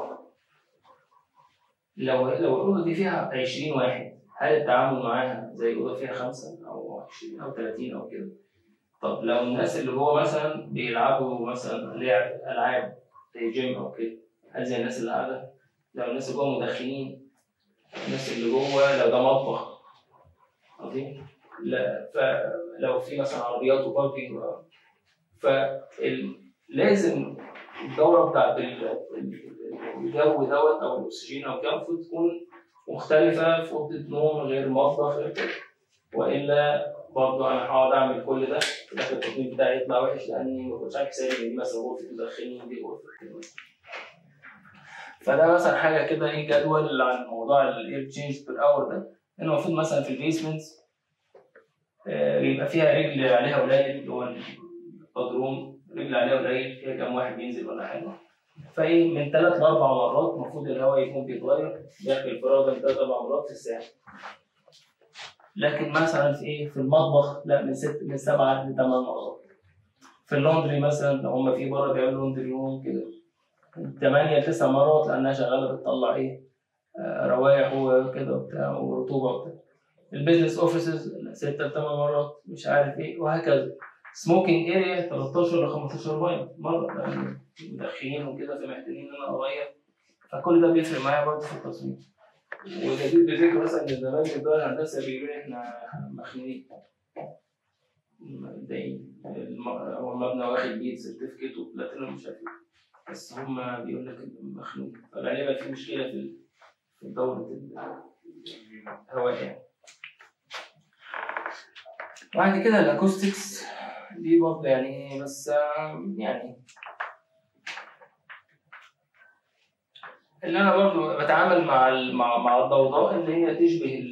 لو الاوضه دي فيها 20 واحد، هل التعامل معاها زي الاوضه فيها 5 او 20 او 30 او كده؟ طب لو الناس اللي جوه مثلا بيلعبوا مثلا العاب زي جيم او كده، هل زي الناس اللي قاعده؟ لو الناس اللي جوه مدخنين، الناس اللي جوه لو ده مطبخ عظيم، لا فلو في مثلا عربيات وباركينج، فلازم الدوره بتاعت الجو دوت او الاكسجين او كده المفروض تكون مختلفه في اوضه نوم غير مطبخ غير كده، والا برضه انا هقعد اعمل كل ده في الاخر التصميم بتاعي يطلع وحش، لاني ما كنتش عارف حسابي ان دي مثلا غرفه مدخنين ودي غرفه كده. فده مثلا حاجه كده ايه جدول عن موضوع الاير تشينج بير اور ده، ان المفروض مثلا في البيسمنت يبقى فيها رجل عليها قليل، اللي هو البدروم رجل عليها قليل، فيها كام واحد بينزل ولا حاجه، فايه من 3 ل 4 مرات المفروض الهواء يكون بيتغير داخل فراغ من 3 ل 4 مرات في الساعه. لكن مثلا في ايه في المطبخ لا من 7 ل 8 مرات. في اللوندري مثلا لو هم في بره بيعملوا لوندري روم كده 8 ل 9 مرات، لانها شغاله بتطلع ايه روايح وكده وبتاع ورطوبه وبتاع. البيزنس اوفيسز 6 ل 8 مرات مش عارف ايه وهكذا. سموكينج اريا 13 ل 15 مره لان مدخنين وكده فمحتاجين ان انا اغير، فكل ده بيفرق معايا برضه في التصميم. وجديد بذكر مثلا ان زمان في الدول الهندسه بيقولوا احنا مخنوقين متضايقين، هو المبنى واخد بيه سيرتيفيكت وبلاتينوم مش عارف ايه، بس هم بيقول لك مخنوق، فغالبا في مشكله في دوره الهواء يعني. بعد كده الاكوستكس دي برضه يعني بس يعني اللي انا برضه بتعامل مع الضوضاء اللي هي تشبه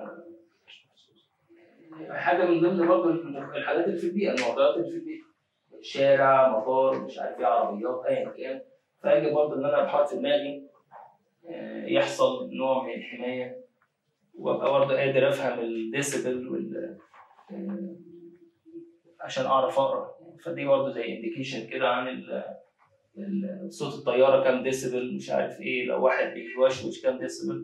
حاجه من ضمن برضه الحاجات اللي في البيئه، المعطيات اللي في البيئه، شارع، مطار، مش عارف ايه، عربيات، ايا كان، فاجي برضه ان انا بحط في دماغي يحصل نوع من الحمايه، وابقى برضه قادر افهم الديسيبل عشان اعرف اقرا، فدي برضه زي انديكيشن كده عن صوت الطياره كام ديسيبل، مش عارف ايه، لو واحد بيوشوش كام ديسيبل.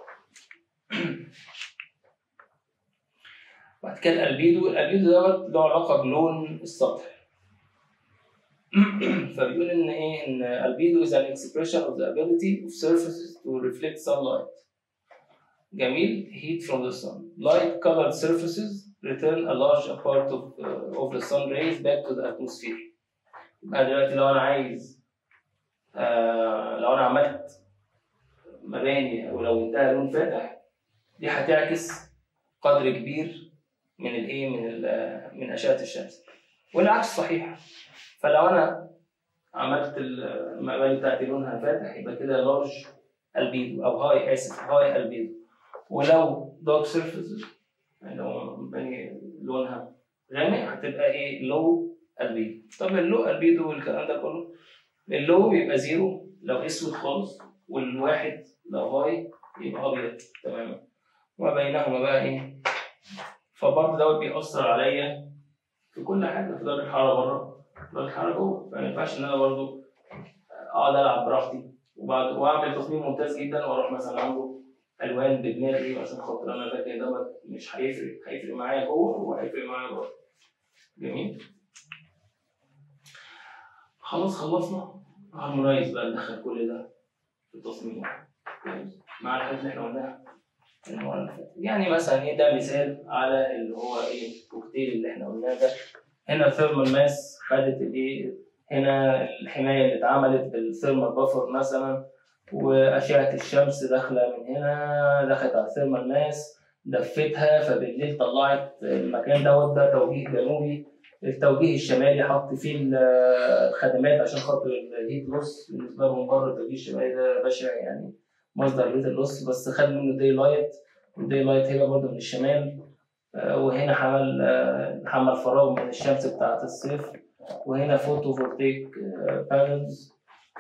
بعد كده الالبيدو دوت له علاقه بلون السطح. فبيقول ان ايه، ان البيدو is an expression of the ability of surfaces to reflect sunlight. جميل. heat from the sun. Light colored surfaces return a large part of the sun rays back to the atmosphere. يبقى دلوقتي لو انا عايز لو انا عملت مباني او لو اداها لون فاتح، دي هتعكس قدر كبير من الايه، من اشعه الشمس، والعكس صحيح. فلو انا عملت المباني بتاعتي لونها فاتح يبقى كده لارج البيدو او هاي البيدو، ولو دارك سيرفيس يعني لو مباني لونها غامق هتبقى ايه، لو البيدو. طب اللو البيدو والكلام ده كله، اللو بيبقى زيرو لو اسود خالص، والواحد لو هاي يبقى ابيض تماما، وما بينهما بقى ايه. فبرضه دوت بيأثر عليا في كل حاجه، في درجه الحراره بره، درجه الحراره جوه، فما ينفعش ان انا برضه اقعد العب براحتي واعمل تصميم ممتاز جدا واروح مثلا عنده الوان بدماغي عشان خاطر انا فاكر دوت مش هيفرق معايا جوه وهيفرق معايا بره. جميل. خلاص خلصنا. هارمونايز بقى ندخل كل ده في التصميم مع الحاجات اللي احنا قلناها المره اللي فاتت. يعني مثلا ايه، ده مثال على اللي هو ايه الكوكتيل اللي احنا قلناه ده. هنا ثيرمال ماس خدت الايه، هنا الحمايه اللي اتعملت بالثيرمال بافر مثلا، واشعه الشمس داخله من هنا دخلت على الثيرمال ماس دفتها، فبالليل طلعت المكان دوت، ده توجيه جنوبي. التوجيه الشمالي حط فيه الخدمات عشان خاطر الهيت لوس، بالنسبه لهم بره التوجيه الشمالي ده بشع يعني مصدر هيت اللوس، بس خد منه داي لايت، والداي لايت هنا برضه من الشمال. وهنا حمل فراغ من الشمس بتاعت الصيف، وهنا فوتو فولتيك بانلز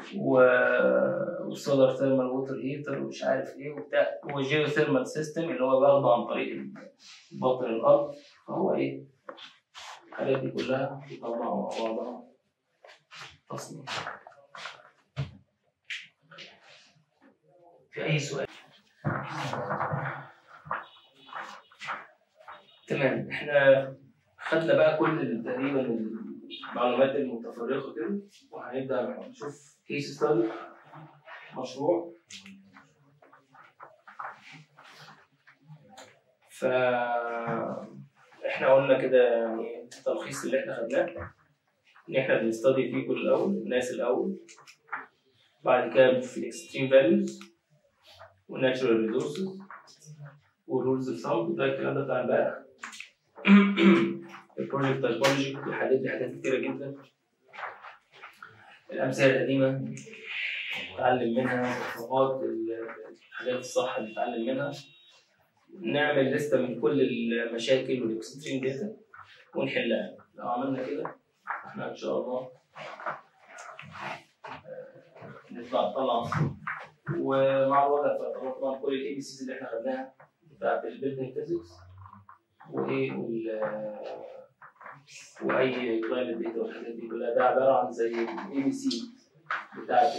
وسولار ثيرمال ووتر هيتر ومش عارف ايه وبتاع، وجيو ثيرمال سيستم اللي هو باخده عن طريق باطن الارض. فهو ايه الحاجات دي كلها بيطلعوا مع بعضها تصميم. في اي سؤال؟ تمام. احنا خدنا بقى كل تقريبا المعلومات المتفرقه كده، وهنبدا نشوف كيس ستادي، مشروع. احنا قلنا كده يعني التلخيص اللي احنا خدناه، ان احنا بنستدي فيه كل الاول الناس الاول، بعد كده بنشوف الاكستريم فاليوز والناتشورال ريسورسز والرولز اوف ثامب، ده الكلام ده بتاع امبارح. البروجكت تايبولوجي بيحدد لي حاجات كتيره جدا. الامثله القديمه نتعلم منها، الخطوات، الحاجات الصح اللي نتعلم منها. نعمل لسته من كل المشاكل والاكستريم داتا ونحلها. لو عملنا كده احنا ان شاء الله نطلع. ومع الوضع طبعا كل الاي بي سيز اللي احنا خدناها بتاعت البيلدنج فيزيكس وايه واي كلايمت داتا والحاجات دي كلها، ده عباره عن زي الاي بي سي بتاعت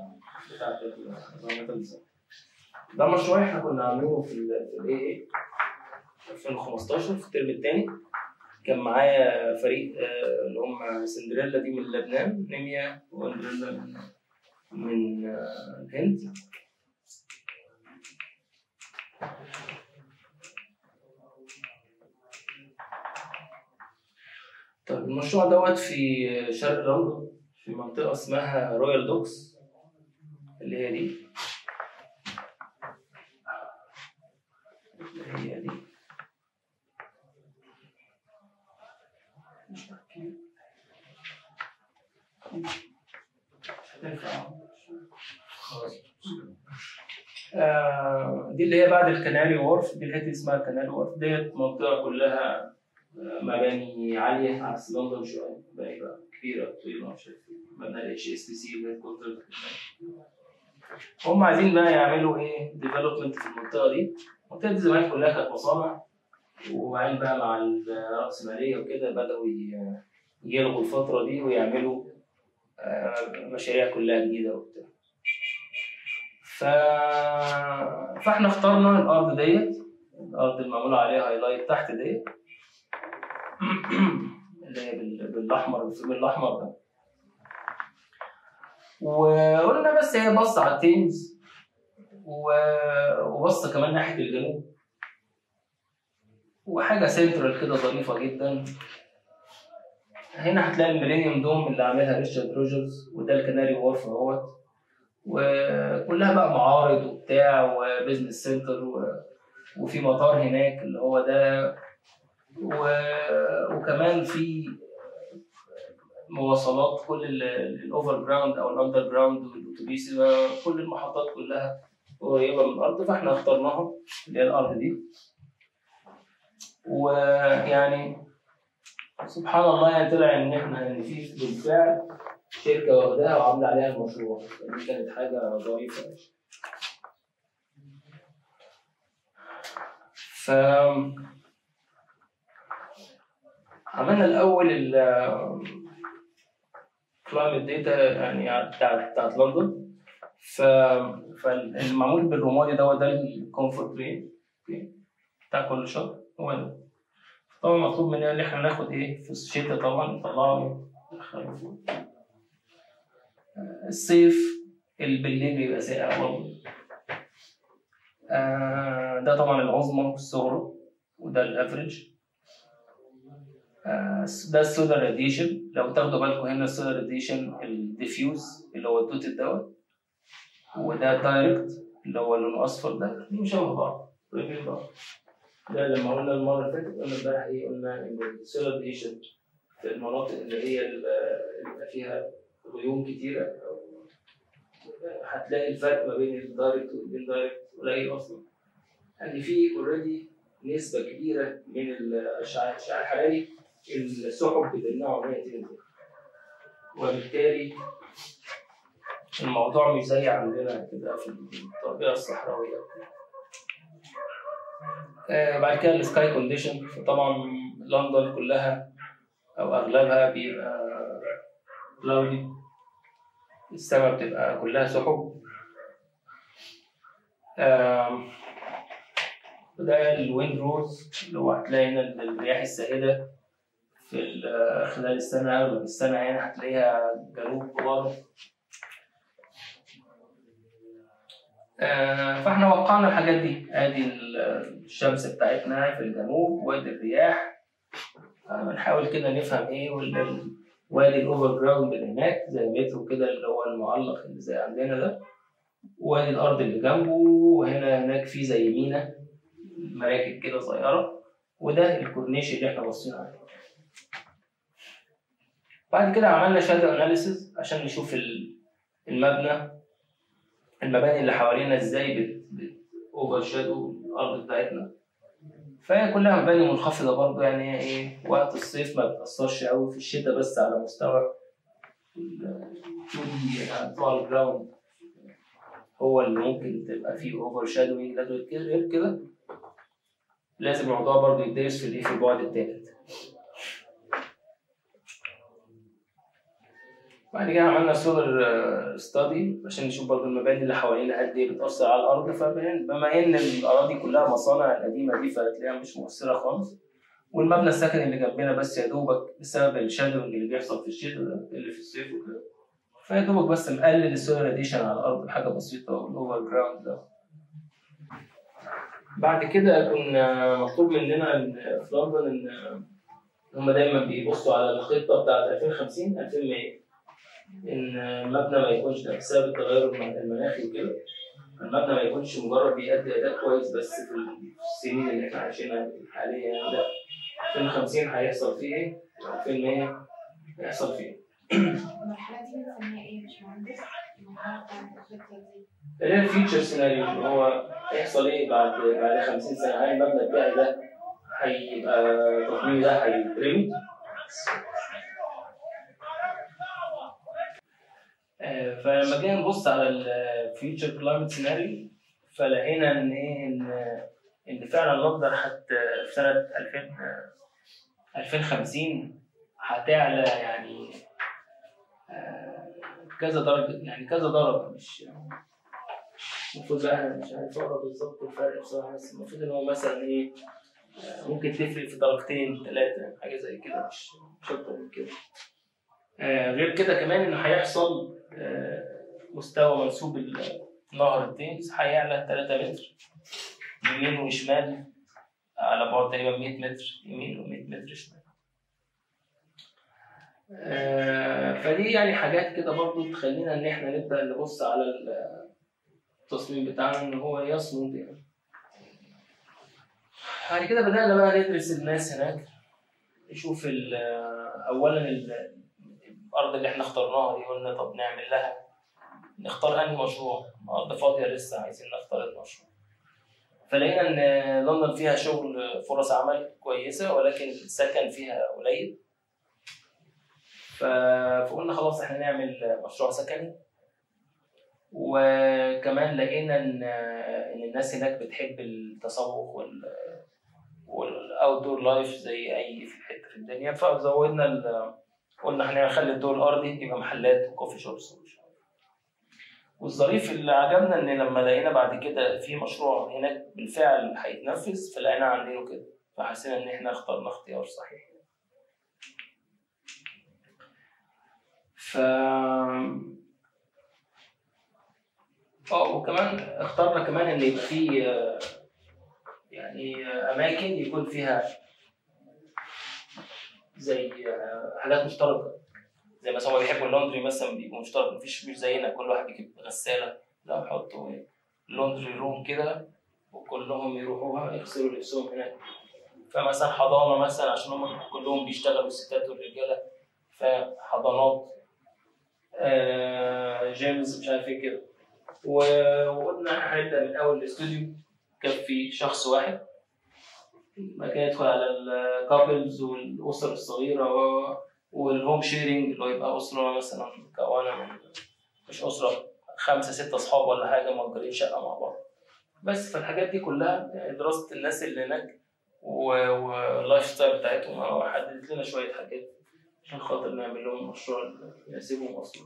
ده مشروع احنا كنا عاملينه في الاي 2015 في الترم الثاني. كان معايا فريق اللي هم سندريلا دي من لبنان، نيميا واندريلا من الهند. طيب المشروع دوت في شرق لندن في منطقة اسمها رويال دوكس اللي هي دي. هي دي دي اللي هي بعد الكناري وورف، دي الحته اسمها كناري وورف. ديت منطقه كلها مباني عاليه عكس لندن شويه، مباني بقى كبيره طويله، مش عارف مبنى الاتش اس بي سي اللي هم عايزين بقى يعملوا ايه ديفلوبمنت في المنطقه دي. المنطقه دي زمان كلها كانت مصانع، وبعدين بقى مع الرأسمالية وكده بدأوا يلغوا الفترة دي ويعملوا مشاريع كلها جديدة وبتاع. فاحنا اخترنا الأرض ديت، الأرض المعمولة عليها هايلايت تحت ديت اللي هي بالأحمر، الفيلم الأحمر ده. وقلنا بس هي بص على التيمز وبص كمان ناحية الجنوب، وحاجة سنترال كده ظريفة جدا. هنا هتلاقي الميلينيوم دوم اللي عاملها ريتشارد روجرز، وده الكناري وورف اهوت، وكلها بقى معارض وبتاع وبزنس سنتر، وفي مطار هناك اللي هو ده، وكمان في مواصلات كل الاوفر جراوند او الاندر جراوند والاتوبيس، كل المحطات كلها قريبة من الأرض. فاحنا اخترناها اللي هي الأرض دي. ويعني سبحان الله يعني طلع ان في بالفعل شركه واخداها وعامله عليها المشروع. دي كانت حاجه ظريفه. ف عملنا الاول كلايمت داتا يعني بتاعت لندن. فالمعمول بالرمادي ده الكومفورت رين بتاع كل شهر. هو ده طبعا مطلوب مننا ان احنا ناخد ايه في الشتاء، طبعا نطلعه فوق. الصيف بالليل بيبقى ساقع برضه. ده طبعا العظمى والصغرى، وده الافريج. ده السولار راديشن. لو تاخدوا بالكم هنا السولار راديشن الديفيوز اللي هو الدوت دوت، وده الدايركت اللي هو لونه اصفر. ده الاثنين شبه بعض قريبين بعض. ده لما قلنا المره اللي فاتت قلنا امبارح ايه، قلنا ان السولار راديشن في المناطق اللي هي اللي فيها غيوم كتيره هتلاقي الفرق ما بين الدايركت والاندايركت قليل اصلا. يعني في اوريدي نسبه كبيره من الاشعاع الحراري السحب بتمنعه ان هي تنزل، وبالتالي الموضوع مش زي عندنا كده في الطبيعه الصحراويه. بعد كده السكاي كونديشن. فطبعا لندن كلها او اغلبها بيبقى كلاودي، السماء بتبقى كلها سحب. ده الويند روز اللي هو هتلاقي هنا الرياح السائده في خلال السنه، اغلب السنه يعني هتلاقيها جنوب وغرب. فاحنا وقعنا الحاجات دي. ادي الشمس بتاعتنا في الجنوب، وادي الرياح. بنحاول كده نفهم ايه، وادي الاوفر جراوند اللي هناك زي مترو كده اللي هو المعلق اللي زي عندنا ده، وادي الارض اللي جنبه، وهنا هناك في زي مينا مراكب كده صغيره، وده الكورنيش اللي احنا باصين عليه. بعد كده عملنا شادو اناليسيز عشان نشوف المباني اللي حوالينا ازاي اوفر شادو الارض بتاعتنا. فهي كلها مباني منخفضه برضه، يعني ايه وقت الصيف ما بتاثرش قوي، في الشتاء بس على مستوى بتوع الجراوند هو اللي ممكن تبقى فيه اوفر شادوينج. غير كده لازم الموضوع برضه يدرس في البعد الثالث. بعد كده عملنا سولار ستادي عشان نشوف برضه المباني اللي حوالينا قد ايه بتأثر على الأرض. فبما إن الأراضي كلها مصانع القديمة دي فهتلاقيها مش مؤثرة خالص، والمبنى السكني اللي جنبنا بس يا دوبك بسبب الشادونج اللي بيحصل في الشتاء ده اللي في الصيف وكده، فيا دوبك بس مقلل السولار راديشن على الارض بحاجه بسيطه والاوفر جراوند ده. بعد كده كنا مطلوب مننا في لندن ان هم دايما بيبصوا على الخطه بتاعت 2050 2100 ان المبنى ما يكونش ده بسبب التغير المناخي وكده، المبنى ما يكونش مجرد بيأدي اداء كويس بس في السنين اللي احنا عايشينها حاليا، لا 2050 هيحصل فيه ايه؟ 2100 هيحصل فيه ايه؟ المرحلة دي بنسميها ايه يا باشمهندس؟ المرحلة بتاعت الخطة دي اللي هي الفيوتشر سيناريو، اللي هو هيحصل ايه بعد 50 سنه، هل المبنى بتاعي ده هيبقى تصميمي ده هيترمي؟ فلما جينا نبص على الفيوتشر كلايمت سيناريو فلقينا ان ايه ان فعلا نقدر حتى في سنه 2050 هتعلى يعني كذا درجه، يعني كذا درجه، مش المفروض بقى انا مش عارف اقرا بالظبط الفرق بصراحه، بس المفروض ان هو مثلا ايه ممكن تفرق في درجتين 3 حاجه زي كده، مش اكتر من كده. غير كده كمان انه هيحصل مستوى منسوب نهر التيمز هيعلى 3 متر يمين وشمال على بعد تقريبا 100 متر يمين و100 متر شمال. فدي يعني حاجات كده برضو تخلينا ان احنا نبدا نبص على التصميم بتاعنا ان هو يصمد يعني. بعد كده بدانا بقى ندرس الناس هناك، نشوف اولا الارض اللي احنا اخترناها دي، قلنا طب نعمل لها نختار انهي مشروع، ارض فاضيه لسه عايزين نختار المشروع. فلقينا ان لندن فيها شغل فرص عمل كويسه ولكن السكن فيها قليل، فقلنا خلاص احنا نعمل مشروع سكني. وكمان لقينا ان الناس هناك بتحب التسوق والاوت دور لايف زي اي في حته في الدنيا، فزودنا قلنا هنخلي الدور الارضي يبقى محلات وكوفي شوبس. والظريف اللي عجبنا ان لما لقينا بعد كده في مشروع هناك بالفعل هيتنفذ فلقينا عاملينه كده، فحسينا ان احنا اخترنا اختيار صحيح. وكمان اخترنا كمان ان يبقى في يعني اماكن يكون فيها زي حاجات مشتركه، زي مثلا هما بيحبوا اللوندري مثلا بيبقوا مشترك، مش زينا كل واحد بيجيب غساله، لا يحطوا لوندري روم كده وكلهم يروحوها يغسلوا لبسهم هناك. فمثلا حضانه مثلا عشان هم كلهم بيشتغلوا الستات والرجاله، فحضانات جيمز مش عارف ايه كده. وقلنا هنبدا من اول الاستوديو كفي شخص واحد، بعد كده يدخل على الكابلز والاسر الصغيره والهوم شيرنج اللي هو يبقى اسره مثلا مكونه من مش اسره 5 6 اصحاب ولا حاجه مأجرين شقه مع بعض. بس فالحاجات دي كلها يعني دراسه الناس اللي هناك واللايف ستايل بتاعتهم حددت لنا شويه حاجات عشان خاطر نعمل لهم مشروع يناسبهم اصلا.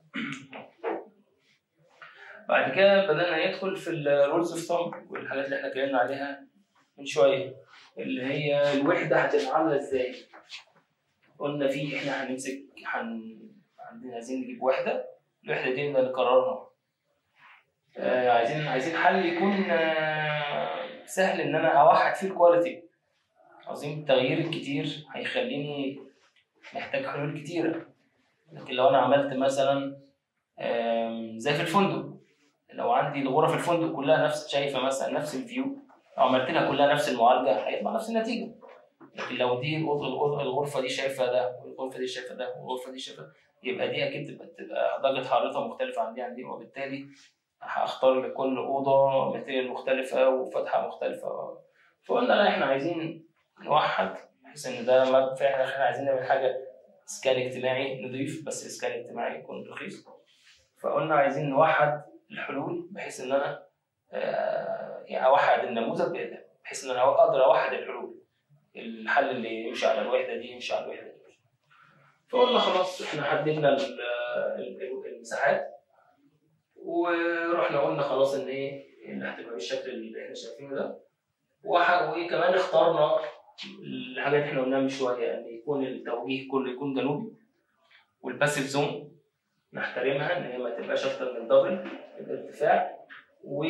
بعد كده بدأنا ندخل في الرولز اوف ثامب والحاجات اللي احنا اتكلمنا عليها من شويه، اللي هي الوحده هتبقى عامله ازاي. قلنا فيه احنا هنمسك عايزين نجيب وحده، الوحده دي اللي نقررها. عايزين حل يكون سهل ان انا اوحد فيه الكواليتي. عايزين التغيير الكتير هيخليني محتاج حلول كتيره، لكن لو انا عملت مثلا زي في الفندق، لو عندي الغرف الفندق كلها شايفه مثلا نفس الفيو، لو عملت لها كلها نفس المعالجه هيطلع نفس النتيجه. لكن لو دي الغرفه دي شايفه ده والغرفه دي شايفه ده والغرفه دي شايفه، يبقى دي اكيد تبقى درجه حرارتها مختلفه عن دي، وبالتالي هختار لكل اوضه ماتيريال مختلفه وفتحه مختلفه. فقلنا لا احنا عايزين نوحد بحيث ان ده فعلا احنا عايزين نعمل حاجه اسكان اجتماعي نضيف، بس اسكان اجتماعي يكون رخيص. فقلنا عايزين نوحد الحلول بحيث ان انا يعني اوحد النموذج بحيث ان انا اقدر اوحد الحلول، الحل اللي يمشي على الوحده دي يمشي على الوحده دي. فقلنا خلاص احنا حددنا المساحات ورحنا قلنا خلاص ان ايه اللي هتبقى بالشكل اللي احنا شايفينه ده، وكمان اخترنا الحاجات احنا قلناها من شويه ان يكون التوجيه كله يكون جنوبي، والباسيف زون نحترمها ان هي ما تبقاش اكتر من دبل الارتفاع، و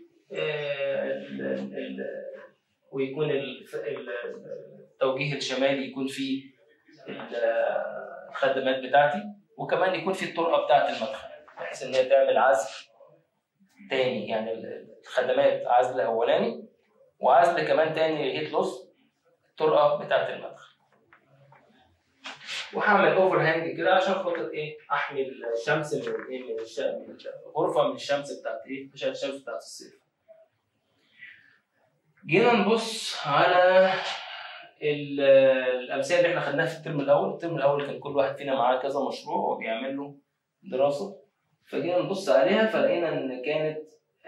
ويكون التوجيه الشمالي يكون فيه الخدمات بتاعتي، وكمان يكون في الطرقه بتاعت المدخل بحيث ان هي تعمل عزل تاني، يعني الخدمات عزل اولاني وعزل كمان تاني هيت لوس الطرقه بتاعت المدخل. وهعمل اوفر هانج كده عشان خاطر ايه؟ احمي الشمس من ايه؟ من الغرفه من الشمس بتاعت ايه؟ عشان الشمس بتاعت الصيف. جينا نبص على الامثله اللي احنا خدناها في الترم الاول. الترم الاول كان كل واحد فينا معاه كذا مشروع وبيعمل له دراسه، فجينا نبص عليها فلقينا ان كانت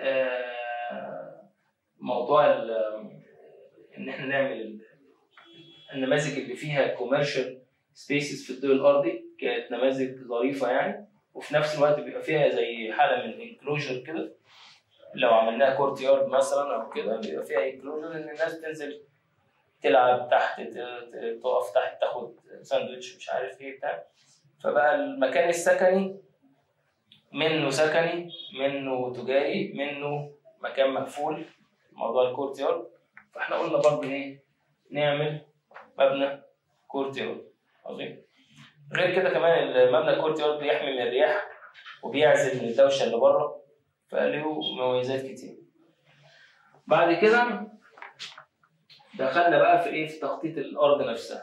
موضوع ان احنا نعمل النماذج اللي فيها كوميرشال سبيسز في الضوء الارضي كانت نماذج ظريفه يعني، وفي نفس الوقت بيبقى فيها زي حاله من انكلوجر كده. لو عملناها كورت يارد مثلا او كده بيبقى فيها انكلوجر ان الناس تنزل تلعب تحت، تقف تحت تاخد ساندوتش مش عارف ايه بتاع. فبقى المكان السكني منه سكني منه تجاري منه مكان مقفول، موضوع الكورت يارد. فاحنا قلنا برضه ايه؟ نعمل مبنى كورت يارد. عظيم. غير كده كمان المبنى الكورت يارد بيحمي من الرياح وبيعزل من الدوشه اللي بره، فله مميزات كتير. بعد كده دخلنا بقى في ايه؟ في تخطيط الارض نفسها.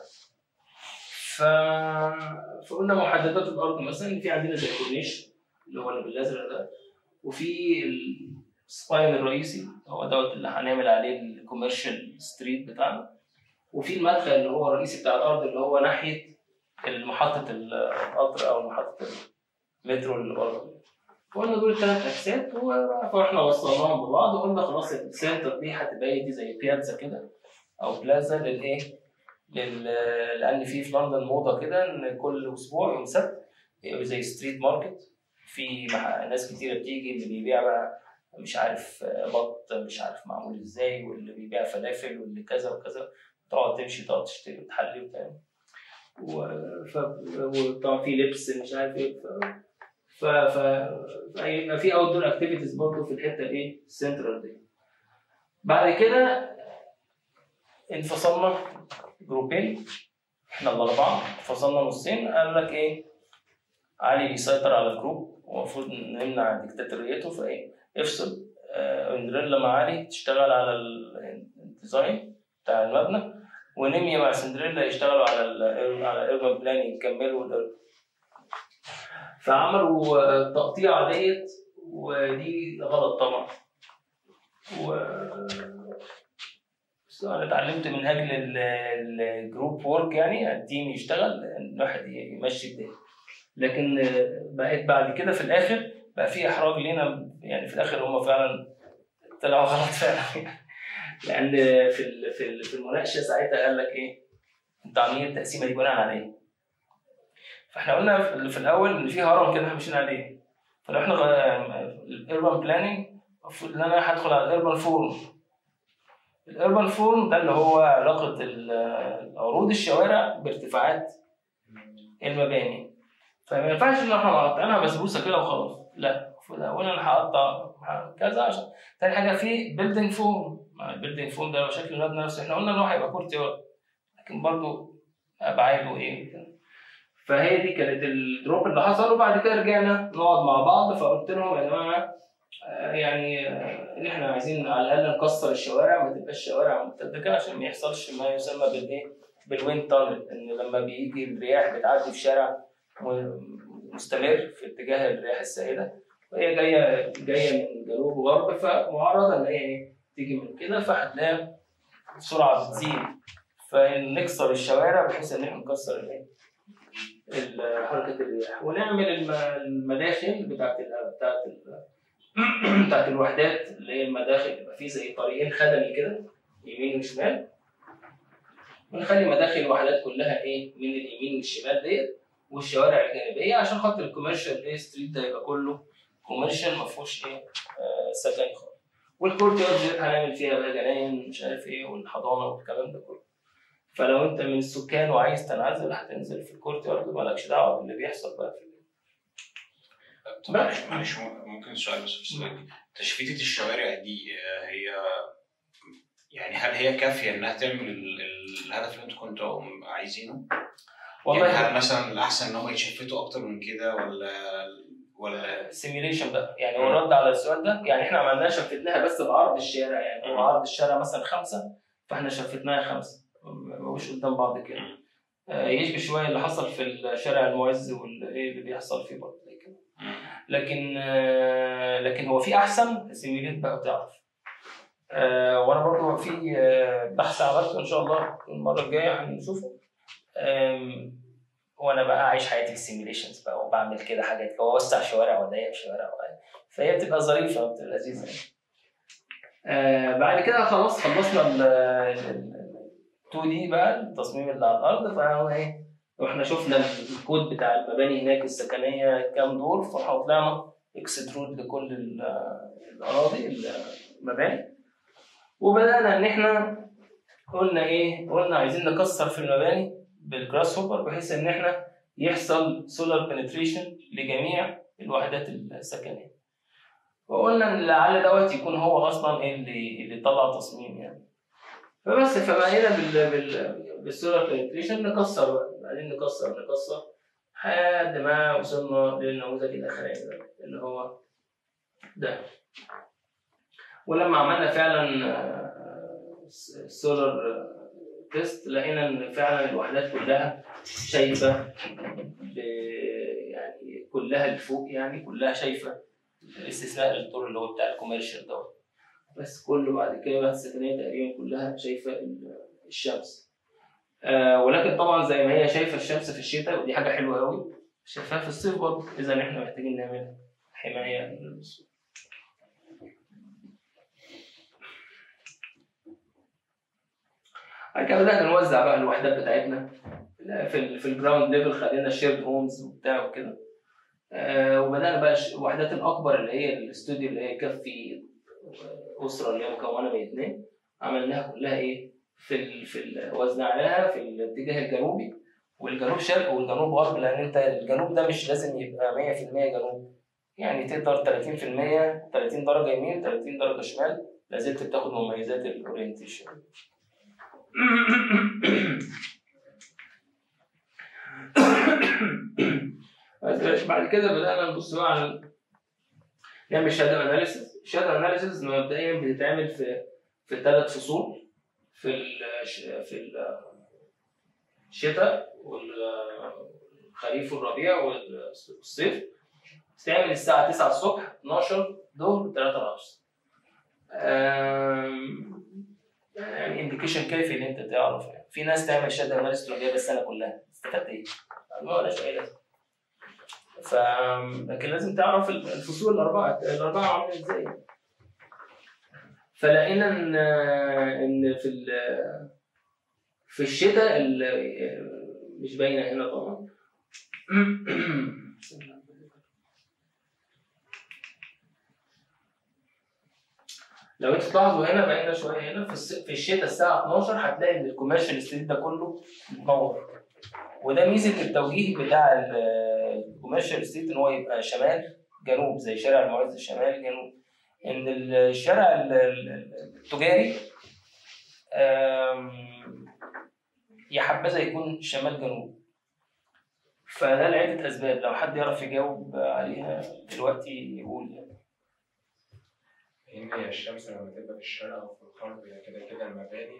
فقلنا محددات الارض مثلا في عندنا زي الكورنيش اللي هو اللي بالازرق ده، وفي السباين الرئيسي هو دوت اللي هنعمل عليه الكوميرشال ستريت بتاعنا، وفي المدخل اللي هو الرئيسي بتاع الارض اللي هو ناحيه محطه القطر او محطه المترو اللي بره. قلنا دول الثلاث اجساد واحنا وصلناهم ببعض وقلنا خلاص السنتر دي هتبقى دي زي بيازا كده او بلازا للايه؟ لان في لندن موضه كده ان كل اسبوع يوم سبت زي ستريت ماركت، في ناس كتيره بتيجي، اللي بيبيع بقى مش عارف بط مش عارف معمول ازاي، واللي بيبيع فلافل واللي كذا وكذا، تقعد تمشي تقعد تشتري وتحلي وبتاع. وطبعا في لبس مش عارف ايه. فيبقى في اوت دور اكتيفيتيز برضه في الحته الايه؟ السنترال دي. بعد كده انفصلنا جروبين، احنا الاربعه انفصلنا نصين. قال لك ايه؟ علي بيسيطر على الجروب ومفروض نمنع ديكتاتوريته، فايه؟ افصل اندريلا مع علي تشتغل على الديزاين بتاع المبنى، ونيميا مع سندريلا يشتغلوا على ايربان بلاننج يكملوا. فعملوا تقطيع ديت، ودي غلط طبعا. انا اتعلمت من اجل الجروب وورك يعني التيم يشتغل، الواحد يمشي الدنيا. لكن بقيت بعد كده في الاخر بقى في احراج لينا، يعني في الاخر هم فعلا طلعوا غلط فعلا. لان في المناقشه ساعتها قال لك ايه؟ انت عاملين التقسيمه دي بناء على ايه؟ فاحنا قلنا في الاول ان في هرم كده احنا ماشيين عليه. فلو احنا الاربان بلاننج المفروض ان انا هدخل على الاربان فورم. الاربان فورم ده اللي هو علاقه عروض الشوارع بارتفاعات المباني. فما ينفعش ان احنا مقطعينها بسبوسه كده وخلاص، لا. المفروض اولا انا هقطع كذا عشان تاني حاجه في بيلدينج فورم. البيلدينج فورم ده شكل المبنى نفسه. احنا قلنا ان هو هيبقى كورتيار لكن برضه ابعاده ايه كده. فهي دي كانت الدروب اللي حصل. وبعد كده رجعنا نقعد مع بعض، فقلت لهم يا جماعه يعني ان احنا عايزين على الاقل نكسر الشوارع، ما تبقاش الشوارع ممتده عشان ما يحصلش ما يسمى بالايه؟ بالويند تانل، ان لما بيجي الرياح بتعدي في شارع مستمر في اتجاه الرياح السائده وهي جايه من جنوب وغرب، فمعرضه ان هي تيجي من كده، فهتلاقي السرعه بتزيد. فنكسر الشوارع بحيث ان احنا نكسر حركه الرياح، ونعمل المداخل بتاعت الوحدات اللي هي المداخل. يبقى فيه زي طريقين خدمي كده يمين وشمال، ونخلي مداخل الوحدات كلها ايه؟ من اليمين والشمال ديت، والشوارع الجانبيه عشان خاطر الكوميرشال ستريت ده يبقى كله كوميرشال ما فيهوش ايه؟ سكني خالص. والكورت يارد هنعمل فيها بقى جناين مش عارف ايه والحضانه والكلام ده كله. فلو انت من السكان وعايز تنعزل هتنزل في الكورت يارد، مالكش دعوه باللي بيحصل بقى في طب معلش ممكن سؤال بس تشفيتة الشوارع دي هي يعني هل هي كافيه انها تعمل الهدف اللي انتوا كنتوا عايزينه؟ والله يعني هل مثلا الاحسن ان هم يتشفتوا اكتر من كده ولا سيميوليشن بقى؟ يعني هو الرد على السؤال ده، يعني احنا عملناها شفتناها بس بعرض الشارع، يعني هو عرض الشارع مثلا 5 فاحنا شفتناها 5 مش قدام بعض كده. يشبه شويه اللي حصل في الشارع المعز والايه اللي بيحصل فيه برضه كده. لكن هو في احسن سيميوليت بقى وتعرف. وانا برضه في بحث عملته ان شاء الله المره الجايه هنشوفه. وانا بقى عايش حياتي في السيميوليشنز بقى وبعمل كده حاجات، اوسع شوارع واضيق شوارع فهي بتبقى ظريفه وبتبقى لذيذه. بعد كده خلاص خلصنا ال 2 دي بقى التصميم اللي على الارض. فهو ايه، واحنا شفنا الكود بتاع المباني هناك السكنيه كام دور، فطلعنا اكسترود لكل الاراضي المباني. وبدانا ان احنا قلنا عايزين نكسر في المباني بالجراس هوبر بحيث ان احنا يحصل سولار بنتريشن لجميع الوحدات السكنيه. وقلنا ان لعل دوت يكون هو اصلا اللي طلع تصميم يعني. فبقينا بالسولار بنتريشن نكسر بقى، بعدين نكسر لحد ما وصلنا للنموذج الاخراني ده اللي هو ده. ولما عملنا فعلا السولار تيست لقينا ان فعلا الوحدات كلها شايفه يعني كلها لفوق، يعني كلها شايفه باستثناء الدور اللي هو بتاع الكوميرشال دوت، بس كله بعد كده بقى السكنيه تقريبا كلها شايفه الشمس. ولكن طبعا زي ما هي شايفه الشمس في الشتاء ودي حاجه حلوه قوي، شايفاها في الصيف برضه، اذا احنا محتاجين نعمل حمايه للصيف. بعد كده بدأنا نوزع بقى الوحدات بتاعتنا في الجراوند ليفل، خلينا شيرد هومز وبتاع وكده. وبدأنا بقى الوحدات الأكبر اللي هي الاستوديو اللي هي يكفي أسرة اللي هي مكونة من 2، عملناها كلها وزعناها في الاتجاه الجنوبي والجنوب شرق والجنوب غرب، لأن أنت الجنوب ده مش لازم يبقى 100% جنوب، يعني تقدر 30% 30 درجة يمين 30 درجة شمال، لازلت بتاخد مميزات الأورينتيشن. بعد كده بدأنا نبص بقى على نعمل شادو اناليسيس. الشادو اناليسيس مبدئيا بتتعمل في 3 فصول، في الشتاء والخريف والربيع والصيف. بتتعمل الساعة 9 الصبح 12 ظهر 3 العصر. يعني انديكيشن كافي ان انت تعرف. يعني في ناس تعمل شادو اناليسيس تروح جايبه السنه كلها، استفدت ايه؟ ولا شيء لازم. لكن لازم تعرف الفصول الاربعه عامله ازاي. فلقينا ان في الشتاء مش باينه هنا طبعا. لو انتوا تلاحظوا هنا باينه شويه هنا في الشتاء الساعه 12 هتلاقي ان الكوميرشال ستريت ده كله منور. وده ميزه التوجيه بتاع الكوميرشال ستريت ان هو يبقى شمال جنوب زي شارع المعز شمال جنوب. ان الشارع التجاري يا حبذا يكون شمال جنوب. فده لعده اسباب، لو حد يعرف يجاوب عليها دلوقتي يقول يعني. إن هي الشمس لما تبقى في الشرق أو في الغرب هي كده المباني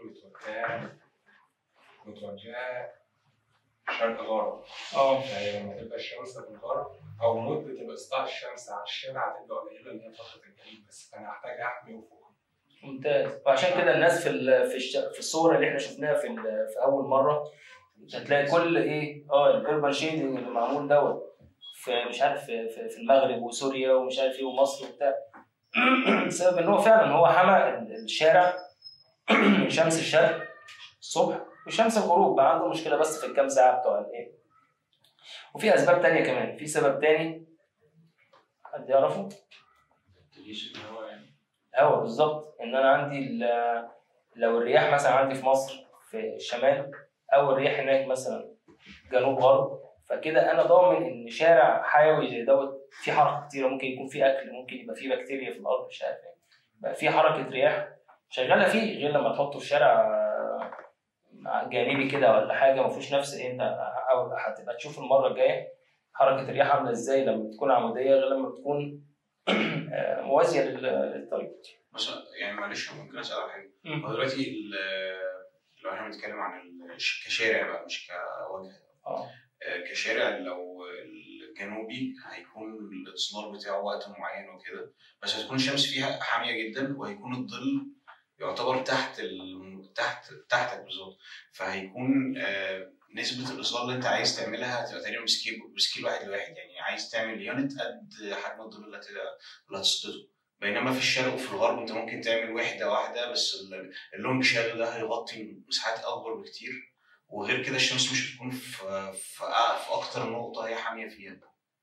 متوجهة شرق غرب. يعني لما تبقى الشمس في الغرب أو مدة تبقى سطوع الشمس على الشارع هتبقى قليلة اللي هي فترة الجليد، بس فأنا هحتاج أحمي أفقي. ممتاز. وعشان كده الناس في الصور اللي احنا شفناها في أول مرة هتلاقي كل الأربان شيدنج اللي معمول دوت في مش عارف في المغرب وسوريا ومش عارف ايه ومصر وبتاع. بسبب ان هو فعلا هو حمى الشارع من شمس الشرق الصبح وشمس الغروب، بقى عنده مشكله بس في الكام ساعه بتوع الايه. وفي اسباب تانية كمان، في سبب تاني حد يعرفه؟ الهواء يعني. الهواء بالظبط. ان انا عندي لو الرياح مثلا عندي في مصر في الشمال او الرياح هناك مثلا جنوب غرب، فكده انا ضامن ان شارع حيوي زي دوت في حركه كتيره، ممكن يكون في اكل، ممكن يبقى في بكتيريا في الارض، مش عارف ايه، بقى في حركه رياح شغاله فيه، غير لما تحطه في شارع جانبي كده ولا حاجه ما فيهوش نفس انت هتبقى تشوف المره الجايه حركه الرياح عامله ازاي لما تكون عموديه غير لما تكون موازيه للطريق. مثلا يعني معلش ممكن اسال على حاجه. هو دلوقتي لو احنا بنتكلم عن كشارع بقى مش كوجه، كشارع لو الجنوبي هيكون الاظلال بتاعه وقت معين وكده، بس هتكون الشمس فيها حاميه جدا وهيكون الظل يعتبر تحتك بالظبط، فهيكون نسبة الإظلال اللي أنت عايز تعملها هتبقى تقريبا بسكيل واحد لواحد، يعني عايز تعمل يونت قد حجم الظل اللي هتسقطه. بينما في الشرق وفي الغرب أنت ممكن تعمل وحدة واحدة بس اللونج شادو ده هيغطي مساحات أكبر بكتير، وغير كده الشمس مش هتكون في أكتر نقطة هي حامية فيها.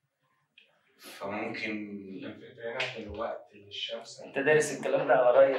فممكن هنا في الوقت اللي الشمس انت دارس الكلام ده على راي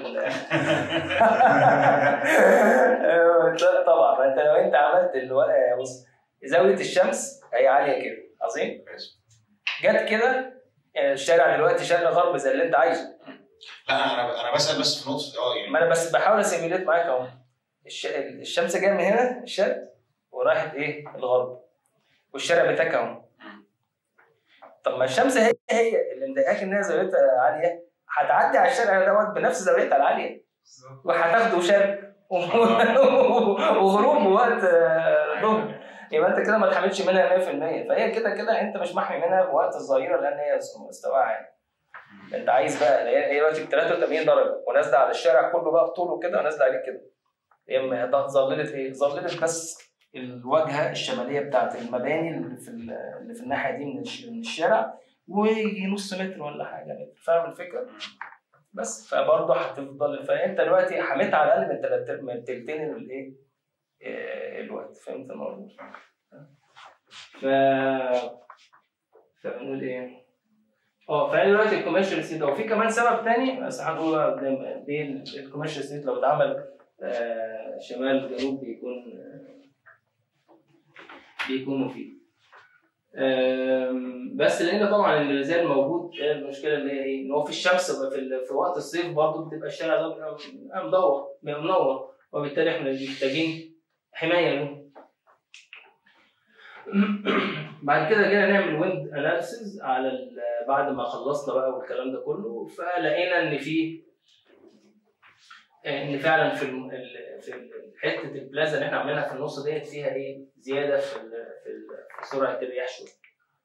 لا طبعا، انت لو انت عملت بص زاويه الشمس هي عاليه كده عظيم، جت كده يعني الشارع دلوقتي شرق غرب زي اللي انت عايزه. لا انا بسال بس في نقطه يعني ما انا بس بحاول اسيميليت معاك اهو. الشمس جايه من هنا الشرق وراحت ايه الغرب، والشارع بتاعك اهو. طب ما الشمس هي اللي مضايقاك ان هي زاويتها عاليه، هتعدي على الشارع دوت بنفس زاويتها العاليه وهتاخده شرق وغروب ووقت ظهر، يبقى انت كده ما تحملش منها 100%، فهي كده انت مش محمي منها في وقت الظهيره لان هي مستواها عالي. انت عايز بقى هي دلوقتي ب 83 درجه ونازله على الشارع كله بقى بطوله كده ونازله عليك كده، هي ظللت ايه؟ ظللت بس الواجهه الشماليه بتاعت المباني اللي في الناحيه دي من الشارع، ويجي نص متر ولا حاجه متر، فاهم الفكره؟ بس فبرضه هتفضل، فانت دلوقتي حميت على الاقل من تلتين الايه؟ الوقت، فهمت الموضوع؟ فبنقول ايه؟ فاحنا دلوقتي الكوميرشال ستيت، وفي كمان سبب تاني بس هنقوله قدام ليه الكوميرشال ستيت لو اتعمل شمال جنوب بيكون مفيد. بس لان طبعا الزال موجود، المشكله اللي هي ايه؟ ان هو في الشمس في وقت الصيف برضه بتبقى الشارع ده منور، وبالتالي احنا محتاجين حمايه منه. بعد كده جينا نعمل ويند اناليسيز على بعد ما خلصنا بقى والكلام ده كله، فلقينا ان فعلا في حته البلازا اللي احنا عاملينها في النص ديت فيها ايه؟ زياده في سرعه الرياح شويه.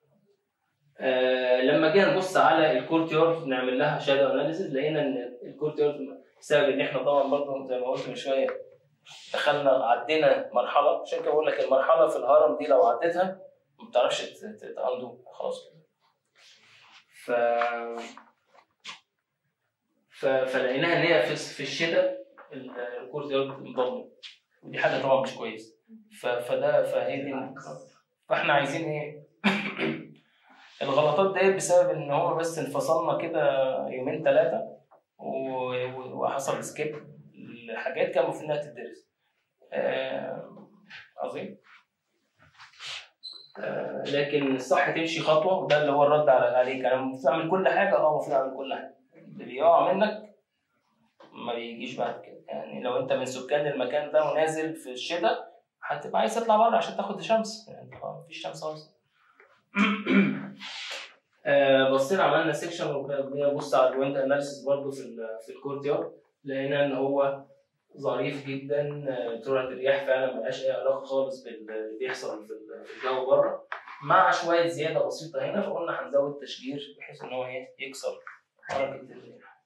لما جينا نبص على الكورتيورد نعمل لها شادو اناليسيز، لقينا ان الكورتيورد بسبب ان احنا طبعا برضه زي ما قلت من شويه عدينا مرحله، عشان كده بقول لك المرحله في الهرم دي لو عديتها ما بتعرفش تاندو خلاص كده. فلقيناها ان هي في الشتاء الكورتيورد انضم، ودي حاجه طبعا مش كويسه. فهي دي فاحنا عايزين ايه؟ الغلطات دي بسبب ان هو بس انفصلنا كده يومين ثلاثه وحصل سكيب لحاجات كان المفروض انها تدرس. عظيم. لكن الصح تمشي خطوه، وده اللي هو الرد عليك. انا المفروض اعمل كل حاجه، المفروض اعمل كل حاجه. اللي بيقع منك ما بيجيش بعد كده. يعني لو انت من سكان المكان ده ونازل في الشتاء هتبقى عايز تطلع بره عشان تاخد شمس، يعني مفيش شمس اصلا. بصينا عملنا سيكشن وبنبص على الويند اناليسيس برضه في الكورتيار، لقينا ان هو ظريف جدا. سرعه الرياح فعلا ملهاش اي علاقه خالص باللي بيحصل في الجو بره، مع شويه زياده بسيطه هنا، فقلنا هنزود تشجير بحيث ان هو يكسر حركه الرياح.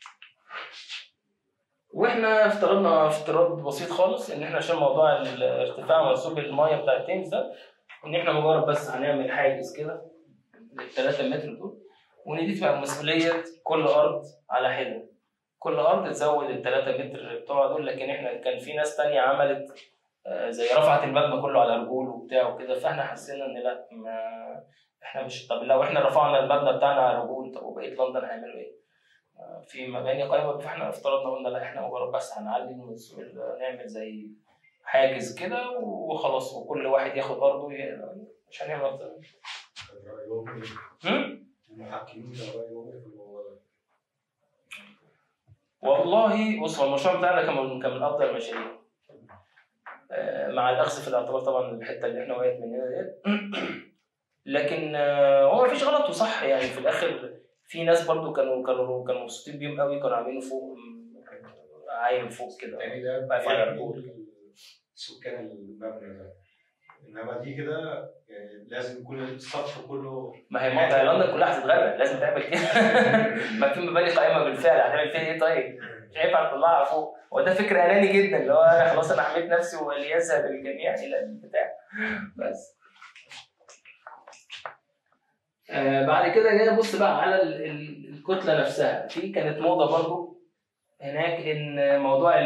واحنا افترضنا افتراض بسيط خالص ان احنا عشان موضوع الارتفاع منسوب الميه بتاع التيمز ده، ان احنا مجرد بس هنعمل حاجز كده لل3 متر دول، وان دي تبقى مسؤوليه كل ارض على حده. كل ارض تزود ال3 متر بتوع دول، لكن احنا كان في ناس تانية عملت زي رفعت المبنى كله على رجول وبتاع وكده، فاحنا حسينا ان لا، ما احنا مش، طب لو احنا رفعنا المبنى بتاعنا على رجول، طب وبقيه لندن هيعملوا ايه؟ في مباني قايمه. فاحنا افترضنا قلنا لا، احنا مجرد بس هنعلي نعمل زي حاجز كده وخلاص، وكل واحد ياخد ارضه مش هنعمل اكتر. المحكمين رأيهم ايه في الموضوع ده؟ والله بص، هو المشروع بتاعنا كان من افضل المشاريع، مع الاخذ في الاعتبار طبعا الحته اللي احنا وقعت مننا ديت. لكن هو مفيش غلط وصح يعني. في الاخر في ناس برضو كانوا مبسوطين بيهم قوي، كانوا عاملين فوق عايم فوق كده يعني ده واقف على الرجول. سكان المبنى ده، انما دي كده يعني لازم يكون السطح كله. ما هي منطقه لندن كلها هتتغرق، لازم تعمل كده. ما في مباني قائمه بالفعل، هتعمل فيها ايه طيب؟ مش هينفع تطلعها فوق. وده فكر اناني جدا، اللي هو انا خلاص انا حميت نفسي وليذهب الجميع الى البتاع بس. بعد كده جاي ابص بقى على الكتله نفسها. في كانت موضه برضو هناك ان موضوع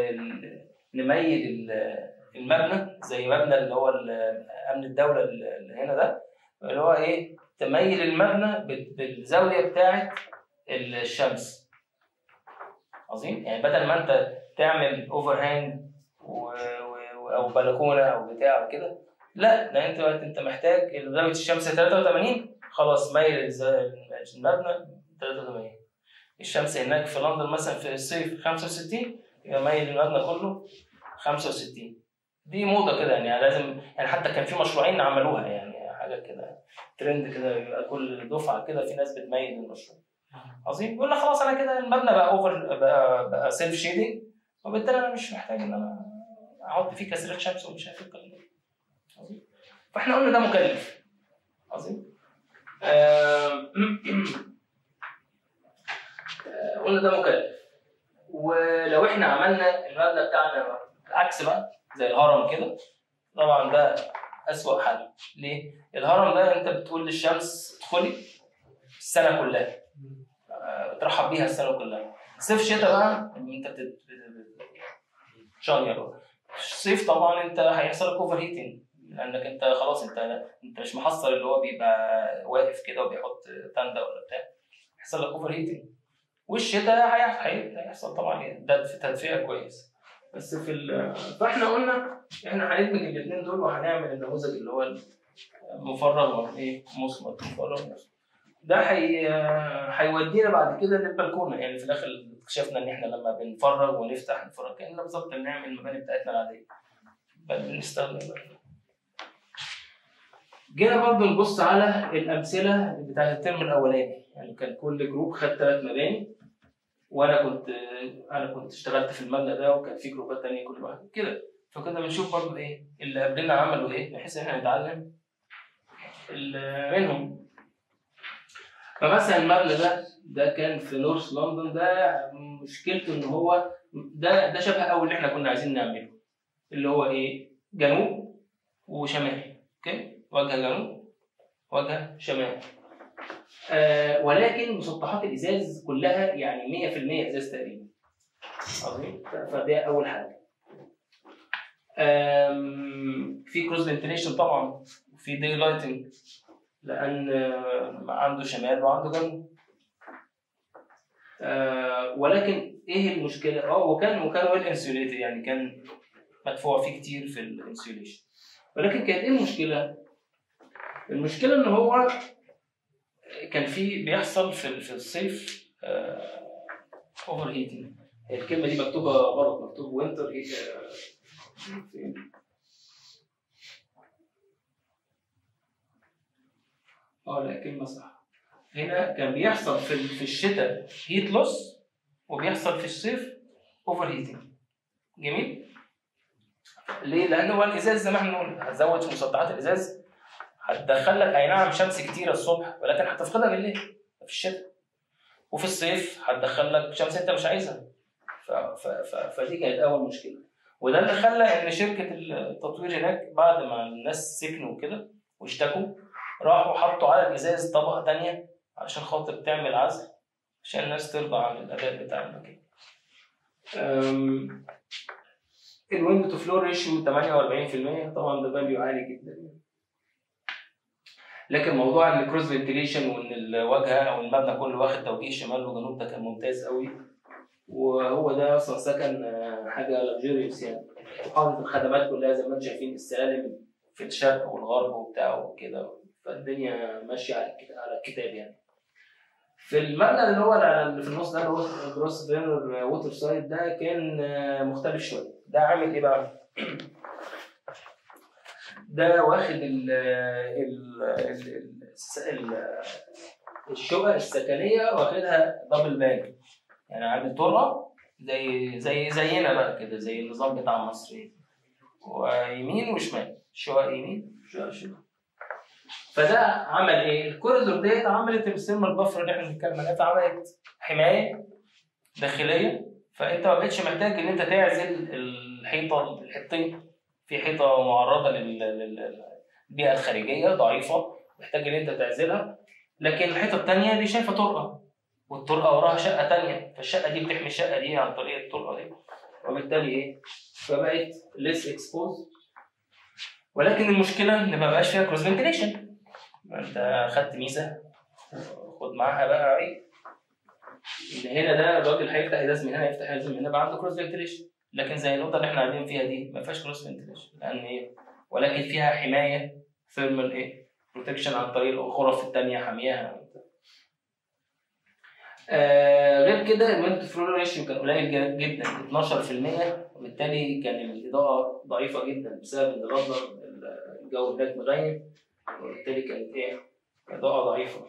نميد المبنى زي مبنى اللي هو امن الدوله اللي هنا ده، اللي هو ايه، تميل المبنى بالزاويه بتاعه الشمس. عظيم. يعني بدل ما انت تعمل اوفر هانج او بلكونه او بتاع كده، لا انت محتاج زاويه الشمس 83، خلاص ميل المبنى 83. الشمس هناك في لندن مثلا في الصيف 65، يبقى ميل المبنى كله 65. دي موضه كده يعني، لازم يعني. حتى كان في مشروعين عملوها يعني، حاجه كده ترند كده، يبقى كل دفعه كده في ناس بتميل المشروع. عظيم. يقول لك خلاص انا كده المبنى بقى اوفر، بقى سيلف شيدنج، وبالتالي انا مش محتاج ان انا احط فيه كاسرات شمس ومش عارف الكلام ده. عظيم. فاحنا قلنا ده مكلف. عظيم. قلنا ده مكلف. ولو احنا عملنا المبنى بتاعنا العكس بقى زي الهرم كده، طبعا ده أسوأ حل. ليه؟ الهرم ده انت بتقول للشمس ادخلي السنه كلها، ترحب بيها السنه كلها. صيف شتاء بقى انت شانير بقى. الصيف طبعا انت هيحصل لك اوفر هيتنج، لانك انت خلاص انت مش محصل اللي هو بيبقى واقف كده وبيحط تندة ولا بتاع، هيحصل لك اوفر هيتنج. والشتاء هيحصل طبعا ده في تدفئه كويس. بس فاحنا قلنا احنا هندمج الاثنين دول وهنعمل النموذج اللي هو مفرغ مثمر مفرغ مثمر. ده هيودينا بعد كده للبلكونه. يعني في الاخر اكتشفنا ان احنا لما بنفرغ ونفتح نفرغ كاننا بالظبط بنعمل المباني بتاعتنا العاديه، بل بنستخدم. جينا برضه نبص على الامثله بتاعت الترم الاولاني. يعني كان كل جروب خد 3 مباني، وانا كنت اشتغلت في المبنى ده، وكان في جروبات تانية كل واحد كده. فكنا بنشوف برضه ايه اللي قبلنا عملوا ايه، بحيث ان احنا نتعلم منهم. فمثلا المبنى ده كان في نورث لندن. ده مشكلته ان هو ده شبه قوي اللي احنا كنا عايزين نعمله، اللي هو ايه، جنوب وشمال. اوكي، وجه جنوب وجه شمال. ولكن مسطحات الازاز كلها يعني 100% ازاز تقريبا. عظيم. فده اول حاجه. في كروس فنتيليشن طبعا، وفي داي لايتنج، لان عنده شمال وعنده جنوب. ولكن ايه المشكله؟ وكان ويل انسيوليتد، يعني كان مدفوع فيه كتير في الانسيوليشن. ولكن كانت ايه المشكله؟ المشكله ان هو كان بيحصل في الصيف اوفر هيتنج. الكلمه دي مكتوبه غلط، مكتوب وينتر لا كلمه صح. هنا كان بيحصل في الشتاء هيت لوس، وبيحصل في الصيف اوفر هيتنج. جميل. ليه؟ لانه هو الازاز زي ما احنا قلنا هتزود في مسطحات الازاز، هتدخل لك اي نعم شمس كتيره الصبح، ولكن هتفقدها بالليل في الشتاء. وفي الصيف هتدخل لك شمس انت مش عايزها. فدي كانت اول مشكله. وده اللي خلى ان شركه التطوير هناك بعد ما الناس سكنوا كده واشتكوا، راحوا حطوا على الازاز طبقه ثانيه عشان خاطر تعمل عزل، عشان الناس ترضى عن الاداء بتاع المكان. الويند تو فلور ريشيو 48%، طبعا ده فاليو عالي جدا. لكن موضوع الكروس فنتيليشن وان الواجهه او المبنى كله واخد توجيه شمال وجنوب ده كان ممتاز قوي. وهو ده اصلا سكن حاجه لكجيريوس يعني، وحاطط الخدمات كلها زي ما انتم شايفين، السلالم في الشرق والغرب وبتاع وكده، فالدنيا ماشيه على الكتاب يعني. في المبنى اللي هو اللي في النص ده اللي هو جروس فينر ووتر سايد ده كان مختلف شويه. ده عامل ايه بقى؟ ده واخد الشقق السكنيه واخدها دبل باج، يعني عامل طرقه زينا بقى كده، زي النظام بتاع مصر، ويمين وشمال، شقق يمين شقق شمال. فده عمل ايه؟ الكوريدور ديت عملت السيرمال بفر اللي احنا بنتكلم عليها، فعملت حمايه داخليه، فانت ما بقتش محتاج ان انت تعزل الحيطين. في حيطه معرضه للبيئه الخارجيه ضعيفه، محتاج ان انت تعزلها، لكن الحيطه الثانيه دي شايفه طرقه، والطرقه وراها شقه ثانيه، فالشقه دي بتحمي الشقه دي عن طريق الطرقه دي، وبالتالي ايه؟ فبقت ليس اكسبوز. ولكن المشكله ان ما بقاش فيها كروس فنتيليشن. انت خدت ميزه خد معاها بقى عيب. ان هنا ده الراجل هيفتح ازاز من هنا، يفتح ازاز من هنا، بقى عنده كروس فنتيليشن. لكن زي النقطه اللي احنا قاعدين فيها دي ما فيهاش كروس فنتيليشن، لان ايه؟ ولكن فيها حمايه ثيرمال ايه؟ بروتكشن عن طريق الغرف الثانيه حامياها. غير كده الويند فلو ريشيو كان قليل جدا 12%، وبالتالي كان الاضاءه ضعيفه جدا بسبب ان الجو هناك مغيم، وبالتالي كانت ايه؟ اضاءه ضعيفه.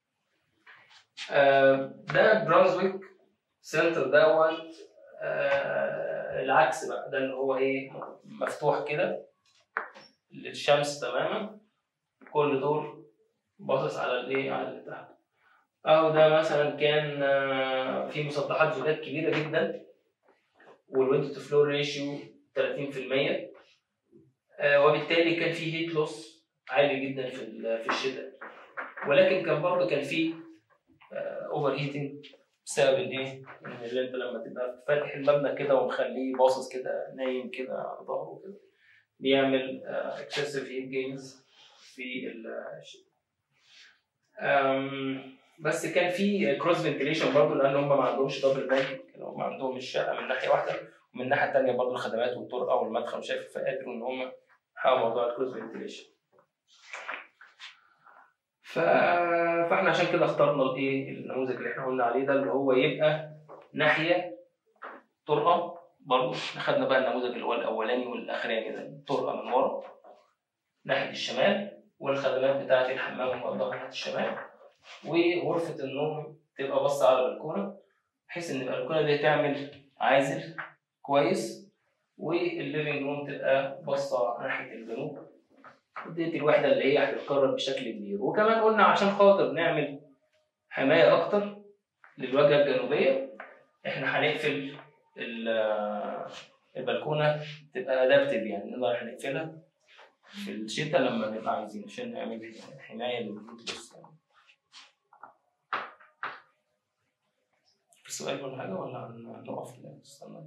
ده برانزويك سنتر دوت العكس بقى، ده اللي هو ايه؟ مفتوح كده للشمس تماما، كل دور باصص على الايه؟ على اللي تحت. أو ده مثلا كان في مسطحات زجاج كبيرة جدا، والويند تو فلو ريشيو 30%، وبالتالي كان في هيت لوس عالي جدا في الشتاء، ولكن كان برضه كان في اوفر هيتنج بسبب الايه؟ اللي انت لما تبقى فاتح المبنى كده ومخليه باصص كده نايم كده على ظهره كده، بيعمل اكسسيف هيت جينز في الشتاء. بس كان في كروس فنتيليشن برضه، لان هم ما عندهمش دبل بانك، هم عندهم الشقه من ناحيه واحده، ومن الناحيه الثانيه برضه الخدمات والطرقه والمدخل شايف، فقدروا ان هم يحققوا موضوع الكروس فنتيليشن. فاحنا عشان كده اخترنا الايه؟ النموذج اللي احنا قلنا عليه ده، اللي هو يبقى ناحيه طرقه برضه. اخذنا بقى النموذج اللي هو الاولاني والاخراني ده، طرقه من ورا ناحيه الشمال، والخدمات بتاعه الحمام والمطبخ ناحيه الشمال، وغرفة النوم تبقى باصة على البلكونة، بحيث إن البلكونة دي تعمل عازل كويس، والليفينج روم تبقى باصة ناحية الجنوب. دي الوحدة اللي هي هتتكرر بشكل كبير. وكمان قلنا عشان خاطر نعمل حماية أكتر للواجهة الجنوبية، إحنا هنقفل البلكونة تبقى أدابتيف، يعني نقدر نقفلها في الشتاء لما نبقى عايزين عشان نعمل حماية للهيت. في سؤال ولا حاجة ولا هنقف نستنى؟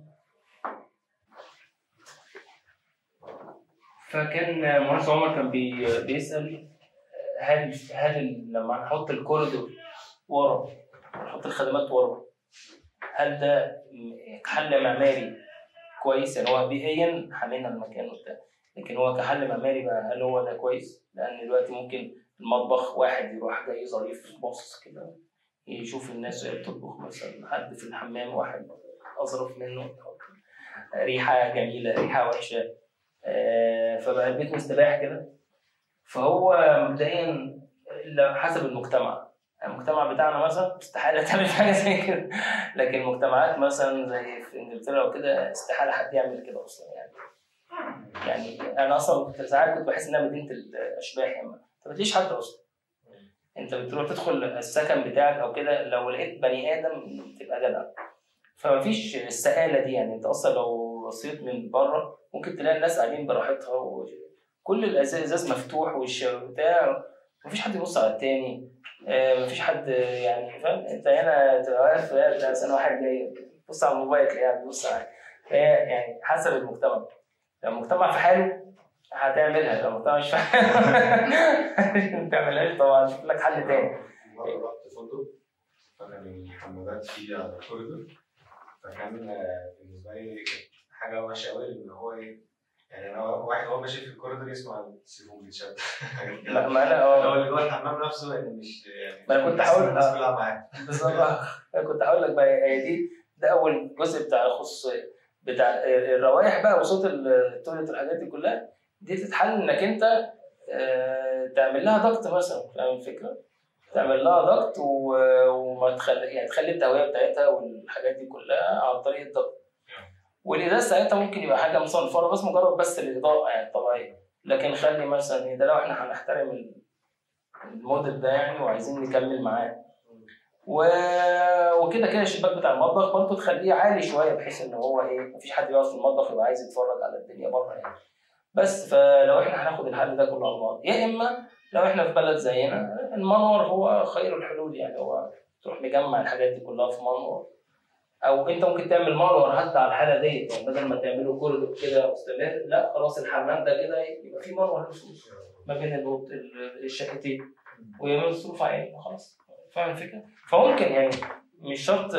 فكان مهندس عمر كان بيسأل هل لما هنحط الكوريدور ورا، نحط الخدمات ورا، هل ده حل معماري كويس؟ يعني هو بيئيا حمينا المكان وبتاع، لكن هو كحل معماري بقى هل هو ده كويس؟ لأن دلوقتي ممكن المطبخ واحد يروح جاي ظريف باصص كده يشوف الناس وهي بتطبخ، مثلا حد في الحمام واحد أظرف منه، ريحة جميلة ريحة وحشة، فبقى البيت مستباح كده. فهو مبدئيا حسب المجتمع بتاعنا مثلا استحالة تعمل حاجة زي كده، لكن مجتمعات مثلا زي في انجلترا وكده استحالة حد يعمل كده اصلا. يعني انا اصلا ساعات كنت بحس انها مدينة الاشباح، يعني ما بتلاقيش حد اصلا. انت بتروح تدخل السكن بتاعك او كده، لو لقيت بني ادم تبقى جدع. فما فيش السهاله دي، يعني انت اصلا لو بصيت من بره ممكن تلاقي الناس قاعدين براحتها، وكل الازاز مفتوح والبتاع، مفيش حد يبص على التاني، مفيش حد يعني فاهم. انت هنا تبقى واقف انا واحد جاي بص على الموبايل تلاقيه بيبص على، يعني حسب المجتمع. لو المجتمع في حاله هتعملها، لو المجتمع مش في حاله ما تعملهاش طبعا، شوف لك حل تاني. مرة رحت فندق فكان الحمامات فيه على الكوريدور، فكان بالنسبه لي كانت حاجه وحشه قوي ان هو ايه، يعني انا واحد هو ماشي في الكوريدور يسمع السيفون بيتشد. ما انا هو اللي جوه الحمام نفسه يعني مش يعني ما انا كنت هقول الناس كلها معاه. بالظبط. انا كنت هقول لك بقى هي ده اول جزء بتاع الخصوصيه بتاع الروائح بقى وصوت التواليت والحاجات دي كلها. دي تتحل انك انت تعمل لها ضغط مثلا، فاهم الفكره؟ تعمل لها ضغط وما تخلي يعني تخلي التهويه بتاعتها والحاجات دي كلها عن طريق الضغط. والإزاز ساعتها ممكن يبقى حاجه مصنفره بس مجرد بس الاضاءه يعني طبيعيه، لكن خلي مثلا ده لو احنا هنحترم الموديل ده يعني وعايزين نكمل معاه. وكده كده الشباك بتاع المطبخ برضه تخليه عالي شويه بحيث ان هو ايه مفيش حد يقف في المطبخ يبقى عايز يتفرج على الدنيا بره يعني. بس فلو احنا هناخد الحل ده كله على بعض، يا اما لو احنا في بلد زينا المنور هو خير الحلول يعني، هو تروح مجمع الحاجات دي كلها في منور، او انت ممكن تعمل منور حتى على الحاله ديت يعني بدل ما تعمله كوريدور كده مستمر، لا خلاص الحمام ده كده يبقى في منور ما بين الشقتين ويعملوا صروف عالي خلاص. فاهم الفكره؟ فممكن يعني مش شرط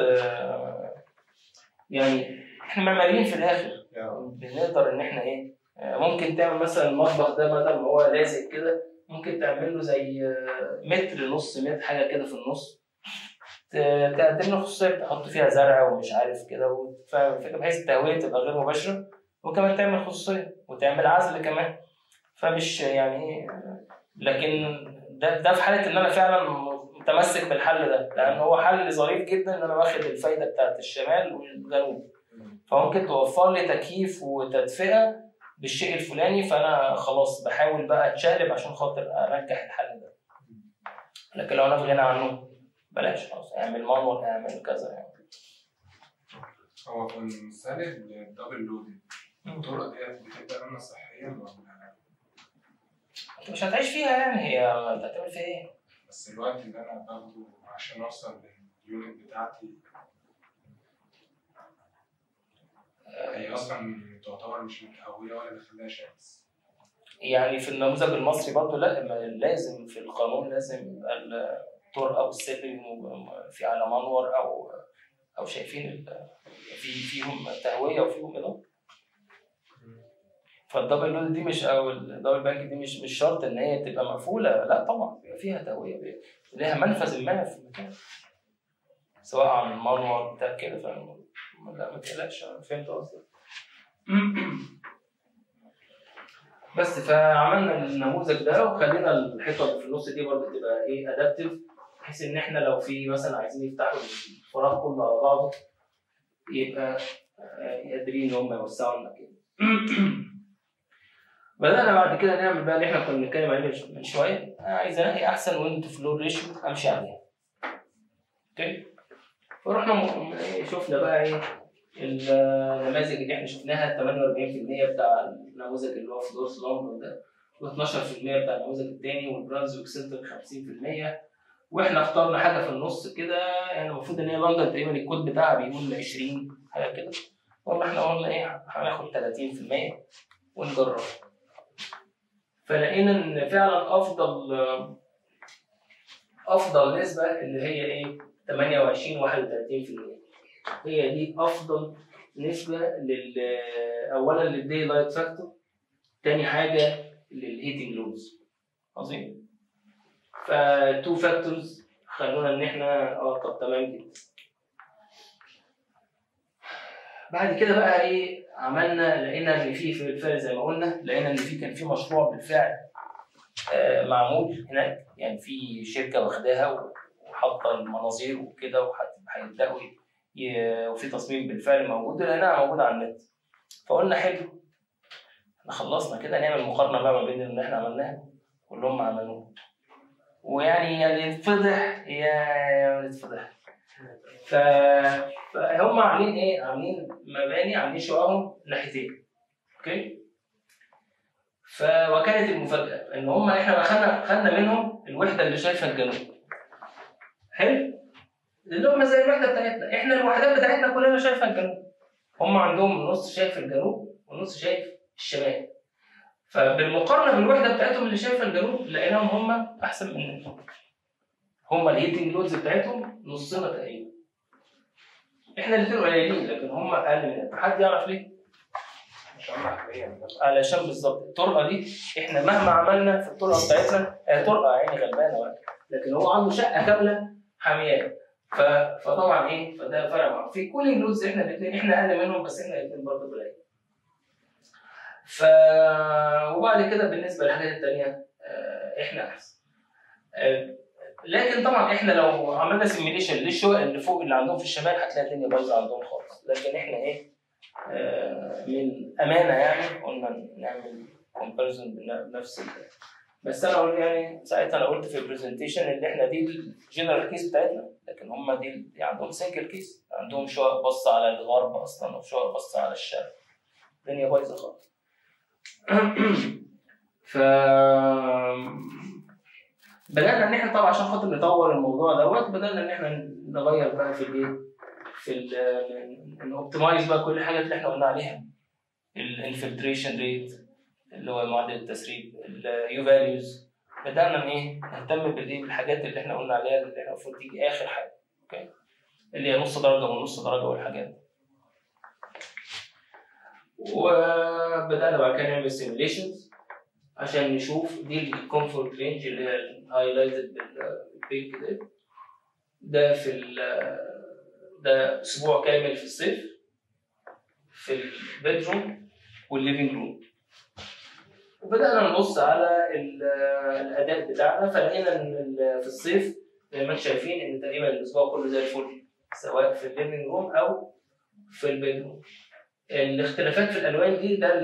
يعني احنا معماريين في الاخر بنقدر ان احنا ايه ممكن تعمل مثلا المطبخ ده بدل ما هو لازق كده ممكن تعمل له زي متر نص متر حاجه كده في النص، تقدم له خصوصيه تحط فيها زرع ومش عارف كده، فاهم الفكره؟ بحيث التهويه تبقى غير مباشره وكمان تعمل خصوصيه وتعمل عزل كمان. فمش يعني لكن ده في حاله ان انا فعلا متمسك بالحل ده، لان هو حل ظريف جدا ان انا واخد الفايده بتاعت الشمال والجنوب، فممكن توفر لي تكييف وتدفئه بالشيء الفلاني، فانا خلاص بحاول بقى اتشقلب عشان خاطر انجح الحل ده. لكن لو انا في غنى عنه بلاش، خلاص اعمل منور اعمل كذا يعني. هو في المثال الدبل لودنج الطرق ديت بتبقى لنا صحيا ولا انت مش هتعيش فيها يعني، هي انت هتعمل فيها ايه؟ بس الوقت اللي انا باخده عشان اوصل لليونت بتاعتي هي اصلا تعتبر مش متهويه ولا داخلها شمس. يعني في النموذج المصري برضه لا، لازم في القانون لازم يبقى الطرقه والسلم في على منور او شايفين فيهم تهويه وفيهم اضاءه. فالدبل لود دي مش او الدبل بانك دي مش شرط ان هي تبقى مقفوله، لا طبعا بيبقى فيها تهويه، ليها منفذ ما في المكان سواء عن المنور بتاع كده، فاهم؟ لا ما تقلقش، فهمت قصدك. بس فعملنا النموذج ده وخلينا الحيطه اللي في النص دي برضه تبقى ايه ادابتيف، بحيث ان احنا لو في مثلا عايزين يفتحوا الفراغ كله على بعضه يبقى قادرين ان هم يوسعوا المكان. بدأنا بعد كده نعمل بقى اللي احنا كنا بنتكلم عليه من شويه، عايز الاقي احسن ويند تو فلور ريشيو امشي عليها. اوكي؟ فرحنا شفنا بقى ايه النماذج اللي احنا شفناها، 48% بتاع النموذج اللي هو فلور سلامبر ده، و12% بتاع النموذج الثاني، والبرانزويك سنتر 50%، واحنا اخترنا حاجه في النص كده يعني المفروض ان هي لندن تقريبا الكود بتاعها بيقول 20 حاجه كده، احنا قلنا ايه هناخد 30% ونجرب. فلقينا ان فعلا افضل نسبه اللي هي ايه 28 31%، هي دي افضل نسبه اولا للدي لايت فاكتور، تاني حاجه للهيتنج لودز. عظيم. ف2 فاكتورز خلونا ان احنا طب تمام جدا. بعد كده بقى ايه عملنا، لقينا ان في بالفعل زي ما قلنا، لقينا ان كان في مشروع بالفعل معمول هناك، يعني في شركه واخداها وحاطه المناظير وكده وهيبداوا وفي تصميم بالفعل موجود، لقيناها موجوده على النت. فقلنا حلو، احنا خلصنا كده نعمل مقارنه بقى ما بين اللي احنا عملناه واللي هم عملوه، ويعني نتفضح يا نتفضح. فهم عاملين ايه؟ عاملين مباني، عاملين شققهم ناحيتين. اوكي؟ وكانت المفاجاه ان هم احنا خدنا منهم الوحده اللي شايفه الجنوب. حلو؟ اللي هم زي الوحده بتاعتنا، احنا الوحدات بتاعتنا كلنا شايفه الجنوب. هم عندهم نص شايف الجنوب ونص شايف الشمال. فبالمقارنه بالوحده بتاعتهم اللي شايفه الجنوب لقيناهم هم احسن مننا. هم الهيتنج لودز بتاعتهم نصنا تقريبا. احنا الاثنين قليلين لكن هم اقل مننا. حد يعرف ليه؟ عشان محليا علشان بالظبط الطرقه دي احنا مهما عملنا في الطرقه بتاعتنا هي طرقه يعني غلبانه واحد. لكن هو عنده شقه كامله حاميات. فطبعا ايه فده فرق معاه. في كولينج لودز احنا الاثنين احنا اقل منهم بس احنا الاثنين برضه قليل. وبعد كده بالنسبه للحاجات الثانيه احنا احسن. لكن طبعا احنا لو عملنا سيميليشن للشقق اللي فوق اللي عندهم في الشمال هتلاقي الدنيا بايظه عندهم خالص. لكن احنا ايه من امانه يعني قلنا نعمل كومباريزون بنفس بس انا يعني ساعتها انا قلت في البرزنتيشن ان احنا دي الجنرال كيس بتاعتنا لكن هم دي عندهم سنجل كيس. عندهم شقق باصه على الغرب اصلا وشقق باصه على الشرق. الدنيا بايظه خالص. ف بدأنا ان احنا طبعا عشان خاطر نطور الموضوع دوت بدأنا ان احنا نغير بقى في الايه في نوبتمايز بقى كل الحاجات اللي احنا قلنا عليها. الانفلتريشن ريت اللي هو معدل التسريب، اليو فاليوز. بدأنا ايه نهتم بالحاجات اللي احنا قلنا عليها اللي احنا المفروض تيجي اخر حاجه اوكي اللي هي نص درجه ونص درجه والحاجات. وبدأنا بعد كده نعمل سيميليشنز عشان نشوف دي الكومفورت رينج اللي هي الهايلايتد بالبينك ده في ده اسبوع كامل في الصيف في البيدروم والليفينج روم. وبدأنا نبص على الأداء بتاعنا فلقينا إن في الصيف زي ما انتم شايفين إن تقريبا الأسبوع كله زي الفل سواء في الليفينج روم أو في البيدروم. الاختلافات في الألوان دي ده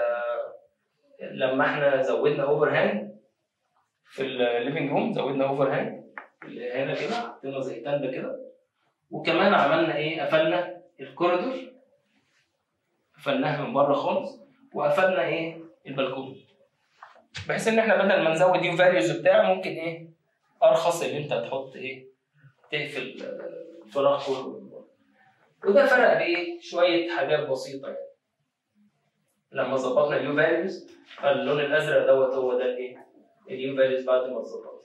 لما احنا زودنا اوفر هانج في الليفينج روم زودنا اوفر هانج هنا كده حطينا زي تندة كده. وكمان عملنا ايه قفلنا الكوريدور قفلناها من بره خالص وقفلنا ايه البلكونه بحيث ان احنا بدل ما نزود يو فاليوز بتاع ممكن ايه ارخص اللي انت هتحط ايه تقفل الفراغ كله. وده فرق بايه شويه حاجات بسيطه يعني. لما ظبطنا اليو فاليوز فاللون الازرق دوت هو ده الايه اليو فاليوز بعد ما اتظبط.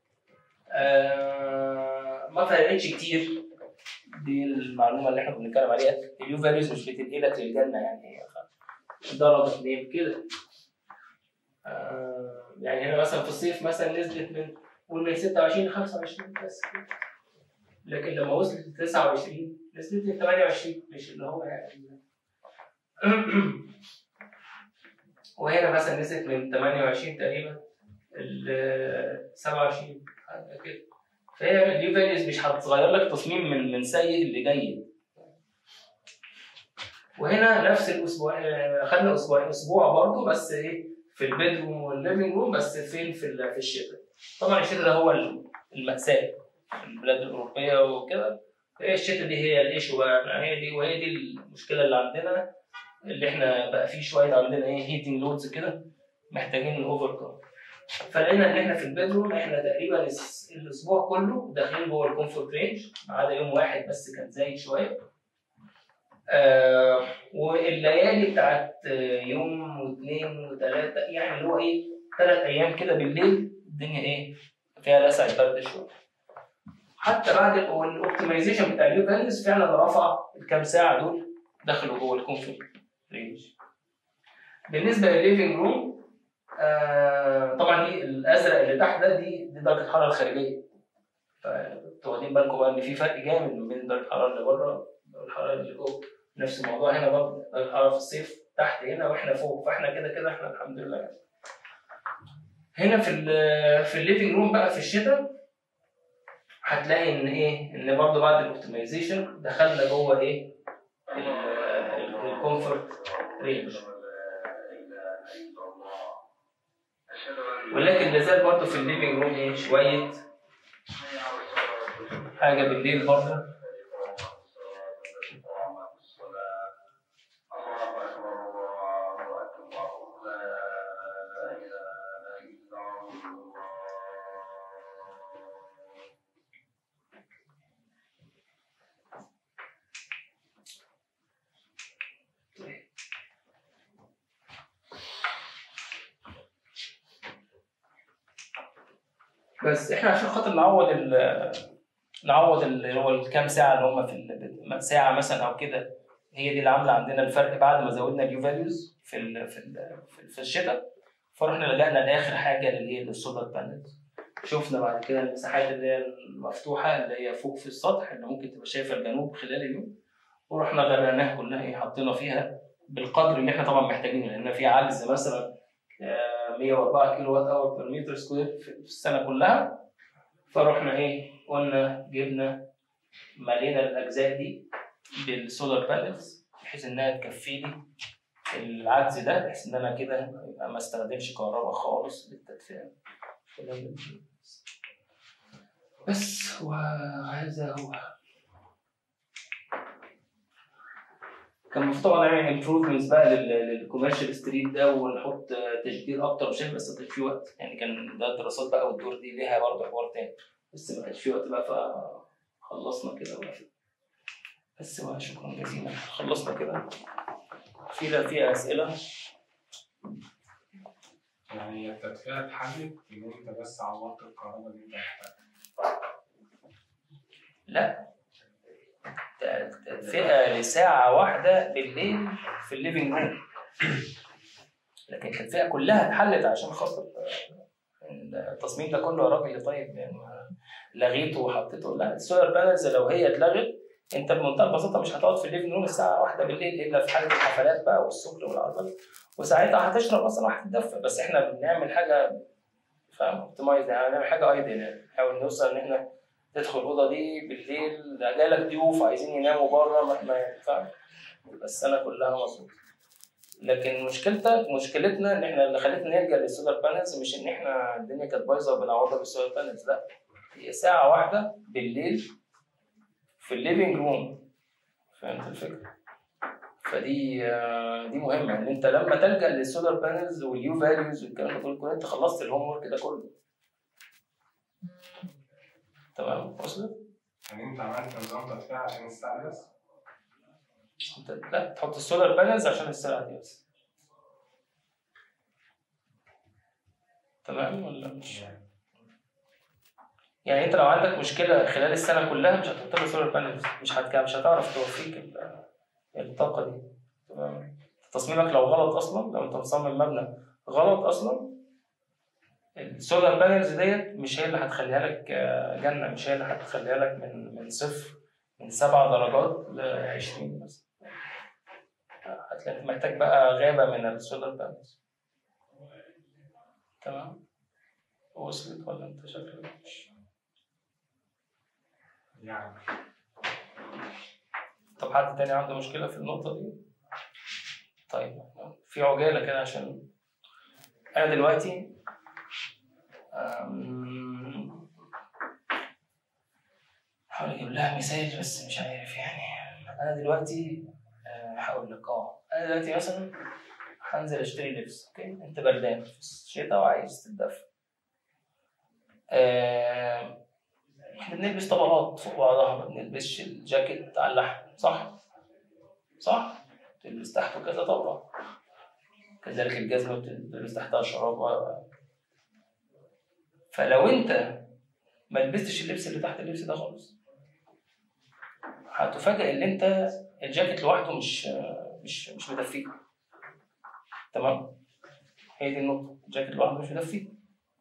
ما فرقتش كتير. دي المعلومه اللي احنا بنتكلم عليها. اليو فاليوز مش بتنقلك للجنه يعني درجه 2 كده. يعني هنا مثلا في الصيف مثلا نزلت من 26 ل 25 بس كده. لكن لما وصلت ل 29 نزلت ل 28 مش اللي هو يعني. وهنا مثلا نزلت من 28 تقريبا ل 27 كده. فهي اليو فاليوز مش هتغير لك تصميم من سيء لجيد. وهنا نفس الاسبوع خدنا اسبوع برضه بس ايه في البيدروم والليفينج روم بس فين في الشتاء. طبعا الشتاء ده هو المأساة في البلاد الأوروبية وكده. هي الشتاء دي هي الايشو بقى وهي دي المشكلة اللي عندنا اللي احنا بقى فيه شوية عندنا ايه هيتنج لودز كده محتاجين اوفر. فلقينا ان احنا في البيدروم احنا تقريبا الاسبوع كله داخلين جوه الكومفورت رينج ما عدا يوم واحد بس كان زايد شويه. والليالي بتاعت يوم واثنين وثلاثه يعني اللي هو ايه 3 ايام كده بالليل الدنيا ايه فيها لسعه برد شويه. حتى بعد الاوبتمايزيشن بتاع اليو فاليوز فعلا رفع الكام ساعه دول دخلوا جوه الكومفورت رينج. بالنسبه للليفينج روم طبعا دي الازرق اللي تحت ده دي درجه الحراره الخارجيه. فانتوا واخدين بالكم بقى ان في فرق جامد ما بين درجه الحراره اللي بره والحراره اللي جوه. نفس الموضوع هنا برضه درجه الحراره في الصيف تحت هنا واحنا فوق فاحنا كده احنا الحمد لله يعني. هنا في الليفينج روم بقى في الشتاء هتلاقي ان ايه ان برضه بعد الاوبتمايزيشن دخلنا جوه ايه الكومفورت رينج. ولكن لازال برضه في الليفينج روم ايه شويه حاجه بالليل برضه. بس احنا عشان خاطر نعوض نعوض اللي هو الكام ساعه اللي هم ساعه مثلا او كده، هي دي اللي عامله عندنا الفرق بعد ما زودنا اليو فاليوز في الشتاء. فرحنا لجأنا لاخر حاجه اللي هي السولار بانلز. شفنا بعد كده المساحات اللي هي المفتوحه اللي هي فوق في السطح اللي ممكن تبقى شايفه الجنوب خلال اليوم، ورحنا غرقناها كلها، حطينا فيها بالقدر اللي احنا طبعا محتاجينه، لان في عجز مثلا 104 كيلو وات اور بير متر سكوير في السنه كلها. فرحنا قلنا جبنا ملينا الاجزاء دي بالسولار بانلز بحيث انها تكفي لي العجز ده، بحيث ان انا كده ما استخدمش كهرباء خالص للتدفئه. بس وهذا هو. كان المفروض طبعا نعمل امبروفمنتس بقى للكوميرشال ستريت ده ونحط تشجير اكتر وشايف، بس ما كانش في وقت يعني. كان ده الدراسات بقى والدور دي ليها برضه حوار تاني، بس ما كانش في وقت بقى فخلصنا كده وقفل. بس شكرا جزيلا، خلصنا كده. في اسئله؟ يعني التدفئة اتحلت إن أنت بس عوضت الكهرباء اللي أنت محتاجها. لا، تدفئة لساعة واحدة بالليل في الليفينج روم، لكن التدفئة كلها اتحلت عشان خاطر التصميم ده كله يا راجل. طيب يعني لغيته وحطيته؟ لا، السولار بانلز لو هي اتلغت انت بمنتهى البساطه مش هتقعد في الليفينج روم الساعه 1 بالليل الا في حاله الحفلات بقى والسكر والعربيات، وساعتها هتشرب اصلا وهتتدفى. بس احنا بنعمل حاجه فاهم اوبتمايز، يعني نعمل حاجه ايديال، يعني نحاول نوصل ان احنا تدخل الاوضه دي بالليل جالك ضيوف عايزين يناموا بره ما فاهم، بس السنه كلها مظبوط. لكن مشكلتنا ان احنا اللي خلتنا نلجا للسولار بانلز مش ان احنا الدنيا كانت بايظه وبنعوضها بالسولار بانلز، لا، هي ساعه واحده بالليل في الليفينج روم. فهمت الفكره؟ فدي مهمه ان انت لما تلجا للسولار بانلز واليو فاليوز والكلام ده كله انت خلصت الهوم ورك ده كله. تمام؟ وصلت؟ يعني أنت عملت نظام تدفئة عشان الساعة بس؟ لا، تحط السولار بانلز عشان الساعه دي بس. تمام ولا مش؟ يعني انت لو عندك مشكله خلال السنه كلها مش هتحط له سولار بانلز، مش هتعرف توفيك الطاقه دي. تمام؟ تصميمك لو غلط اصلا، لو انت مصمم مبنى غلط اصلا، السولار بانلز ديت مش هي اللي هتخليها لك جنه، مش هي اللي هتخليها لك من صفر من 7 درجات ل 20 مثلا. هتلاقي محتاج بقى غابه من السولار بانلز. تمام؟ وصلت ولا انت شكلك مش يعني؟ طب حد تاني عنده مشكلة في النقطة دي؟ طيب في عجالة كده عشان أنا دلوقتي هحاول أجيب لها مثال بس مش عارف يعني. أنا دلوقتي هقول لك أنا دلوقتي مثلا هنزل أشتري لبس، أوكي؟ أنت بردان في الشتاء وعايز تتدفى. احنا بنلبس طبقات فوق بعضها، ما بنلبسش الجاكيت على اللحم، صح؟ تلبس تحته كذا طبقة. كذلك الجزمة بتلبس تحتها شراب. فلو انت ما لبستش اللبس اللي تحت اللبس ده خالص هتفاجئ ان انت الجاكيت لوحده مش مدفيك. تمام؟ هي دي النقطة، الجاكيت لوحده مش مدفيك.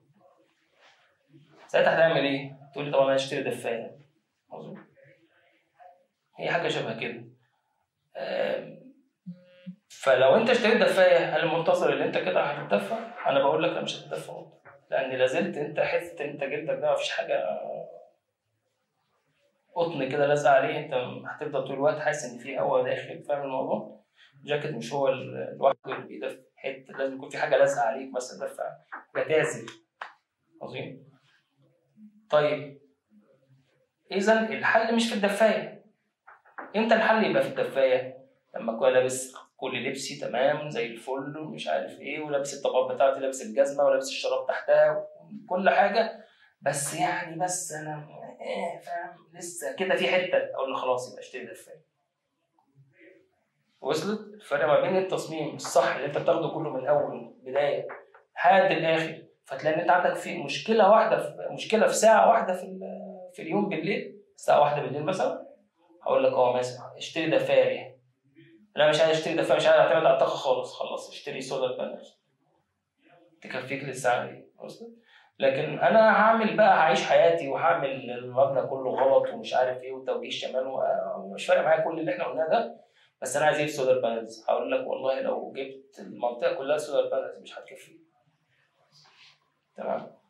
ساعتها هتعمل ايه؟ تقول لي طبعا انا هشتري دفاية. مظبوط؟ هي حاجة شبه كده. فلو انت اشتريت دفاية، هل منتظر ان انت كده هتتدفى؟ انا بقول لك لا، مش هتتدفى، لان لازلت انت حته انت جلدك ده مفيش حاجه قطن كده لازقه عليه، انت هتفضل طول الوقت حاسس ان في هواء داخل. فاهم الموضوع؟ الجاكيت مش هو لوحده اللي بيدفي، حته لازم يكون في حاجه لازقه عليك مثلا تدفى، حاجه تعزل. عظيم. طيب اذا الحل مش في الدفايه. امتى الحل يبقى في الدفايه؟ لما اكون لابس كل لبسي تمام زي الفل ومش عارف ايه، ولابس الطبقات بتاعتي، لابس الجزمه ولابس الشراب تحتها وكل حاجه، بس انا فاهم لسه كده في حته، اقول له خلاص يبقى اشتري دفايه. وصلت الفرق ما بين التصميم الصح اللي انت بتاخده كله من اول بدايه لحد الاخر، فتلاقي ان انت عندك في مشكله واحده، مشكله في ساعه واحده في اليوم بالليل، الساعه 1 بالليل مثلا، هقول لك مثلا اشتري دفايه ليها. انا مش عايز اشتري دفايه، مش عايز اعتمد على الطاقه خالص، خلاص اشتري سولار بانلز تكفيك للساعه دي. لكن انا هعمل بقى، هعيش حياتي وهعمل المبنى كله غلط ومش عارف ايه وتوجيه شمال ومش فارق معايا كل اللي احنا قلناه ده، بس انا عايز اجيب سولار بانلز. هقول لك والله لو جبت المنطقه كلها سولار بانلز مش هتكفي. تمام.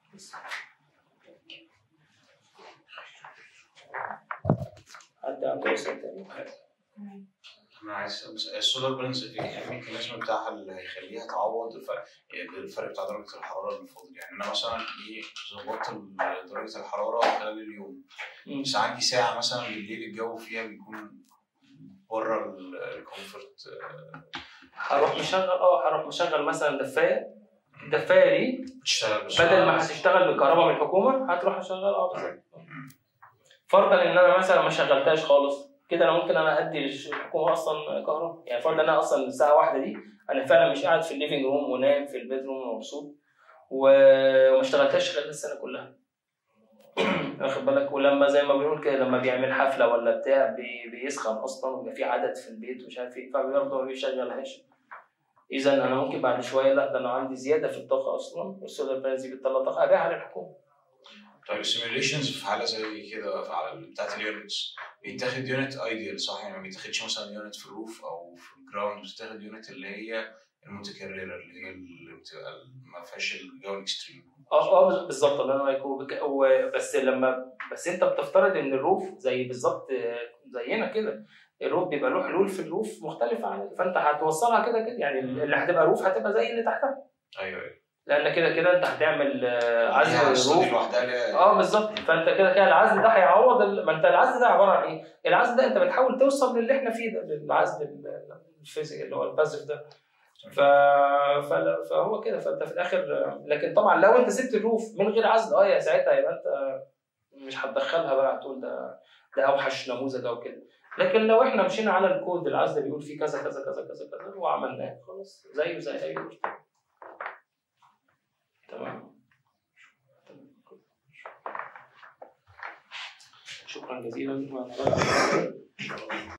حد عنده سؤال تاني؟ انا عايز السولار بانلز ايه الميكانيزم بتاعها اللي هيخليها تعوض الفرق بتاع درجه الحراره اللي فاضل؟ يعني انا مثلا ظبطت درجه الحراره خلال اليوم، بس عندي ساعه مثلا بالليل الجو فيها بيكون بره الكومفورت، هروح مشغل مثلا دفايه. الدفايه دي بتشتغل بدل ما هتشتغل بكهرباء من الحكومه هتروح اشغل فرضا ان انا مثلا ما شغلتهاش خالص كده، انا ممكن ادي للحكومه اصلا كهرباء. يعني فرضا ان انا اصلا الساعه 1 دي انا فعلا مش قاعد في الليفنج روم ونايم في البيت روم ومبسوط وما اشتغلتهاش خلال السنه كلها. واخد بالك؟ ولما زي ما بنقول كده لما بيعمل حفله ولا بتاع بيسخن اصلا ويبقى في عدد في البيت ومش عارف ايه، فبرضه ما بيشغلهاش. اذا انا ممكن بعد شويه لا ده انا عندي زياده في الطاقه اصلا، والسولار بانلز دي بتطلع طاقه ابيعها للحكومه. طيب السيميوليشنز في حاله زي كده على بتاعت اليونتس بيتاخد يونت ايديال صح؟ يعني ما بيتاخدش مثلا يونت في الروف او في الجراوند، بتاخد يونت اللي هي المتكرره اللي هي اللي بتبقى ما فيهاش الجو الاكستريم. بالظبط الله ينور عليك. بس انت بتفترض ان الروف زي بالظبط زينا كده، الروف بيبقى له حلول في الروف مختلفه عن، فانت هتوصلها كده يعني اللي هتبقى روف هتبقى زي اللي تحتها. ايوه لان كده انت هتعمل عزل روف لوحدها. بالظبط. فانت كده العزل ده هيعوض ما انت العزل ده عباره عن ايه؟ العزل ده انت بتحاول توصل للي احنا فيه ده، للعزل الفيزيكال اللي هو البازف ده. فهو كده. فانت في الاخر لكن طبعا لو انت سبت الروف من غير عزل يا ساعتها يبقى انت مش هتدخلها بقى، هتقول ده اوحش نموذج او كده. لكن لو احنا مشينا على الكود العزل بيقول فيه كذا كذا كذا كذا كذا وعملناه خلاص زيه زي اي روف. تمام. شكرا جزيلا.